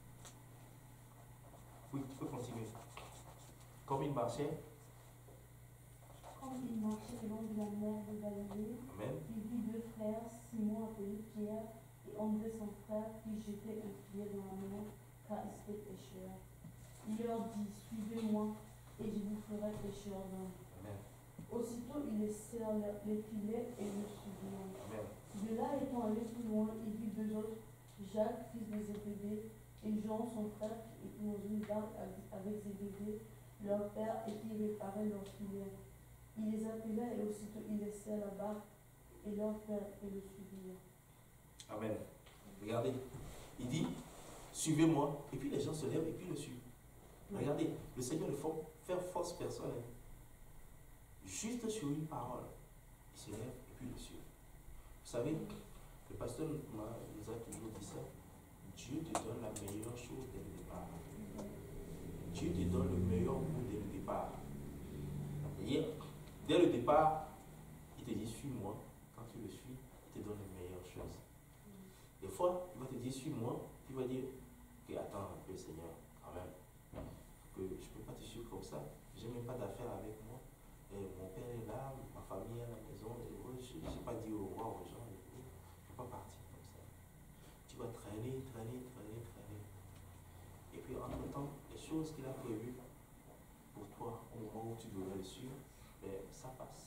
Oui, tu peux continuer. Comme il marchait, Quand il marchait le long de la mer de Galilée, Amen. il vit deux frères, Simon appelé Pierre et André son frère, qui jetaient un filet dans la mer, car ils étaient pêcheurs. Il leur dit, suivez-moi, et je vous ferai pêcheurs d'hommes. Aussitôt, ils laissèrent les filets et le suivirent. De là, étant allé plus loin, il vit deux autres, Jacques, fils de Zébédée, et Jean, son frère, qui était dans une barque avec Zébédée, leur père, et qui réparait leurs filets. Il les appela et aussitôt ils laissèrent la barque et leur père et le suivirent. Amen. Regardez, il dit, suivez-moi, et puis les gens se lèvent et puis le suivent. Regardez, le Seigneur ne faut faire force personne. Hein. Juste sur une parole, il se lève et puis le suit. Vous savez, le pasteur nous a toujours dit ça. Dieu te donne la meilleure chose dès le départ. Dieu te donne le meilleur goût dès le départ. C'est-à-dire, dès le départ, il te dit suis-moi. Quand tu le suis, il te donne les meilleures choses. Des fois, il va te dire suis-moi, il va dire que attends un peu, Seigneur, quand même. Que je ne peux pas te suivre comme ça. Je n'ai même pas d'affaires avec moi. Et mon père est là, ma famille est à la maison. Et je n'ai pas dit au revoir aux gens. Je ne peux pas partir comme ça. Tu vas traîner, traîner, traîner, traîner. Et puis, entre-temps, les choses qu'il a prévues pour toi au moment où tu devrais le suivre, ben, ça passe.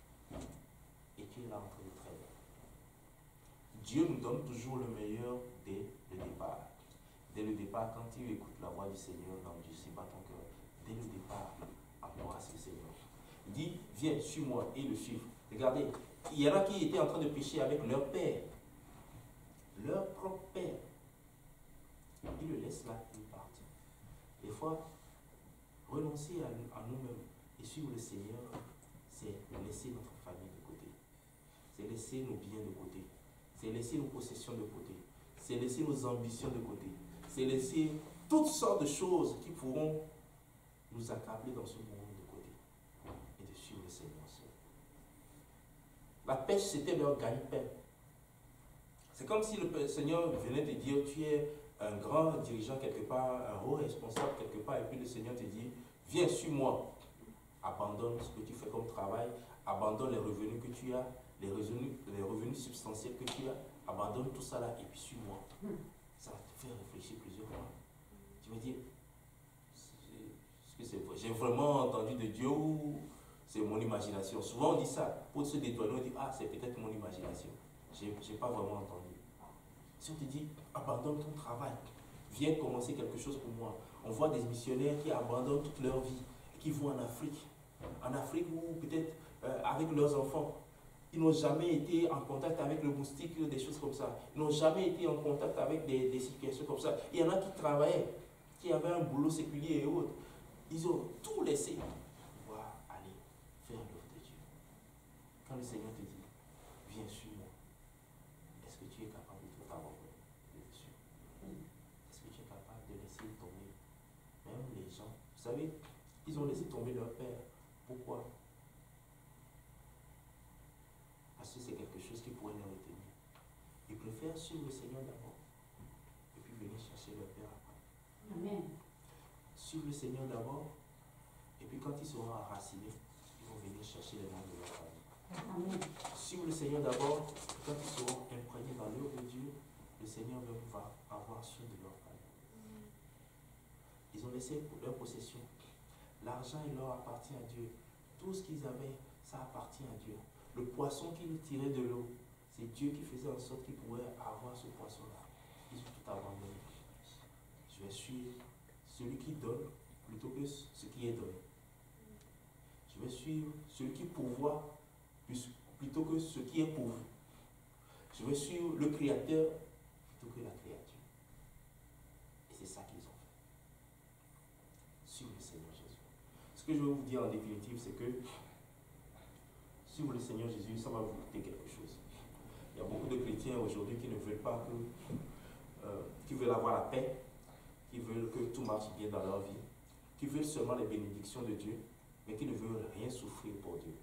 Et tu es là en train de traîner. Dieu nous donne toujours le meilleur dès le départ. Dès le départ, quand tu écoutes la voix du Seigneur, n'endurcis pas ton cœur. Dès le départ, embrasse le Seigneur. Il dit, viens, suis-moi et le suivre. Regardez, il y en a qui étaient en train de pécher avec leur père. Leur propre père. Ils le laissent là, ils partent. Des fois, renoncer à, à nous-mêmes et suivre le Seigneur, c'est laisser notre famille de côté. C'est laisser nos biens de côté. C'est laisser nos possessions de côté. C'est laisser nos ambitions de côté. C'est laisser toutes sortes de choses qui pourront nous accabler dans ce monde de côté. Et de suivre le Seigneur seul. La pêche, c'était leur gagne-pain. C'est comme si le Seigneur venait te dire, tu es un grand dirigeant quelque part, un haut responsable quelque part, et puis le Seigneur te dit, viens, suis-moi. Abandonne ce que tu fais comme travail, abandonne les revenus que tu as, les revenus, les revenus substantiels que tu as, abandonne tout ça là et puis suis-moi. Ça va te faire réfléchir plusieurs fois. Tu vas dire, est-ce que c'est vrai? J'ai vraiment entendu de Dieu ou c'est mon imagination? Souvent on dit ça, pour se détourner, on dit, ah, c'est peut-être mon imagination. Je n'ai pas vraiment entendu. Si on te dit, abandonne ton travail, viens commencer quelque chose pour moi. On voit des missionnaires qui abandonnent toute leur vie, qui vont en Afrique. En Afrique ou peut-être euh, avec leurs enfants. Ils n'ont jamais été en contact avec le moustique, des choses comme ça. Ils n'ont jamais été en contact avec des, des situations comme ça. Il y en a qui travaillaient, qui avaient un boulot séculier et autres. Ils ont tout laissé pour pouvoir aller faire l'œuvre de Dieu. Quand le Seigneur te dit, viens suis-moi, est-ce que tu es capable de t'abandonner là-dessus? Est-ce que tu es capable de laisser tomber même les gens? Vous savez, ils ont laissé tomber leur père. Pourquoi? Parce que c'est quelque chose qui pourrait les retenir. Ils préfèrent suivre le Seigneur d'abord et puis venir chercher leur père après. Amen. Suivre le Seigneur d'abord et puis quand ils seront enracinés, ils vont venir chercher les membres de leur famille. Amen. Suivre le Seigneur d'abord, quand ils seront imprégnés dans l'œuvre de Dieu, le Seigneur va avoir soin de leur famille. Ils ont laissé leur possession. L'argent, il leur appartient à Dieu. Tout ce qu'ils avaient, ça appartient à Dieu. Le poisson qu'ils tiraient de l'eau, c'est Dieu qui faisait en sorte qu'ils pourraient avoir ce poisson-là. Ils ont tout abandonné. Je vais suivre celui qui donne plutôt que ce qui est donné. Je vais suivre celui qui pourvoit plutôt que ce qui est pourvu. Je vais suivre le Créateur plutôt que la créature. Et c'est ça qu'ils ont fait. Suivre le Seigneur Jésus. Ce que je veux vous dire en définitive, c'est que suivre le Seigneur Jésus, ça va vous coûter quelque chose. Il y a beaucoup de chrétiens aujourd'hui qui ne veulent pas que, euh, qui veulent avoir la paix, qui veulent que tout marche bien dans leur vie, qui veulent seulement les bénédictions de Dieu, mais qui ne veulent rien souffrir pour Dieu.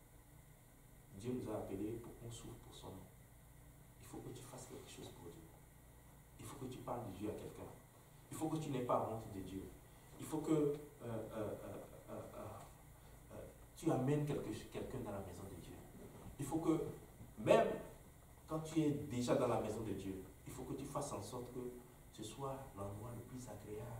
Dieu nous a appelés pour qu'on souffre pour son nom. Il faut que tu fasses quelque chose pour Dieu. Il faut que tu parles de Dieu à quelqu'un. Il faut que tu n'aies pas honte de Dieu. Il faut que euh, euh, euh, euh, euh, euh, tu amènes quelque, quelqu'un dans la maison de Dieu. Il faut que, même quand tu es déjà dans la maison de Dieu, il faut que tu fasses en sorte que ce soit l'endroit le plus agréable.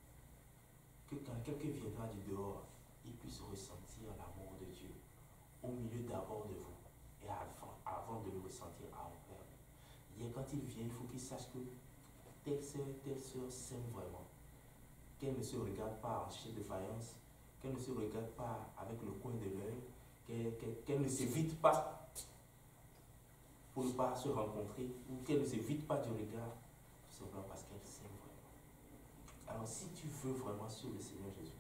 Que quand quelqu'un viendra du dehors, il puisse ressentir l'amour de Dieu au milieu d'abord de vous et avant, avant de le ressentir envers vous. Et quand il vient, il faut qu'il sache que telle sœur, telle sœur s'aime vraiment. Qu'elle ne se regarde pas en chef de faïence, qu'elle ne se regarde pas avec le coin de l'œil, qu'elle qu'elle, qu'elle ne s'évite pas pour ne pas se rencontrer, ou qu'elle ne s'évite pas du regard, tout simplement parce qu'elle s'aime vraiment. Alors si tu veux vraiment suivre le Seigneur Jésus,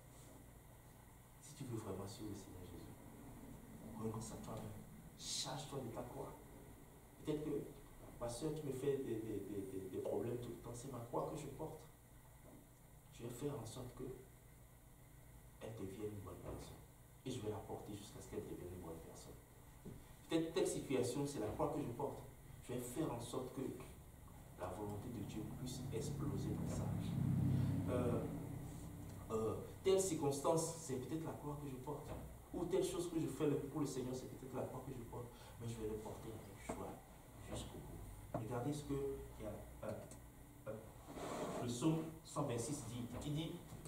si tu veux vraiment suivre le Seigneur Jésus, renonce à toi-même, charge-toi de ta croix. Peut-être que, ma soeur, tu me fais des, des, des, des problèmes tout le temps, c'est ma croix que je porte. Je vais faire en sorte que elle devienne une bonne personne. Et je vais la porter jusqu'à ce qu'elle devienne une bonne personne. Peut-être telle situation, c'est la croix que je porte. Je vais faire en sorte que la volonté de Dieu puisse exploser dans ça. Euh, euh, telle circonstance, c'est peut-être la croix que je porte. Ou telle chose que je fais pour le Seigneur, c'est peut-être la croix que je porte. Mais je vais le porter avec joie jusqu'au bout. Regardez ce que il y a, euh, euh, le psaume cent vingt-six dit, qui dit,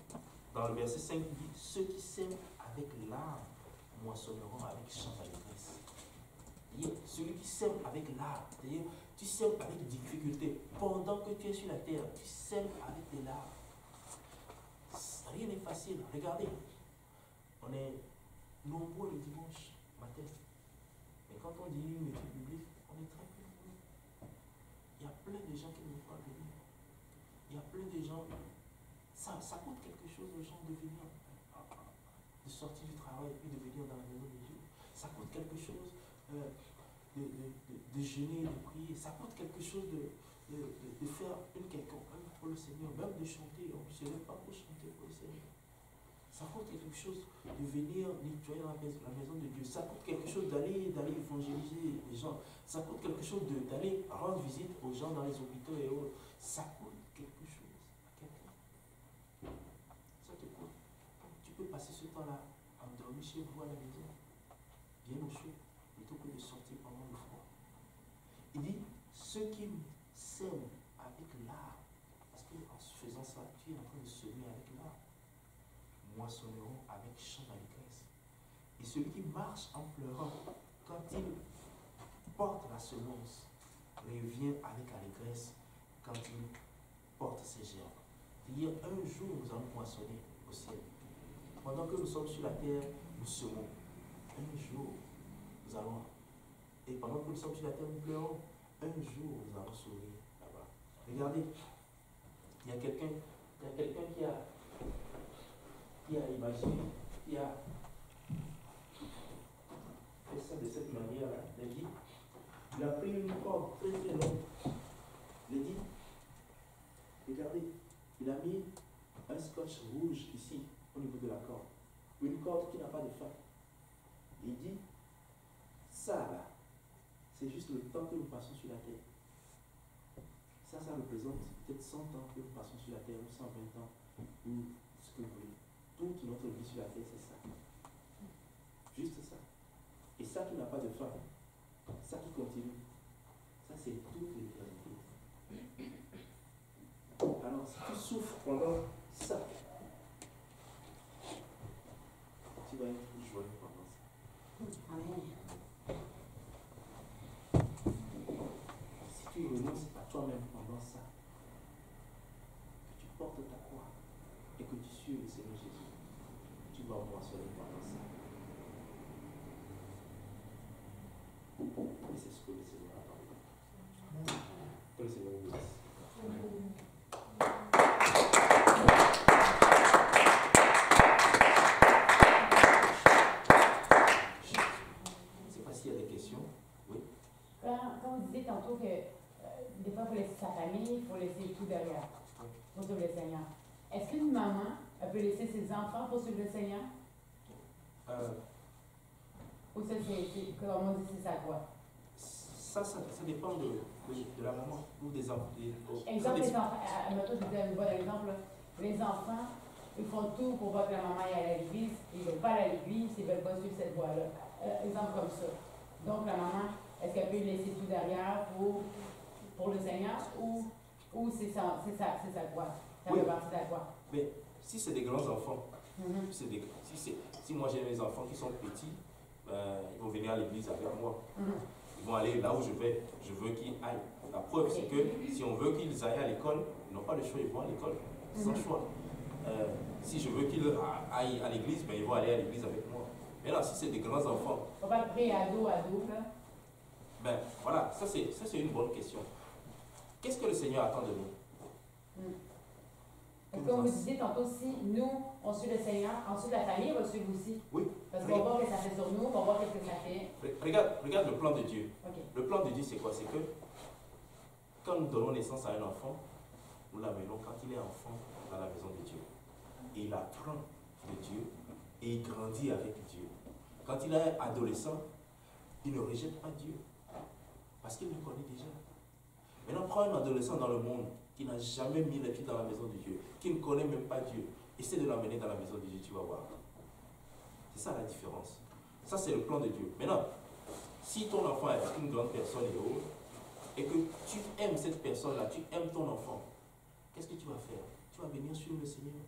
dans le verset cinq, il dit, ceux qui sèment avec larmes moissonneront avec chant d'allégresse. C'est-à-dire, celui qui sème avec larmes, c'est-à-dire, tu sèmes avec difficulté. Pendant que tu es sur la terre, tu sèmes avec des larmes. Rien n'est facile. Regardez, on est nombreux le dimanche matin. Mais quand on dit une étude biblique, on est très peu nombreux. Il y a plein de gens qui ne veulent pas venir. Il y a plein de gens. Ça, ça coûte quelque chose aux gens de venir, de sortir du travail et puis de venir dans la maison de Dieu. Ça coûte quelque chose euh, de, de, de, de jeûner, de prier. Ça coûte quelque chose de, de, de, de faire une quelconque œuvre pour le Seigneur, même de chanter. On ne se lève pas pour chanter pour le Seigneur. Ça coûte quelque chose de venir nettoyer la maison, la maison de Dieu. Ça coûte quelque chose d'aller d'aller évangéliser les gens. Ça coûte quelque chose d'aller rendre visite aux gens dans les hôpitaux et autres. Ça coûte quelque chose à quelqu'un. Ça te coûte. Tu peux passer ce temps-là à dormir chez vous à la maison, bien au chaud, plutôt que de sortir pendant le froid. Il dit, ceux qui sèment avec l'art, parce qu'en faisant ça, tu es en train de semer avec l'art, moissonneront avec chant d'allégresse. Et celui qui marche en pleurant, quand il porte la semence, revient avec allégresse quand il porte ses gerbes. C'est-à-dire, un jour, nous allons moissonner au ciel. Pendant que nous sommes sur la terre, nous semons. Un jour, nous allons. Et pendant que nous sommes sur la terre, nous pleurons. Un jour, nous allons sourire là-bas. Regardez, il y a quelqu'un il y a quelqu'un qui a, qui a imaginé, qui a fait ça de cette manière-là. Il a dit, il a pris une corde très très longue. Il a dit, regardez, il a mis un scotch rouge ici, au niveau de la corde. Une corde qui n'a pas de fin. Il dit, ça là, c'est juste le temps que nous passons sur la terre. Ça, ça représente peut-être cent ans que nous passons sur la terre, ou cent vingt ans, ou ce que vous voulez. Toute notre vie sur la terre, c'est ça. Juste ça. Et ça qui n'a pas de fin, ça qui continue, ça c'est toute l'éternité. Alors, si tu souffres pendant ça, tu vas être joyeux pendant ça. Amen. Si tu renonces à toi-même pendant ça, que tu portes ta croix et que tu suis le Seigneur Jésus, tu vas moissonner pendant ça. Et c'est ce que le Seigneur a parlé. Que le Seigneur vous bénisse. Je ne sais pas s'il y a des questions. Oui. Quand, quand vous disiez tantôt que euh, des fois, il faut laisser sa famille, il faut laisser tout derrière pour suivre le Seigneur. Est-ce qu'une maman elle peut laisser ses enfants pour suivre le Seigneur? Euh, Ou ça, c'est, comme on dit, c'est sa voix? ça, ça, ça dépend de, de, de la maman ou des enfants. Exemple, les enfants, à je vous donne un bon exemple. Les enfants, ils font tout pour voir que la maman aille à l'église. Ils ne veulent pas aller à l'église, ils ne veulent pas suivre cette voie-là. Euh, exemple comme ça. Donc, la maman, est-ce qu'elle peut laisser tout derrière pour, pour le Seigneur ou, ou c'est sa, c'est sa, c'est sa voie? Ça Oui. fait partie de la voie. Mais si c'est des grands enfants, Mm-hmm. c'est des, si, c'est, si moi j'ai mes enfants qui sont petits, ben, ils vont venir à l'église avec moi. Mm-hmm. Ils vont aller là où je vais. Je veux qu'ils aillent. La preuve, c'est que si on veut qu'ils aillent à l'école, ils n'ont pas le choix, ils vont à l'école. Sans Mhm. choix. Euh, si je veux qu'ils aillent à l'église, ben, ils vont aller à l'église avec moi. Mais là, si c'est des grands enfants, Faut pas le pré-ado, ado, là. ben voilà, ça c'est, ça c'est une bonne question. Qu'est-ce que le Seigneur attend de nous? Mm. Parce que comme vous disiez tantôt, si nous, on suit le Seigneur, ensuite la famille va suivre aussi. Oui. Parce qu'on va voir ce que ça fait sur nous, on va voir ce que ça fait. Regarde, regarde le plan de Dieu. OK. Le plan de Dieu, c'est quoi? C'est que quand nous donnons naissance à un enfant, nous l'amenons quand il est enfant dans la maison de Dieu. Et il apprend de Dieu et il grandit avec Dieu. Quand il est adolescent, il ne rejette pas Dieu parce qu'il le connaît déjà. Maintenant, prends un adolescent dans le monde qui n'a jamais mis les pieds dans la maison de Dieu, qui ne connaît même pas Dieu. Essaie de l'amener dans la maison de Dieu, tu vas voir. C'est ça la différence. Ça, c'est le plan de Dieu. Maintenant, si ton enfant est une grande personne et autre, et que tu aimes cette personne-là, tu aimes ton enfant, qu'est-ce que tu vas faire? Tu vas venir suivre le Seigneur. Tu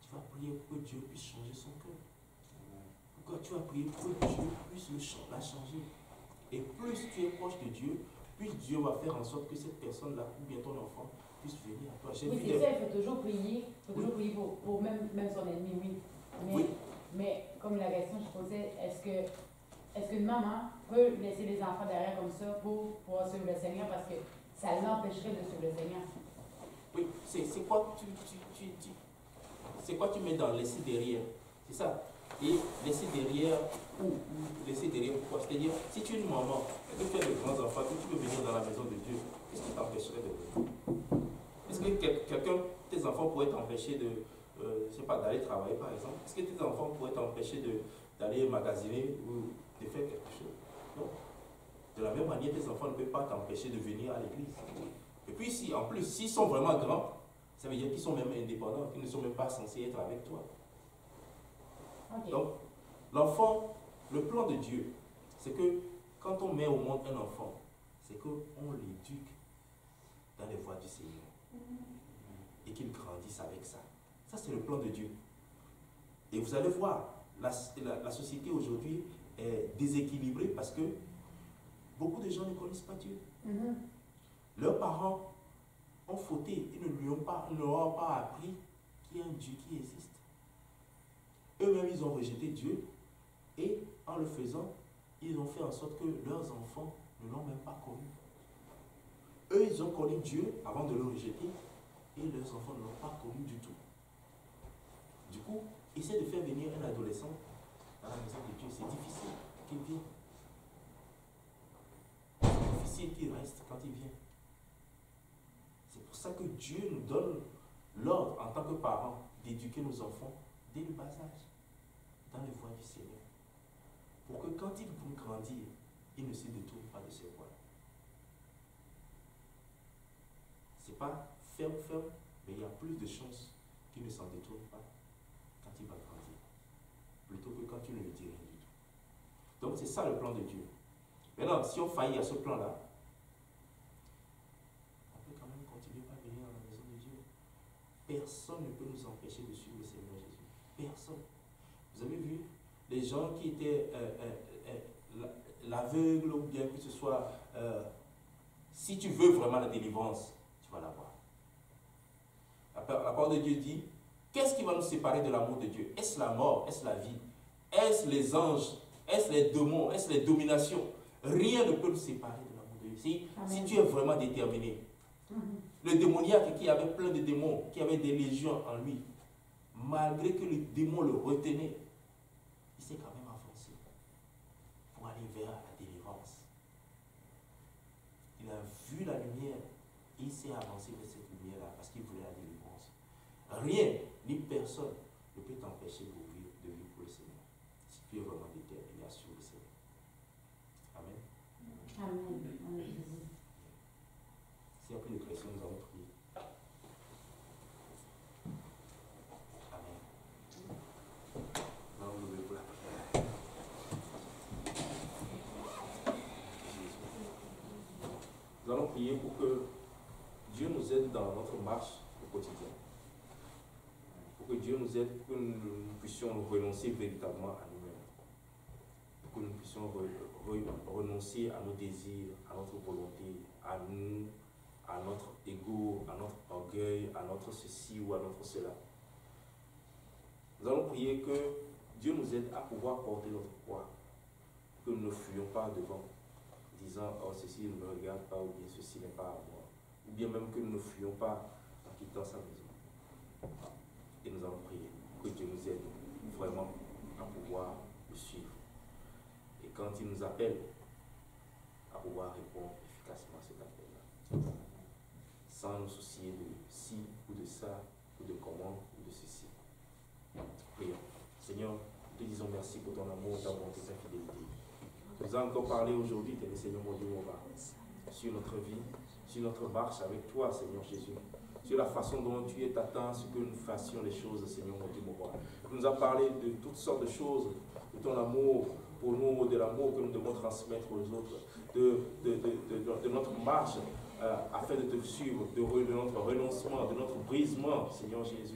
tu vas prier pour que Dieu puisse changer son cœur. Pourquoi tu vas prier pour que Dieu puisse le, la changer. Et plus tu es proche de Dieu, plus Dieu va faire en sorte que cette personne-là, ou bien ton enfant, puisse venir à toi. Oui, c'est ça, il faut toujours prier. Il faut toujours prier pour, pour même, même son ennemi, oui. Mais, oui. mais comme la question que je posais, est-ce que est-ce qu'une maman peut laisser les enfants derrière comme ça pour pouvoir suivre le Seigneur parce que ça l'empêcherait de suivre le Seigneur? Oui, c'est quoi tu, tu, tu, tu c'est quoi tu mets dans laisser derrière? C'est ça. Et laisser derrière, ou, ou laisser derrière pourquoi? C'est-à-dire, si tu es une maman, et que tu as de grands enfants, que tu veux venir dans la maison de Dieu, qu'est-ce qui t'empêcherait de venir? Est-ce que quelqu'un, tes enfants pourraient t'empêcher de, euh, je sais pas, d'aller travailler par exemple? Est-ce que tes enfants pourraient t'empêcher d'aller magasiner ou de faire quelque chose? Non. De la même manière, tes enfants ne peuvent pas t'empêcher de venir à l'église. Et puis, si, en plus, s'ils sont vraiment grands, ça veut dire qu'ils sont même indépendants, qu'ils ne sont même pas censés être avec toi. Okay. Donc, l'enfant, le plan de Dieu, c'est que quand on met au monde un enfant, c'est qu'on l'éduque dans les voies du Seigneur. Et qu'il grandisse avec ça. Ça, c'est le plan de Dieu. Et vous allez voir, la, la, la société aujourd'hui est déséquilibrée parce que beaucoup de gens ne connaissent pas Dieu. Mm-hmm. Leurs parents ont fauté, ils ne lui ont pas, ne leur ont pas appris qu'il y a un Dieu qui existe. Eux-mêmes, ils ont rejeté Dieu et en le faisant, ils ont fait en sorte que leurs enfants ne l'ont même pas connu. Eux, ils ont connu Dieu avant de le rejeter et leurs enfants ne l'ont pas connu du tout. Du coup, essaie de faire venir un adolescent dans la maison de Dieu. C'est difficile qu'il vienne. C'est difficile qu'il reste quand il vient. C'est pour ça que Dieu nous donne l'ordre en tant que parents d'éduquer nos enfants dès le bas âge, dans les voies du Seigneur. Pour que quand ils vont grandir, ils ne se détournent pas de ces voies. C'est pas ferme, ferme, mais il y a plus de chances qu'ils ne s'en détournent pas quand il va grandir. Plutôt que quand tu ne le dis rien du tout. Donc c'est ça le plan de Dieu. Maintenant, si on faillit à ce plan-là, on peut quand même continuer à venir dans la maison de Dieu. Personne ne peut nous empêcher de suivre le Seigneur Jésus. Personne. Vous avez vu les gens qui étaient euh, euh, euh, l'aveugle ou bien que ce soit, euh, si tu veux vraiment la délivrance, tu vas l'avoir. La, la parole de Dieu dit, qu'est-ce qui va nous séparer de l'amour de Dieu? Est-ce la mort? Est-ce la vie? Est-ce les anges? Est-ce les démons? Est-ce les dominations? Rien ne peut nous séparer de l'amour de Dieu. Si, si tu es vraiment déterminé. Mm-hmm. Le démoniaque qui avait plein de démons, qui avait des légions en lui, malgré que le démon le retenait, il s'est quand même avancé pour aller vers la délivrance. Il a vu la lumière et il s'est avancé vers cette lumière-là parce qu'il voulait la délivrance. Rien ni personne ne peut t'empêcher de vivre, de vivre pour le Seigneur si tu es vraiment déterminé à suivre le Seigneur. Amen. Amen. S'il n'y a plus de questions, nous allons prier. Amen. Nous allons lever pour la prière. Nous allons prier pour que Dieu nous aide dans notre marche au quotidien. Pour que Dieu nous aide, pour que nous, nous puissions renoncer véritablement à nous-mêmes. Pour que nous puissions re, re, renoncer à nos désirs, à notre volonté, à nous, à notre ego, à notre orgueil, à notre ceci ou à notre cela. Nous allons prier que Dieu nous aide à pouvoir porter notre poids, que nous ne fuyions pas devant, disant « Oh, ceci ne me regarde pas » ou bien « Ceci n'est pas à moi », ou bien même que nous ne fuyions pas en quittant sa maison. Et nous allons prier que Dieu nous aide vraiment à pouvoir le suivre. Et quand il nous appelle, à pouvoir répondre efficacement à cet appel-là. Sans nous soucier de ci ou de ça, ou de comment, ou de ceci. Prions. Seigneur, nous te disons merci pour ton amour, ta bonté, ta fidélité. Tu nous as encore parlé aujourd'hui, tes Seigneur mon Dieu, mon Père, sur notre vie, sur notre marche avec toi, Seigneur Jésus, sur la façon dont tu es atteint, ce que nous fassions les choses, Seigneur mon Dieu, mon roi. Tu nous as parlé de toutes sortes de choses, de ton amour pour nous, de l'amour que nous devons transmettre aux autres, de, de, de, de, de notre marche euh, afin de te suivre, de, de notre renoncement, de notre brisement, Seigneur Jésus.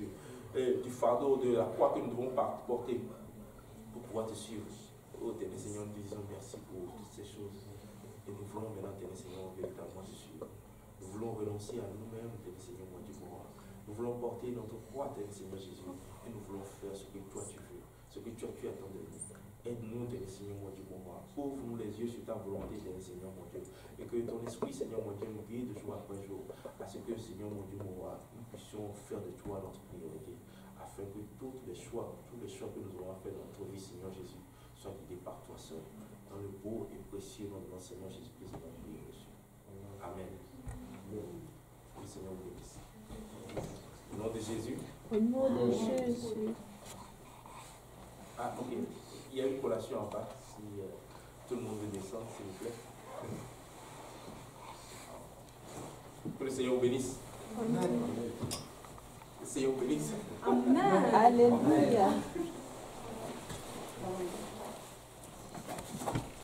euh, du fardeau, de la croix que nous devons porter pour pouvoir te suivre. Oh, Éternel Seigneur, nous disons merci pour toutes ces choses. Et nous voulons maintenant, Éternel Seigneur, véritablement te suivre. Nous voulons renoncer à nous-mêmes, Éternel Seigneur, mon Dieu, pour moi. Nous voulons porter notre croix, Éternel Seigneur Jésus, et nous voulons faire ce que toi tu veux, ce que tu as tu attends de nous. Aide-nous, Éternel Seigneur, mon Dieu, pour moi. Ouvre-nous les yeux sur ta volonté, Éternel Seigneur, mon Dieu. Et que ton esprit, Seigneur, mon Dieu, nous guide jour après jour. À ce que, Seigneur, mon Dieu, mon roi, nous puissions faire de toi notre priorité. Afin que tous les choix, tous les choix que nous aurons fait dans notre vie, Seigneur Jésus, soient guidés par toi seul. Dans le beau et précieux nom de notre Seigneur Jésus-Christ, nous avons prié, Monsieur. Amen. Que le Seigneur vous bénisse. Au nom de Jésus. Au nom de Jésus. Ah, ok. Il y a une collation en bas. Si euh, tout le monde veut descendre, s'il vous plaît. Que le Seigneur vous bénisse. Amen. Que le Seigneur vous bénisse. Amen. Alléluia.